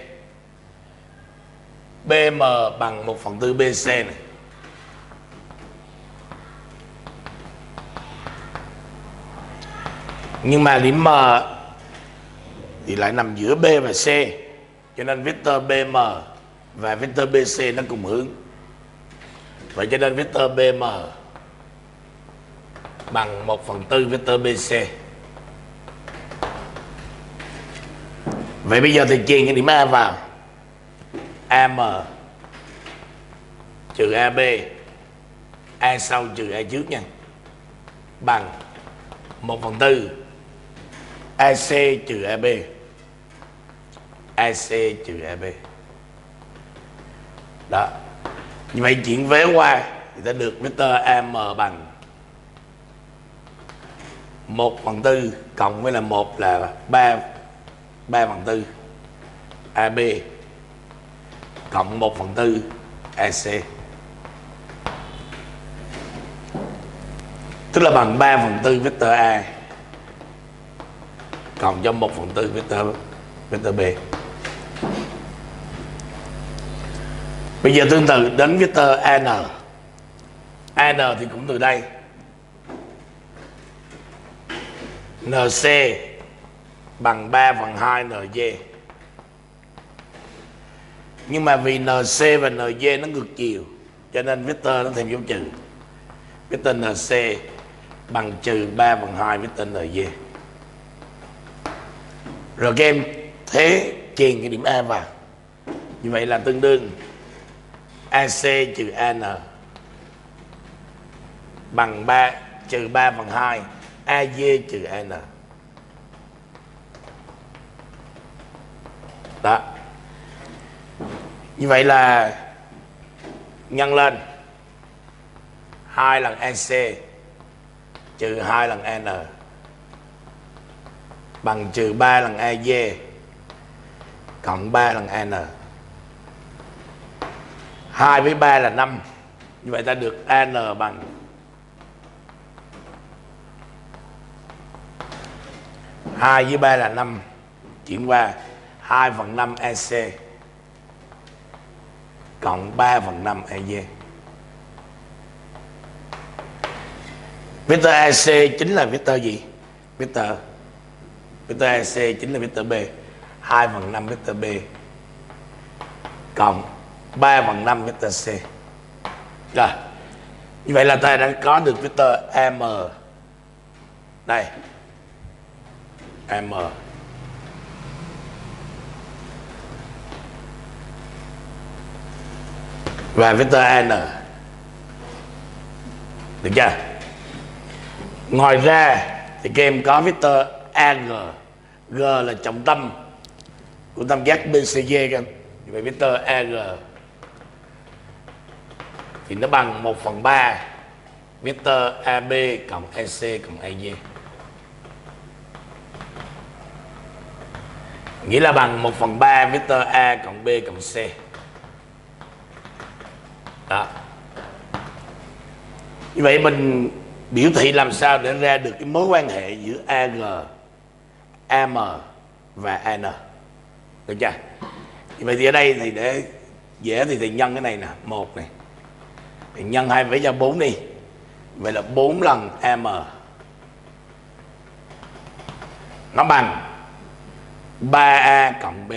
bê em bằng một phần tư bê xê này. Nhưng mà điểm M thì lại nằm giữa B và C, cho nên vector bê em và vector bê xê nó cùng hướng. Vậy cho nên vector bê em bằng một phần tư vector bê xê. Vậy bây giờ thì chèn cái điểm A vào. a em trừ a bê, A sau trừ A trước nha, bằng một phần tư a xê trừ a bê, a xê trừ a bê. Đó. Như vậy chuyển vế qua thì ta được vector a em bằng một phần tư cộng với là một là ba ba phần tư a bê cộng một phần tư a xê, tức là bằng ba phần tư vector A cộng cho một phần tư vector vector B. Bây giờ tương tự đến vector an. An thì cũng từ đây, en xê bằng ba phần hai en giê. Nhưng mà vì en xê và en giê nó ngược chiều cho nên vector nó thêm dấu trừ. Vector en xê bằng trừ ba phần hai vector en giê. Rồi các em thế chèn cái điểm A vào. Như vậy là tương đương a xê trừ an bằng ba trừ ba phần hai a giê trừ an. Đó. Như vậy là nhân lên hai lần a xê trừ hai lần an bằng trừ ba lần a giê cộng ba lần an. hai với ba là năm. Như vậy ta được an bằng hai với ba là năm, chuyển qua hai phần năm a xê cộng ba phần năm a giê. Vector a xê chính là vector gì? Vector Vector a xê chính là vector B, hai phần năm vector B cộng ba phần năm vector C. Rồi. Như vậy là ta đã có được vector M. Đây. M. Và vector N. Được chưa? Ngoài ra thì các em có vector a giê. G là trọng tâm của tam giác bê xê giê các em. Vậy vector a giê thì nó bằng một phần ba vector a bê cộng a xê cộng a giê. Nghĩa là bằng một phần ba vector A cộng B cộng C. Đó. Như vậy mình biểu thị làm sao để ra được cái mối quan hệ giữa a giê, a em và a en. Được chưa? Như vậy thì ở đây thì để dễ thì thì nhân cái này nè, một này. Thì nhân hai với cho bốn đi. Vậy là bốn lần a em nó bằng ba a cộng B.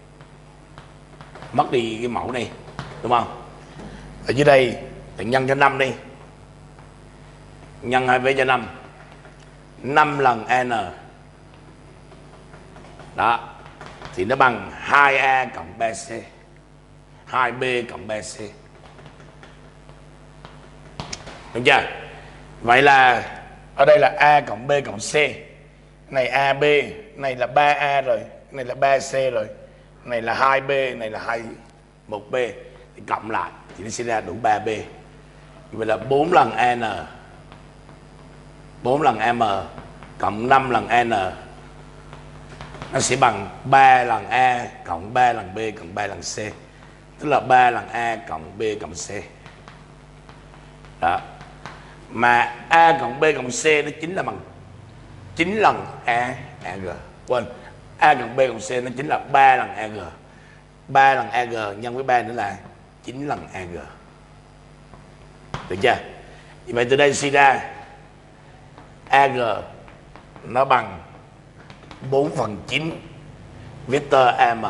Mất đi cái mẫu này, đúng không? Ở dưới đây thì nhân cho năm đi. Nhân hai với cho năm. năm lần n. Đó. Thì nó bằng hai a cộng ba c. hai b cộng ba c. Đúng chưa? Vậy là ở đây là A cộng B cộng C. Này a bê, này là ba a rồi, này là ba c rồi, này là hai b, này là hai một b. Thì cộng lại thì nó sẽ ra đủ ba b. Vậy là bốn lần n, bốn lần m cộng năm lần n, nó sẽ bằng ba lần a cộng ba lần b cộng ba lần c. Tức là ba lần a cộng b cộng c. Đó. Mà a cộng b cộng c nó chính là bằng chín lần a ag. Quên, a cộng b cộng c nó chính là ba lần ag. ba lần ag nhân với ba nữa là chín lần ag. Được chưa? Vậy từ đây suy ra ag nó bằng bốn phần chín vector am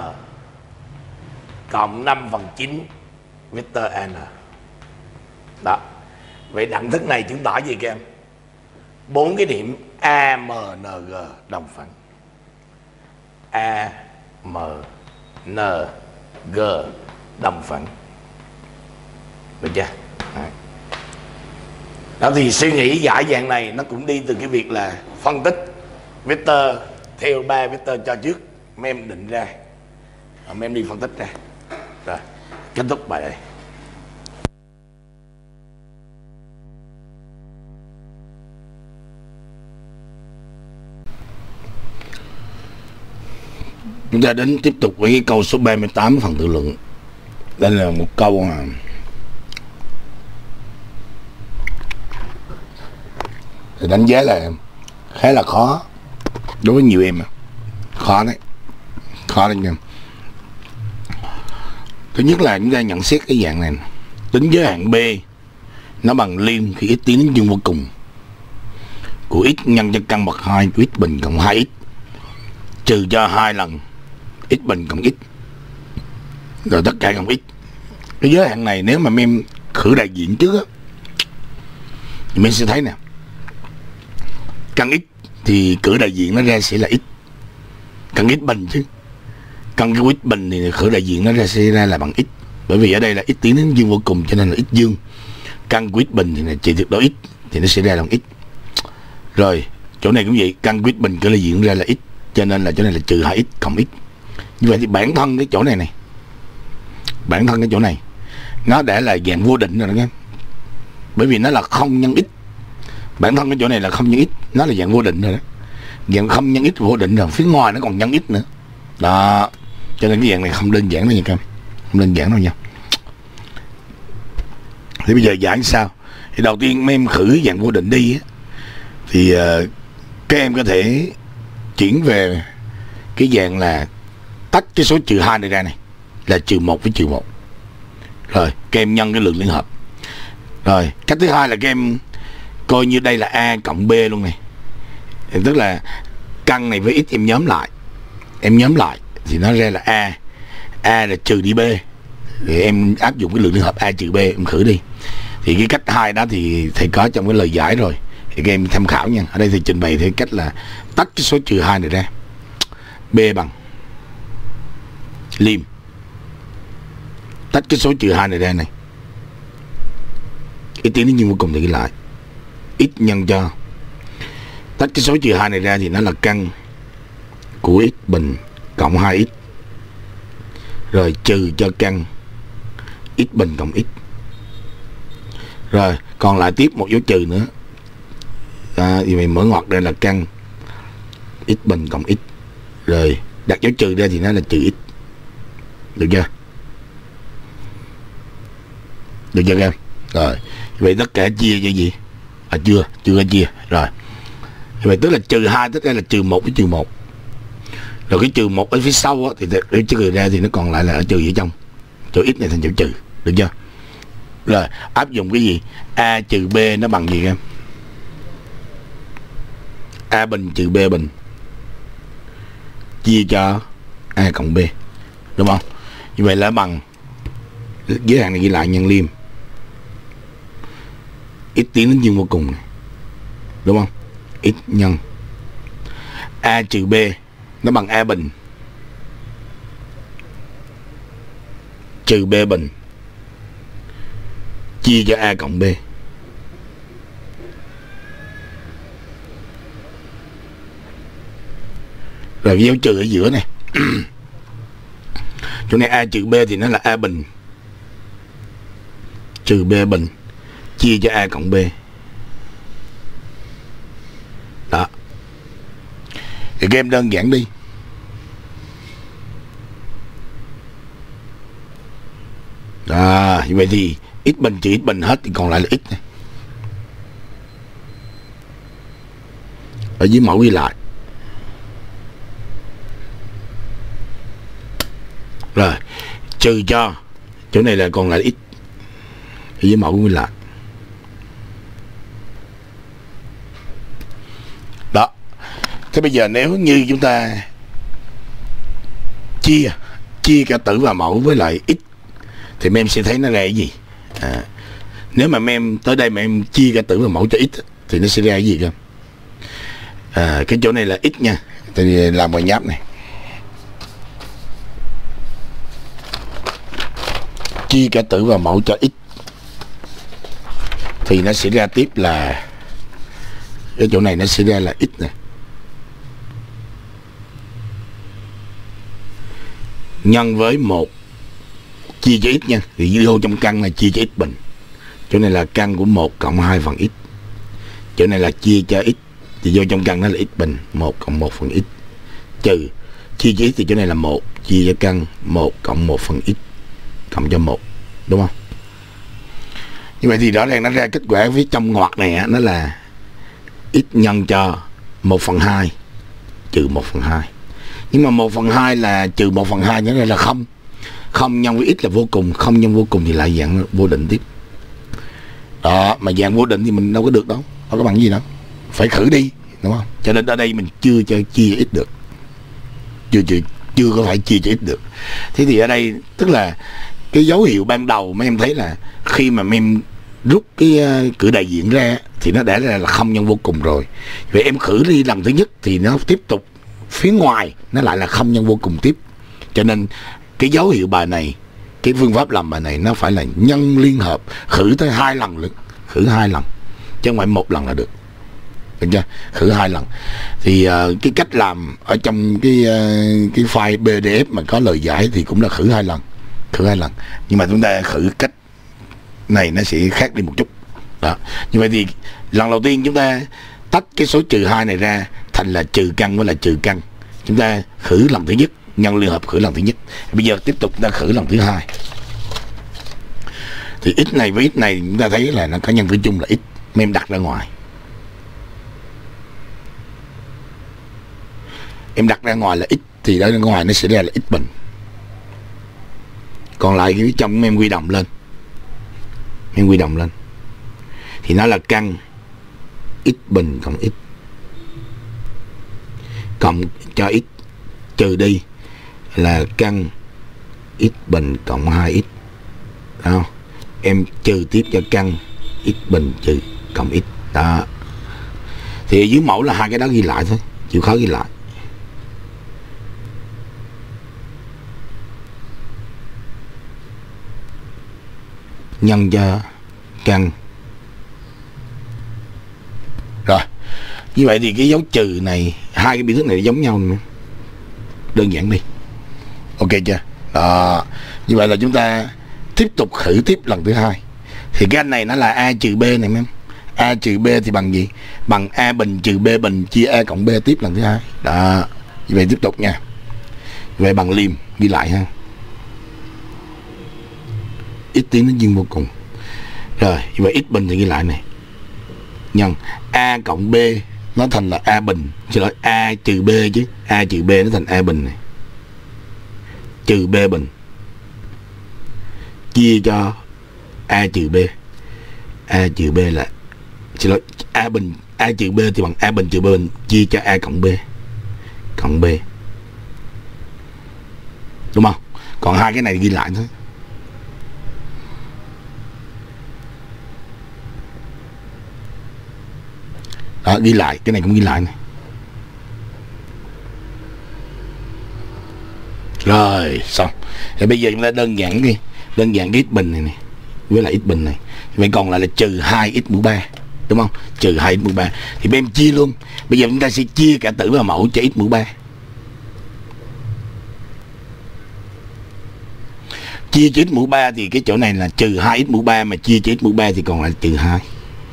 cộng năm phần chín vector n. Đó. Vậy đẳng thức này chứng tỏ gì các em? Bốn cái điểm a em en giê đồng phẳng. a em en giê đồng phẳng. Được chưa? Đó. Đó thì suy nghĩ giải dạng này nó cũng đi từ cái việc là phân tích vector theo ba vector cho trước, mấy em định ra, mấy em đi phân tích ra. Rồi, kết thúc bài đây. Chúng ta đến tiếp tục với cái câu số ba mươi tám phần tự luận. Đây là một câu mà thì đánh giá là khá là khó đối với nhiều em. Khó đấy, khó đấy nha. Thứ nhất là chúng ta nhận xét cái dạng này, tính giới hạn B nó bằng liêm khi x tiến đến dương vô cùng của x nhân cho căn bậc hai của x bình cộng hai x trừ cho hai lần x bình cộng x rồi tất cả cộng x. Cái giới hạn này nếu mà em khử đại diện trước á thì mình sẽ thấy nè, căn x thì cử đại diện nó ra sẽ là x, căn x bình chứ, căn cái x bình thì khử đại diện nó ra sẽ ra là bằng x, bởi vì ở đây là x tiến đến dương vô cùng cho nên là x dương. Căn của x bình thì là trị tuyệt đối x thì nó sẽ ra bằng x. Rồi chỗ này cũng vậy, căn của x bình cử đại diện ra là x cho nên là chỗ này là trừ hai x cộng x. Như vậy thì bản thân cái chỗ này này bản thân cái chỗ này nó đã là dạng vô định rồi đó nghe, bởi vì nó là không nhân x. Bản thân cái chỗ này là không nhân x, nó là dạng vô định rồi đó, dạng không nhân x vô định rồi, phía ngoài nó còn nhân x nữa đó, cho nên cái dạng này không đơn giản đâu nha các em, không đơn giản đâu nha. Thì bây giờ giải sao? Thì đầu tiên mấy em khử dạng vô định đi á, thì uh, các em có thể chuyển về cái dạng là tách cái số trừ hai này ra, này là trừ một với trừ một, rồi các em nhân cái lượng liên hợp. Rồi cách thứ hai là các em coi như đây là A cộng B luôn này, tức là căn này với x em nhóm lại, em nhóm lại thì nó ra là A, A là trừ đi B, thì em áp dụng cái lượng liên hợp A trừ B em khử đi. Thì cái cách hai đó thì thầy có trong cái lời giải rồi, thì các em tham khảo nha. Ở đây thì trình bày theo cách là tách cái số trừ hai này ra, B bằng liêm, tách cái số trừ hai này ra này, x tiến đến dương vô cùng thì ghi lại x nhân cho tách cái số trừ hai này ra thì nó là căn của x bình cộng hai x rồi trừ cho căn x bình cộng x. Rồi còn lại tiếp một dấu trừ nữa, à, thì mình mở ngoặc đây là căn x bình cộng x, rồi đặt dấu trừ ra thì nó là trừ x. Được chưa? Được chưa em? Rồi vậy tất cả chia cho gì? À chưa, chưa có chia. Rồi vậy tức là trừ hai, tất cả là trừ một với trừ một. Rồi cái trừ một ở phía sau á, thì để trừ ra thì nó còn lại là ở trừ ở trong, chỗ x này thành chỗ trừ. Được chưa? Rồi áp dụng cái gì? A trừ B nó bằng gì em? A bình trừ B bình chia cho A cộng B, đúng không? Như vậy là bằng giới hạn này ghi lại nhân liêm x tiến đến dương vô cùng này, đúng không? X nhân A trừ B nó bằng A bình trừ B bình chia cho A cộng B. Rồi cái dấu trừ ở giữa này chỗ này A trừ B thì nó là A bình trừ B bình chia cho A cộng B. Đó. Thì các em đơn giản đi. À, như vậy thì x bình trừ x bình hết thì còn lại là x này. Ở dưới mẫu ghi lại. Rồi trừ cho chỗ này là còn lại là x, ở dưới mẫu ghi lại. Đó. Thế bây giờ nếu như chúng ta chia chia cả tử và mẫu với lại x thì em sẽ thấy nó ra cái gì? À, nếu mà em tới đây mà em chia cả tử và mẫu cho x thì nó sẽ ra cái gì cơ? À, cái chỗ này là x nha, thì làm bài nháp này, chia cả tử và mẫu cho x thì nó sẽ ra tiếp là cái chỗ này nó sẽ ra là x này nhân với một chia cho x nha, thì vô trong căn là chia cho x bình, chỗ này là căn của một cộng hai phần x, chỗ này là chia cho x thì vô trong căn nó là x bình một cộng một phần x trừ chia cho x thì chỗ này là một, chia cho căn một cộng một phần x cộng cho một, đúng không? Như vậy thì rõ ràng nó ra kết quả phía trong ngoặc này nó là x nhân cho một phần hai trừ một phần hai. Nhưng mà một phần hai là trừ một phần hai, nghĩa là không. Không nhân với x là vô cùng, không nhân vô cùng thì lại dạng vô định tiếp. Đó, mà dạng vô định thì mình đâu có được đâu, đâu có bằng gì đâu. Phải khử đi, đúng không? Cho nên ở đây mình chưa cho chia x được. Chưa, chưa, chưa có phải chia cho x được. Thế thì ở đây tức là cái dấu hiệu ban đầu mấy em thấy là khi mà mấy em rút cái uh, cử đại diện ra thì nó đã ra là không nhân vô cùng rồi. Vậy em khử đi lần thứ nhất thì nó tiếp tục phía ngoài nó lại là không nhân vô cùng tiếp. Cho nên cái dấu hiệu bài này, cái phương pháp làm bài này nó phải là nhân liên hợp, khử tới hai lần nữa, khử hai lần chứ không phải một lần là được, được chưa? Khử hai lần thì uh, cái cách làm ở trong cái uh, cái file pê đê ép mà có lời giải thì cũng là khử hai lần, khử hai lần. Nhưng mà chúng ta khử cách này nó sẽ khác đi một chút. Đó. Như vậy thì lần đầu tiên chúng ta tách cái số trừ hai này ra thành là trừ căn với là trừ căn. Chúng ta khử lần thứ nhất, nhân liên hợp khử lần thứ nhất. Bây giờ tiếp tục chúng ta khử lần thứ hai. Thì x này với x này chúng ta thấy là nó có nhân tử chung là x, mấy em đặt ra ngoài. Em đặt ra ngoài là x thì đó ra ngoài nó sẽ ra là x bình. Còn lại cái trong em quy đồng lên. Em quy đồng lên thì nó là căn x bình cộng x cộng cho x trừ đi là căn x bình cộng hai x. Đó. Em trừ tiếp cho căn x bình trừ cộng x. Đó. Thì ở dưới mẫu là hai cái đó ghi lại thôi, chịu khó ghi lại. Nhân cho căn. Rồi. Như vậy thì cái dấu trừ này, hai cái biểu thức này giống nhau nữa. Đơn giản đi. Ok chưa? Đó. Như vậy là chúng ta tiếp tục khử tiếp lần thứ hai. Thì cái anh này nó là a trừ b này mấy em. A trừ b thì bằng gì? Bằng a bình trừ b bình chia a cộng b tiếp lần thứ hai. Đó. Như vậy tiếp tục nha. Như vậy bằng liềm ghi lại ha. X tiến đến dương vô cùng. Rồi, như vậy x bình thì ghi lại này. Nhân a cộng b nó thành là a bình, xin lỗi a trừ b chứ, a trừ b nó thành a bình này. Trừ b bình chia cho a trừ b. A trừ b là xin lỗi a bình, a trừ b thì bằng a bình trừ b bình chia cho a cộng b cộng b. Đúng không? Còn hai cái này ghi lại thôi. Đó, ghi lại, cái này cũng ghi lại này. Rồi, xong. Thì bây giờ chúng ta đơn giản đi, đơn giản cái x bình này này với lại x bình này. Vậy còn lại là trừ hai x mũ ba, đúng không? Trừ hai x mũ ba. Thì bên em chia luôn. Bây giờ chúng ta sẽ chia cả tử và mẫu cho x mũ ba. Chia cho x mũ ba thì cái chỗ này là trừ hai x mũ ba, mà chia cho x mũ ba thì còn lại trừ hai.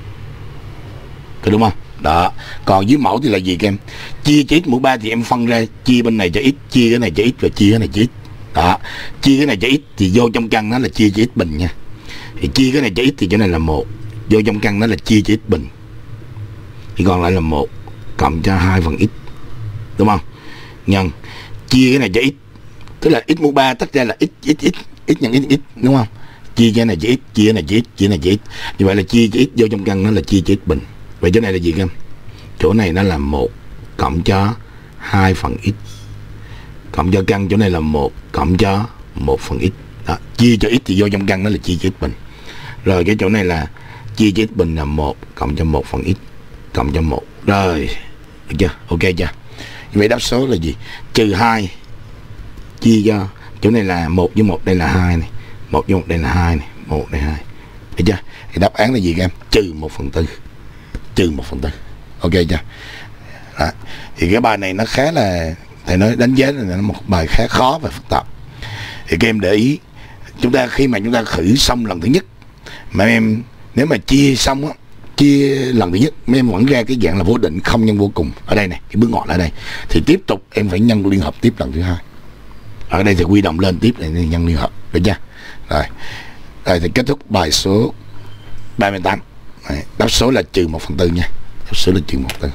Có đúng không? Đó. Còn dưới mẫu thì là gì các em? Chia cho x mũ ba thì em phân ra, chia bên này cho x, chia cái này cho x và chia cái này cho x. Đó. Chia cái này cho x thì vô trong căn nó là chia cho x bình nha. Thì chia cái này cho x thì chỗ này là một, vô trong căn nó là chia cho x bình. Thì còn lại là một cộng cho hai phần x. Đúng không? Nhân chia cái này cho x, tức là x mũ ba tách ra là x x x x nhân x x, đúng không? Chia cái này cho x, chia cái này cho x, chia cái này cho x. Như vậy là chia cho x vô trong căn nó là chia cho x bình. Vậy chỗ này là gì các em? Chỗ này nó là một cộng cho hai phần x cộng cho căn, chỗ này là một cộng cho một phần x. Đó. Chia cho x thì vô trong căn nó là chia cho x bình. Rồi cái chỗ này là chia cho x bình là một cộng cho một phần x cộng cho một. Rồi, được chưa? Ok chưa? Vậy đáp số là gì? Trừ hai chia cho chỗ này là một với một, đây là hai này, một với một đây là hai này, một đây hai. Được chưa? Thì đáp án là gì các em? Trừ một phần tư. Trừ một phần tư. Ok chưa? Đó. Thì cái bài này nó khá là, thầy nói đánh giá là nó một bài khá khó và phức tạp. Thì các em để ý, chúng ta khi mà chúng ta khử xong lần thứ nhất mà em nếu mà chia xong á, chia lần thứ nhất mấy em vẫn ra cái dạng là vô định không nhân vô cùng ở đây này, cái bước ngọn ở đây thì tiếp tục em phải nhân liên hợp tiếp lần thứ hai. Ở đây thì quy đồng lên tiếp này nhân liên hợp, được chưa? Rồi rồi thì kết thúc bài số ba mươi tám. Đấy, đáp số là trừ một phần tư nha, đáp số là trừ một phần tư.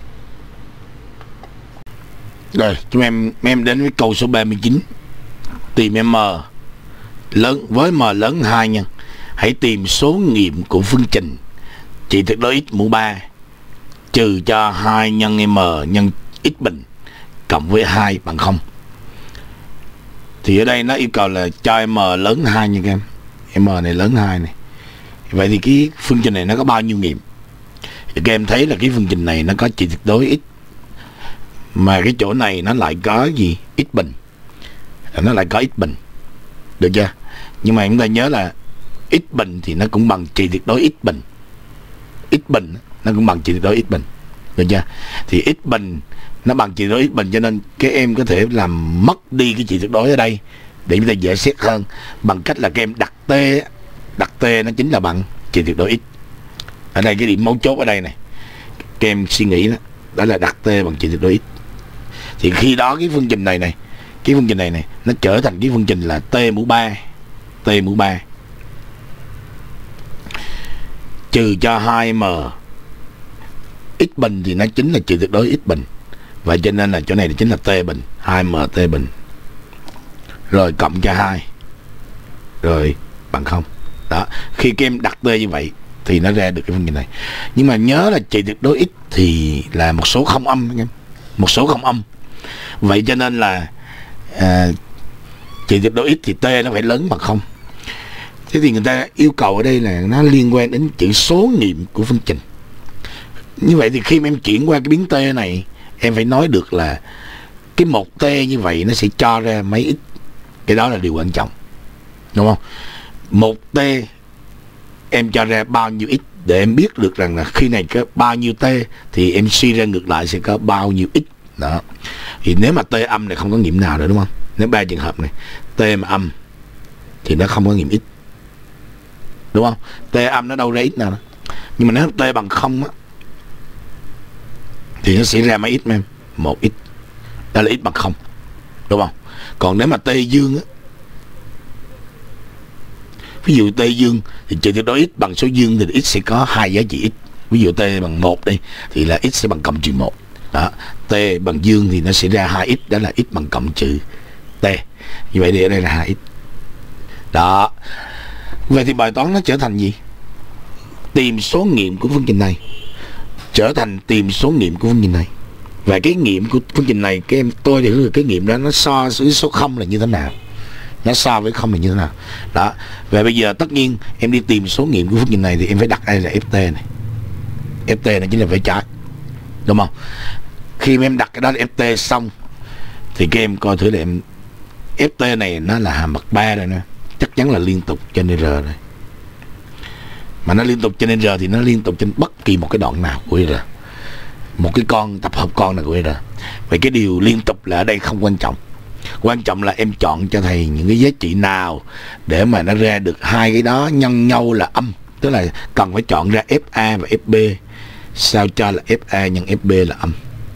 Rồi chúng em em đến với câu số ba mươi chín. Tìm m lớn với m lớn hai nhân. Hãy tìm số nghiệm của phương trình trị tuyệt đối x mũ ba trừ cho hai nhân m nhân x bình cộng với hai bằng không. Thì ở đây nó yêu cầu là cho m lớn hai nha các em. M này lớn hai này. Vậy thì cái phương trình này nó có bao nhiêu nghiệm? Thì các em thấy là cái phương trình này nó có trị tuyệt đối x, mà cái chỗ này nó lại có gì? X bình. Nó lại có x bình. Được chưa? Nhưng mà chúng ta nhớ là x bình thì nó cũng bằng trị tuyệt đối x bình. X bình nó cũng bằng trị tuyệt đối x bình. Được chưa? Thì x bình nó bằng trị tuyệt đối x bình, cho nên các em có thể làm mất đi cái trị tuyệt đối ở đây để chúng ta dễ xét hơn bằng cách là các em đặt t, đặt t nó chính là bằng trị tuyệt đối x. Ở đây cái điểm mấu chốt ở đây này, các em suy nghĩ đó, đó là đặt t bằng trị tuyệt đối x. Thì khi đó cái phương trình này này, cái phương trình này này nó trở thành cái phương trình là t mũ ba, t mũ ba trừ cho hai m x bình thì nó chính là trị tuyệt đối x bình. Vậy cho nên là chỗ này chính là t bình, hai m t bình. Rồi cộng cho hai. Rồi bằng không. Đó, khi các em đặt t như vậy thì nó ra được cái phương trình này. Nhưng mà nhớ là trị tuyệt đối x thì là một số không âm anh em. Một số không âm. Vậy cho nên là à, trị tuyệt đối x thì t nó phải lớn bằng không. Thế thì người ta yêu cầu ở đây là nó liên quan đến chữ số nghiệm của phương trình. Như vậy thì khi mà em chuyển qua cái biến t này, em phải nói được là cái một t như vậy nó sẽ cho ra mấy x. Cái đó là điều quan trọng, đúng không? Một t em cho ra bao nhiêu x để em biết được rằng là khi này có bao nhiêu t thì em suy ra ngược lại sẽ có bao nhiêu x. Đó. Thì nếu mà t âm này không có nghiệm nào nữa, đúng không? Nếu ba trường hợp này t mà âm thì nó không có nghiệm x, đúng không? T âm nó đâu ra x nào đó. Nhưng mà nếu t bằng không á thì nó sẽ ra mấy x em? Một x. Đó là x bằng không, đúng không? Còn nếu mà t dương á, ví dụ t dương thì trị tuyệt đối x bằng số dương thì x sẽ có hai giá trị x. Ví dụ t bằng một đi thì là x sẽ bằng cộng trừ một. Đó, t bằng dương thì nó sẽ ra hai x, đó là x bằng cộng trừ t. Như vậy thì ở đây là hai x. Đó. Vậy thì bài toán nó trở thành gì? Tìm số nghiệm của phương trình này. Trở thành tìm số nghiệm của phương trình này. Và cái nghiệm của phương trình này, các em tôi thì cái nghiệm đó nó so với số không là như thế nào? Nó so với không là như thế nào? Đó. Và bây giờ tất nhiên em đi tìm số nghiệm của phương trình này thì em phải đặt đây là ft này. Ft này chính là vẽ trái, đúng không? Khi mà em đặt cái đó là ft xong thì các em coi thử là em ft này nó là hàm bậc ba rồi nè, chắc chắn là liên tục trên r rồi. Mà nó liên tục trên r thì nó liên tục trên bất kỳ một cái đoạn nào của r, một cái con tập hợp con nào của r. Vậy cái điều liên tục là ở đây không quan trọng. Quan trọng là em chọn cho thầy những cái giá trị nào để mà nó ra được hai cái đó nhân nhau là âm. Tức là cần phải chọn ra fa và fb sao cho là fa nhân fb là âm.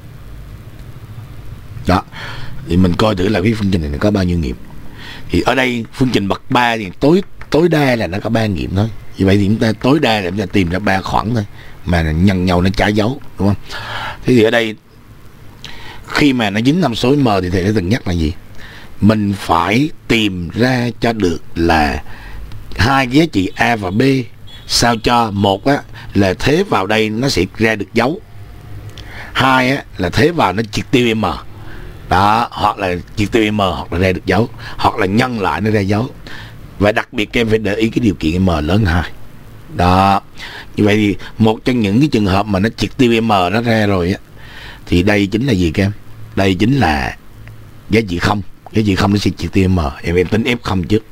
Đó. Thì mình coi thử là cái phương trình này nó có bao nhiêu nghiệm. Thì ở đây phương trình bậc ba thì tối tối đa là nó có ba nghiệm thôi. Vì vậy thì chúng ta tối đa là chúng ta tìm ra ba khoảng thôi, mà nhân nhau nó trả dấu, đúng không? Thế thì ở đây khi mà nó dính năm số m thì thầy đã từng nhắc là gì? Mình phải tìm ra cho được là hai giá trị a và b sao cho một á là thế vào đây nó sẽ ra được dấu, hai á là thế vào nó triệt tiêu m. Đó, hoặc là triệt tiêu m hoặc là ra được dấu, hoặc là nhân lại nó ra dấu. Và đặc biệt các em phải để ý cái điều kiện m lớn hai. Đó. Như vậy thì một trong những cái trường hợp mà nó triệt tiêu m nó ra rồi á thì đây chính là gì các em? Đây chính là giá trị không. Giá trị không nó sẽ triệt tiêu m. Em em tính f không trước.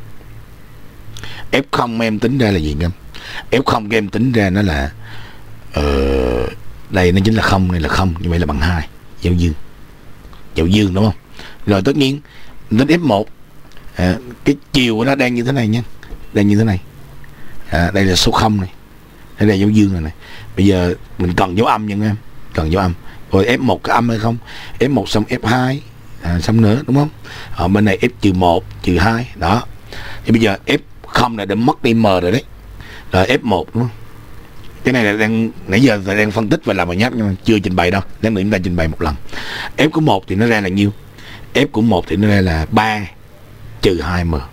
f không em tính ra là gì các em? f không các em tính ra nó là uh, đây nó chính là không, này là không, như vậy là bằng hai. Dấu dương. Dấu dương đúng không? Rồi tất nhiên tính f một, à, cái chiều của nó đang như thế này nha, đang như thế này. À, đây là số không này, Đây là dấu dương rồi này. Bây giờ mình cần dấu âm nha em, cần dấu âm. Rồi ép một có âm hay không? ép một xong ép hai, à, xong nữa đúng không? Ở bên này ép trừ một, trừ hai, đó. Thì bây giờ ép không là đã mất đi M rồi đấy. Rồi ép một đúng không? Cái này là đang nãy giờ là đang phân tích và làm bài nháp nhưng mà chưa trình bày đâu. Lát nữa chúng ta trình bày một lần. F của một thì nó ra là nhiêu? F của một thì nó ra là ba trừ hai M.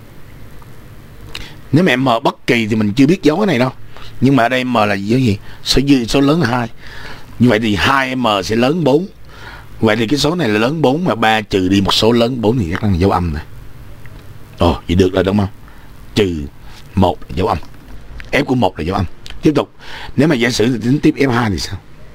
Nếu mà M bất kỳ thì mình chưa biết dấu cái này đâu. Nhưng mà ở đây M là dấu gì? Số dư, số lớn hai. Như vậy thì hai M sẽ lớn bốn. Vậy thì cái số này là lớn bốn mà ba trừ đi một số lớn bốn thì chắc là dấu âm này. Ồ, vậy được rồi đúng không? Trừ một là dấu âm. F của một là dấu âm. Tiếp tục, nếu mà giả sử thì tính tiếp ép hai thì sao?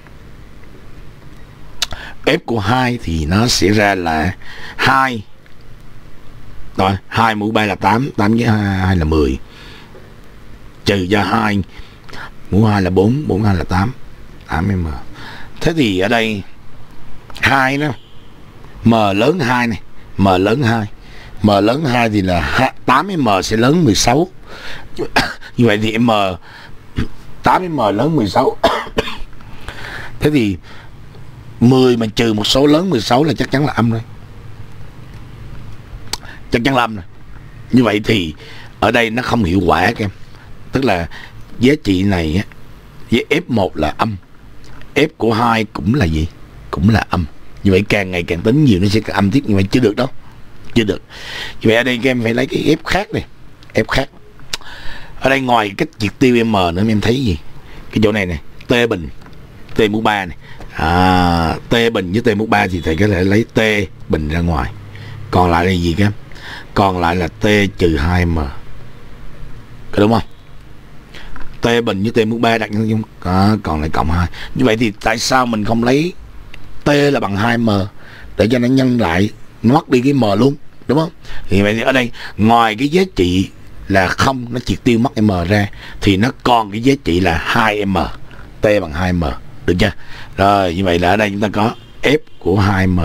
F của hai thì nó sẽ ra là hai. Rồi, hai mũ ba là tám, tám với hai là mười. Trừ cho hai mũ hai là bốn, bốn hai là tám, tám M. Thế thì ở đây hai đó, M lớn hai này, M lớn hai. M lớn hai thì là tám M sẽ lớn mười sáu. Như vậy thì M tám M lớn mười sáu. Thế thì mười mà trừ một số lớn mười sáu là chắc chắn là âm rồi. Chắc chắn là âm rồi. Như vậy thì ở đây nó không hiệu quả các em. Tức là giá trị này á, với ép một là âm, F của hai cũng là gì? Cũng là âm. Như vậy càng ngày càng tính nhiều nó sẽ càng âm tiếp. Như vậy chưa được đâu. Chưa được. Như vậy ở đây các em phải lấy cái F khác này. F khác. Ở đây ngoài cách triệt tiêu M nữa em thấy gì? Cái chỗ này nè, T bình, T mũ ba này. À, T bình với T mũ ba thì thầy có thể lấy T bình ra ngoài. Còn lại là gì các em? Còn lại là T trừ hai M. Có đúng không? T bình với T mũ ba đặt nhau à, còn lại cộng hai. Như vậy thì tại sao mình không lấy T là bằng hai M để cho nó nhân lại, nó mất đi cái M luôn, đúng không? Thì vậy thì ở đây ngoài cái giá trị là không, nó triệt tiêu mất M ra thì nó còn cái giá trị là hai M, T bằng hai M, được chưa? Rồi như vậy là ở đây chúng ta có F của hai M,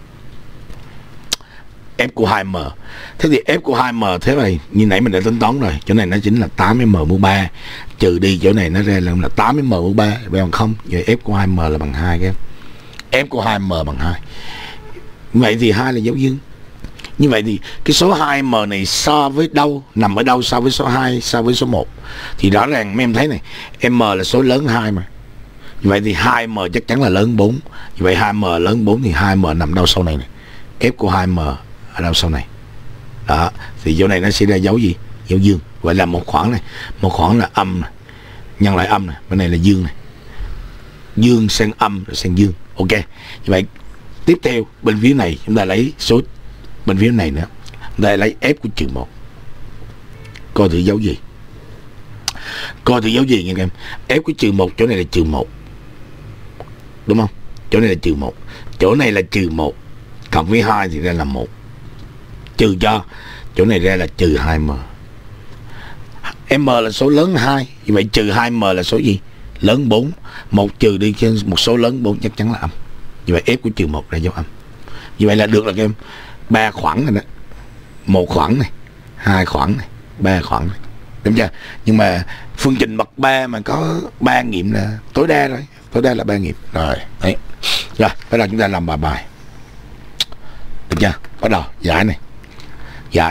F của hai M. Thế thì F của hai M thế này như nãy mình đã tính toán rồi, chỗ này nó chính là tám M mũ ba, trừ đi chỗ này nó ra là, là tám M mũ ba bằng không. Vậy F của hai M là bằng hai các em. F của hai M bằng hai. Vậy thì hai là dấu dương. Như vậy thì cái số hai M này so với đâu, nằm ở đâu so với số hai, so với số một? Thì rõ ràng mấy em thấy này, M là số lớn hai mà. Như vậy thì hai M chắc chắn là lớn bốn. Như vậy hai M lớn bốn thì hai M nằm đâu sau này này? F của hai M ở đâu sau này? Đó, thì chỗ này nó sẽ ra dấu gì? Dấu dương. Vậy là một khoảng này, một khoảng là âm này, nhân lại âm này, bên này là dương này. Dương sang âm rồi sang dương. Ok. Như vậy tiếp theo bên phía này chúng ta lấy số bên phía này nữa. Đây lấy F của trừ một. Coi thử dấu gì. Coi thử dấu gì nha các em. F của trừ một, chỗ này là trừ một. Đúng không? Chỗ này là trừ một. Chỗ này là trừ một. Cộng với hai thì ra là một. Trừ cho chỗ này ra là trừ hai M. M là số lớn hai. Như vậy trừ hai M là số gì? Lớn bốn. Một trừ đi trên một số lớn bốn chắc chắn là âm. Như vậy F của trừ một là dấu âm. Như vậy là được là các em. Ba khoảng này đó. Một khoảng này, hai khoảng này, ba khoảng này. Đúng chưa? Nhưng mà phương trình bậc ba mà có ba nghiệm là tối đa rồi. Tối đa là ba nghiệm. Rồi, đấy. Rồi, bắt đầu chúng ta làm bài bài. Được chưa? Bắt đầu giải này. Giải.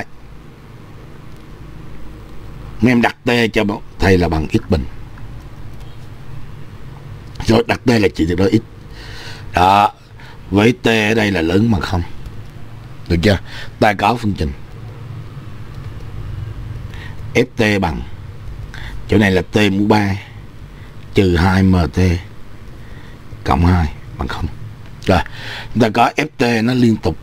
Mấy em đặt T cho thầy là bằng x bình. Rồi đặt T là chỉ được đó x. Đó. Với T ở đây là lớn bằng không. Được chưa? Ta có phương trình Ft bằng, chỗ này là T mũ ba trừ hai M T cộng hai bằng không. Rồi, chúng ta có Ft nó liên tục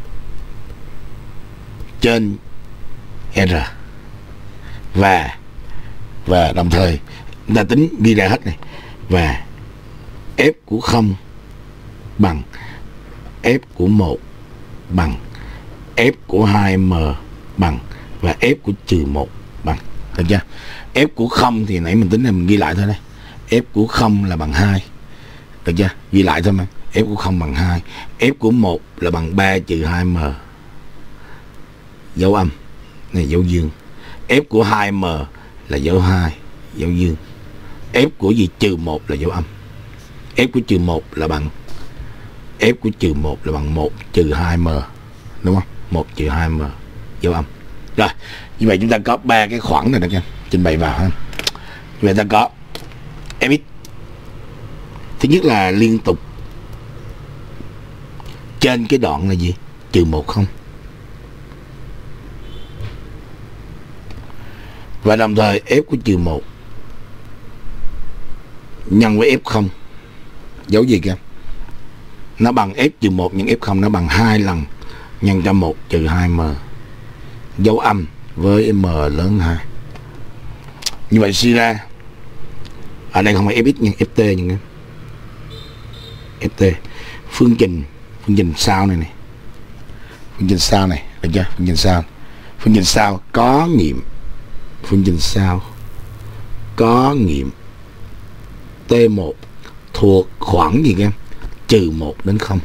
trên R và và đồng thời chúng ta tính ghi ra hết này, và F của không bằng F của một bằng F của hai M bằng và F của trừ một bằng. Được chưa? F của không thì nãy mình tính là mình ghi lại thôi đây. F của không là bằng hai. Được chưa? Ghi lại thôi mà. F của không bằng hai. F của một là bằng ba trừ hai M. Dấu âm. Này dấu dương. F của hai M là dấu hai, dấu dương. F của gì trừ một là dấu âm. F của trừ một là bằng F của trừ một là bằng một trừ hai m, đúng không? một trừ hai m dấu âm. Rồi, như vậy chúng ta có ba cái khoảng này đó nha, trình bày vào ha. Như vậy ta có Fx. Thứ nhất là liên tục trên cái đoạn là gì? Trừ một không. Và đồng thời F của trừ một nhân với F không. Dấu gì kìa? Nó bằng F trừ một nhân F không, nó bằng hai lần nhân cho một trừ hai m. Dấu âm với m lớn hai. Như vậy suy ra ở đây không phải Fx nhưng Ft nhưng Ft. Phương trình phương trình sau này này. Phương trình sau này, được chưa? Phương trình sau. Phương trình sau có nghiệm phương trình sau có nghiệm T một thuộc khoảng gì em? Trừ một đến không.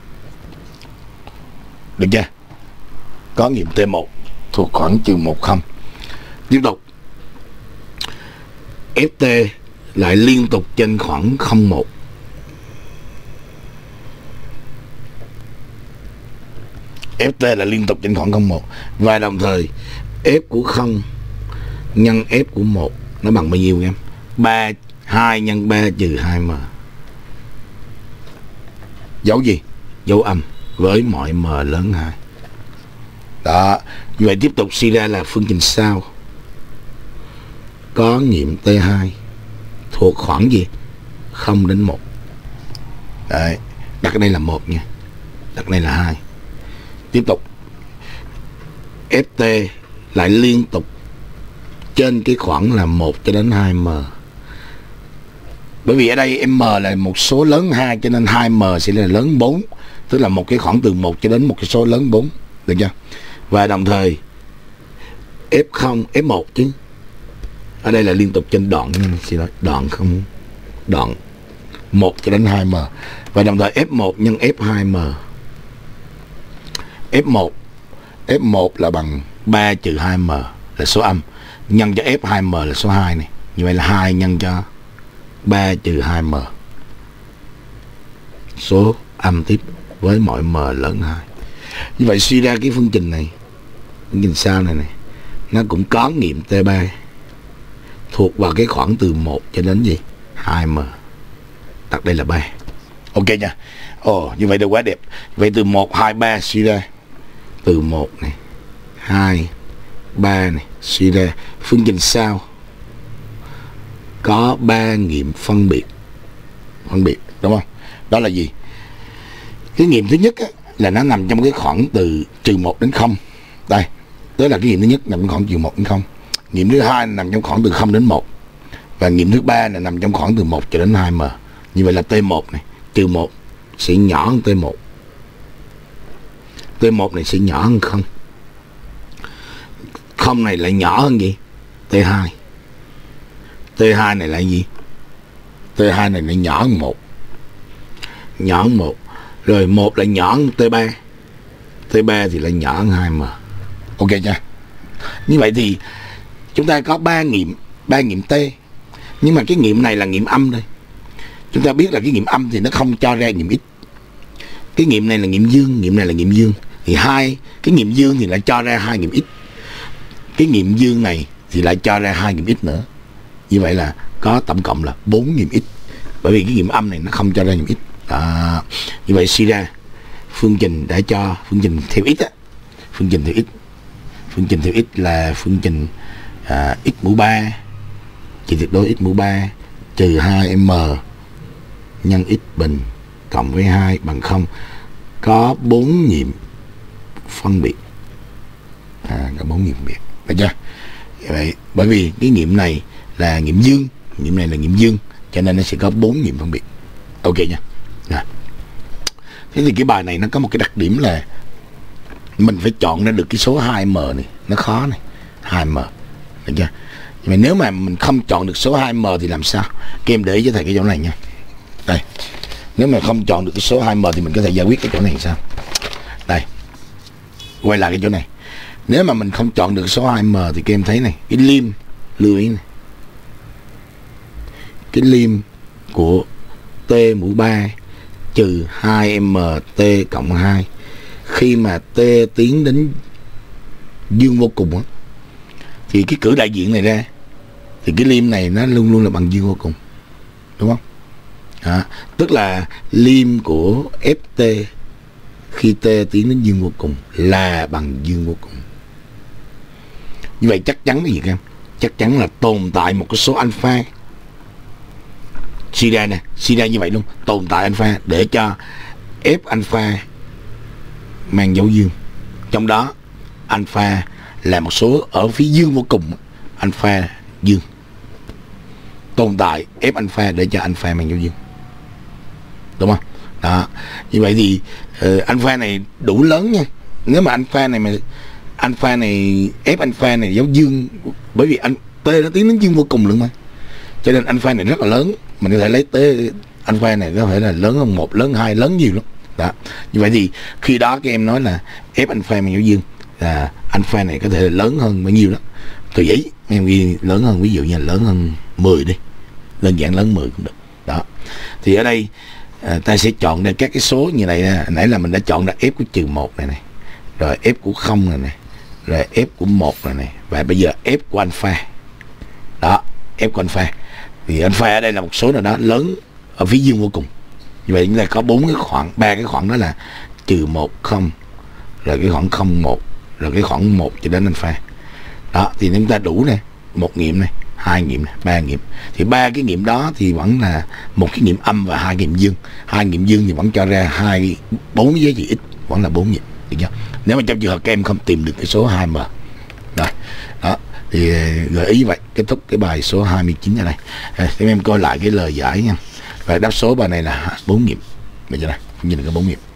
Được chưa? Có nghiệm T một thuộc khoảng trừ một không. Tiếp tục Ft lại liên tục trên khoảng không một. Ft là liên tục trên khoảng không một. Và đồng thời F của không nhân F của một nó bằng bao nhiêu em? ba, hai nhân ba trừ hai m. Dấu gì? Dấu âm với mọi m lớn hai. Đó, như vậy tiếp tục suy ra là phương trình sau có nghiệm T hai thuộc khoảng gì? không đến một. Đấy, đặt cái đây là một nha. Đặt cái đây là hai. Tiếp tục Ft lại liên tục trên cái khoảng là một cho đến hai m. Bởi vì ở đây m là một số lớn hai cho nên hai m sẽ là lớn bốn, tức là một cái khoảng từ một cho đến một cái số lớn bốn, được chưa? Và đồng thời F không, F một chứ. Ở đây là liên tục trên đoạn, xin lỗi, đoạn không, đoạn một cho đến hai m. Và đồng thời F một nhân F hai m. F một F một là bằng ba trừ hai m là số âm, nhân cho F hai m là số hai này. Như vậy là hai nhân cho ba trừ hai m, số âm tiếp với mọi m lớn hai. Như vậy suy ra cái phương trình này, phương trình sau này này, nó cũng có nghiệm T ba thuộc vào cái khoảng từ một cho đến gì? hai m. Đặt đây là ba. Ok nha. Ồ, như vậy là quá đẹp. Vậy từ một, hai, ba suy ra, từ một này, hai, ba này suy ra phương trình sau có ba nghiệm phân biệt. Phân biệt, đúng không? Đó là gì? Cái nghiệm thứ nhất á, là nó nằm trong cái khoảng từ trừ một đến không. Đây, đó là cái nghiệm thứ nhất nằm trong khoảng trừ một đến không. Nghiệm thứ hai nằm trong khoảng từ không đến một. Và nghiệm thứ ba là nằm trong khoảng từ một cho đến hai m. Như vậy là T một này, trừ một sẽ nhỏ hơn T một. T một này sẽ nhỏ hơn không. Không này lại nhỏ hơn gì? T hai. T hai này là gì? T hai này lại nhỏ hơn một. Nhỏ hơn một. Rồi một lại nhỏ hơn T ba. T ba thì lại nhỏ hơn hai m. Ok chưa? Như vậy thì chúng ta có ba nghiệm, ba nghiệm T. Nhưng mà cái nghiệm này là nghiệm âm thôi. Chúng ta biết là cái nghiệm âm thì nó không cho ra nghiệm x. Cái nghiệm này là nghiệm dương, nghiệm này là nghiệm dương. Thì hai cái nghiệm dương thì lại cho ra hai nghiệm x. Cái nghiệm dương này thì lại cho ra hai nghiệm x nữa. Như vậy là có tổng cộng là bốn nghiệm x. Bởi vì cái nghiệm âm này nó không cho ra nghiệm x. Đó. Như vậy suy ra phương trình đã cho phương trình theo x á. Phương trình theo x. Phương trình theo x là phương trình à, x mũ ba chỉ tuyệt đối x mũ ba trừ hai m nhân x bình cộng với hai bằng không, có bốn nghiệm phân biệt. À, có bốn nghiệm phân biệt. Được chưa? Vậy bởi vì cái nghiệm này là nghiệm dương, nghiệm này là nghiệm dương, cho nên nó sẽ có bốn nghiệm phân biệt. Ok nha. Rồi. Thế thì cái bài này nó có một cái đặc điểm là mình phải chọn ra được cái số hai m này, nó khó này, hai m. Được chưa? Nhưng mà nếu mà mình không chọn được số hai m thì làm sao? Các em để ý cho thầy cái chỗ này nha. Đây. Nếu mà không chọn được cái số hai m thì mình có thể giải quyết cái chỗ này sao? Đây. Quay lại cái chỗ này. Nếu mà mình không chọn được số hai m thì các em thấy này, cái lim lưu ý này. cái lim của T mũ ba trừ hai M T cộng hai, khi mà T tiến đến dương vô cùng á, thì cái cử đại diện này ra thì cái lim này nó luôn luôn là bằng dương vô cùng, đúng không? À, tức là lim của ép tê khi T tiến đến dương vô cùng là bằng dương vô cùng. Như vậy chắc chắn cái gì các em? Chắc chắn là tồn tại một cái số alpha. Suy ra nè, suy ra như vậy luôn, tồn tại alpha để cho F alpha mang dấu dương. Trong đó alpha là một số ở phía dương vô cùng, alpha dương. Tồn tại F alpha để cho alpha mang dấu dương. Đúng không? Đó. Như vậy thì uh, alpha này đủ lớn nha. Nếu mà alpha này mà alpha này F alpha này dấu dương, bởi vì anh T nó tiến đến dương vô cùng luôn mà, cho nên alpha này rất là lớn. Mình có thể lấy T alpha này có thể là lớn hơn một, lớn hai, lớn nhiều lắm. Đó. Như vậy thì khi đó các em nói là F alpha mang dấu dương là alpha này có thể là lớn hơn bao nhiêu đó. Tùy ý, em ghi lớn hơn, ví dụ như là lớn hơn mười đi, đơn giản lớn mười cũng được. Đó. Thì ở đây à, ta sẽ chọn ra các cái số như này. Nãy là mình đã chọn ra F của trừ một này này, rồi F của không này này, rồi F của một này này, và bây giờ F của alpha. Đó, F của alpha. Thì alpha ở đây là một số nào đó lớn ở phía dương vô cùng. Như vậy chúng ta có bốn cái khoảng, ba cái khoảng đó là trừ một, không, rồi cái khoảng không, một, rồi cái khoảng một cho đến alpha. Đó, thì chúng ta đủ nè, một nghiệm này, hai nghiệm này, ba nghiệm. Thì ba cái nghiệm đó thì vẫn là một cái nghiệm âm và hai nghiệm dương. Hai nghiệm dương thì vẫn cho ra hai bốn cái giá trị x, vẫn là bốn nghiệm, được chưa? Nếu mà trong trường hợp các em không tìm được cái số hai M. Rồi. Đó, thì gợi ý vậy, kết thúc cái bài số hai mươi chín ở đây. À, em em coi lại cái lời giải nha. Và đáp số bài này là bốn nghiệm. Bây giờ này, nhìn được cái bốn nghiệm.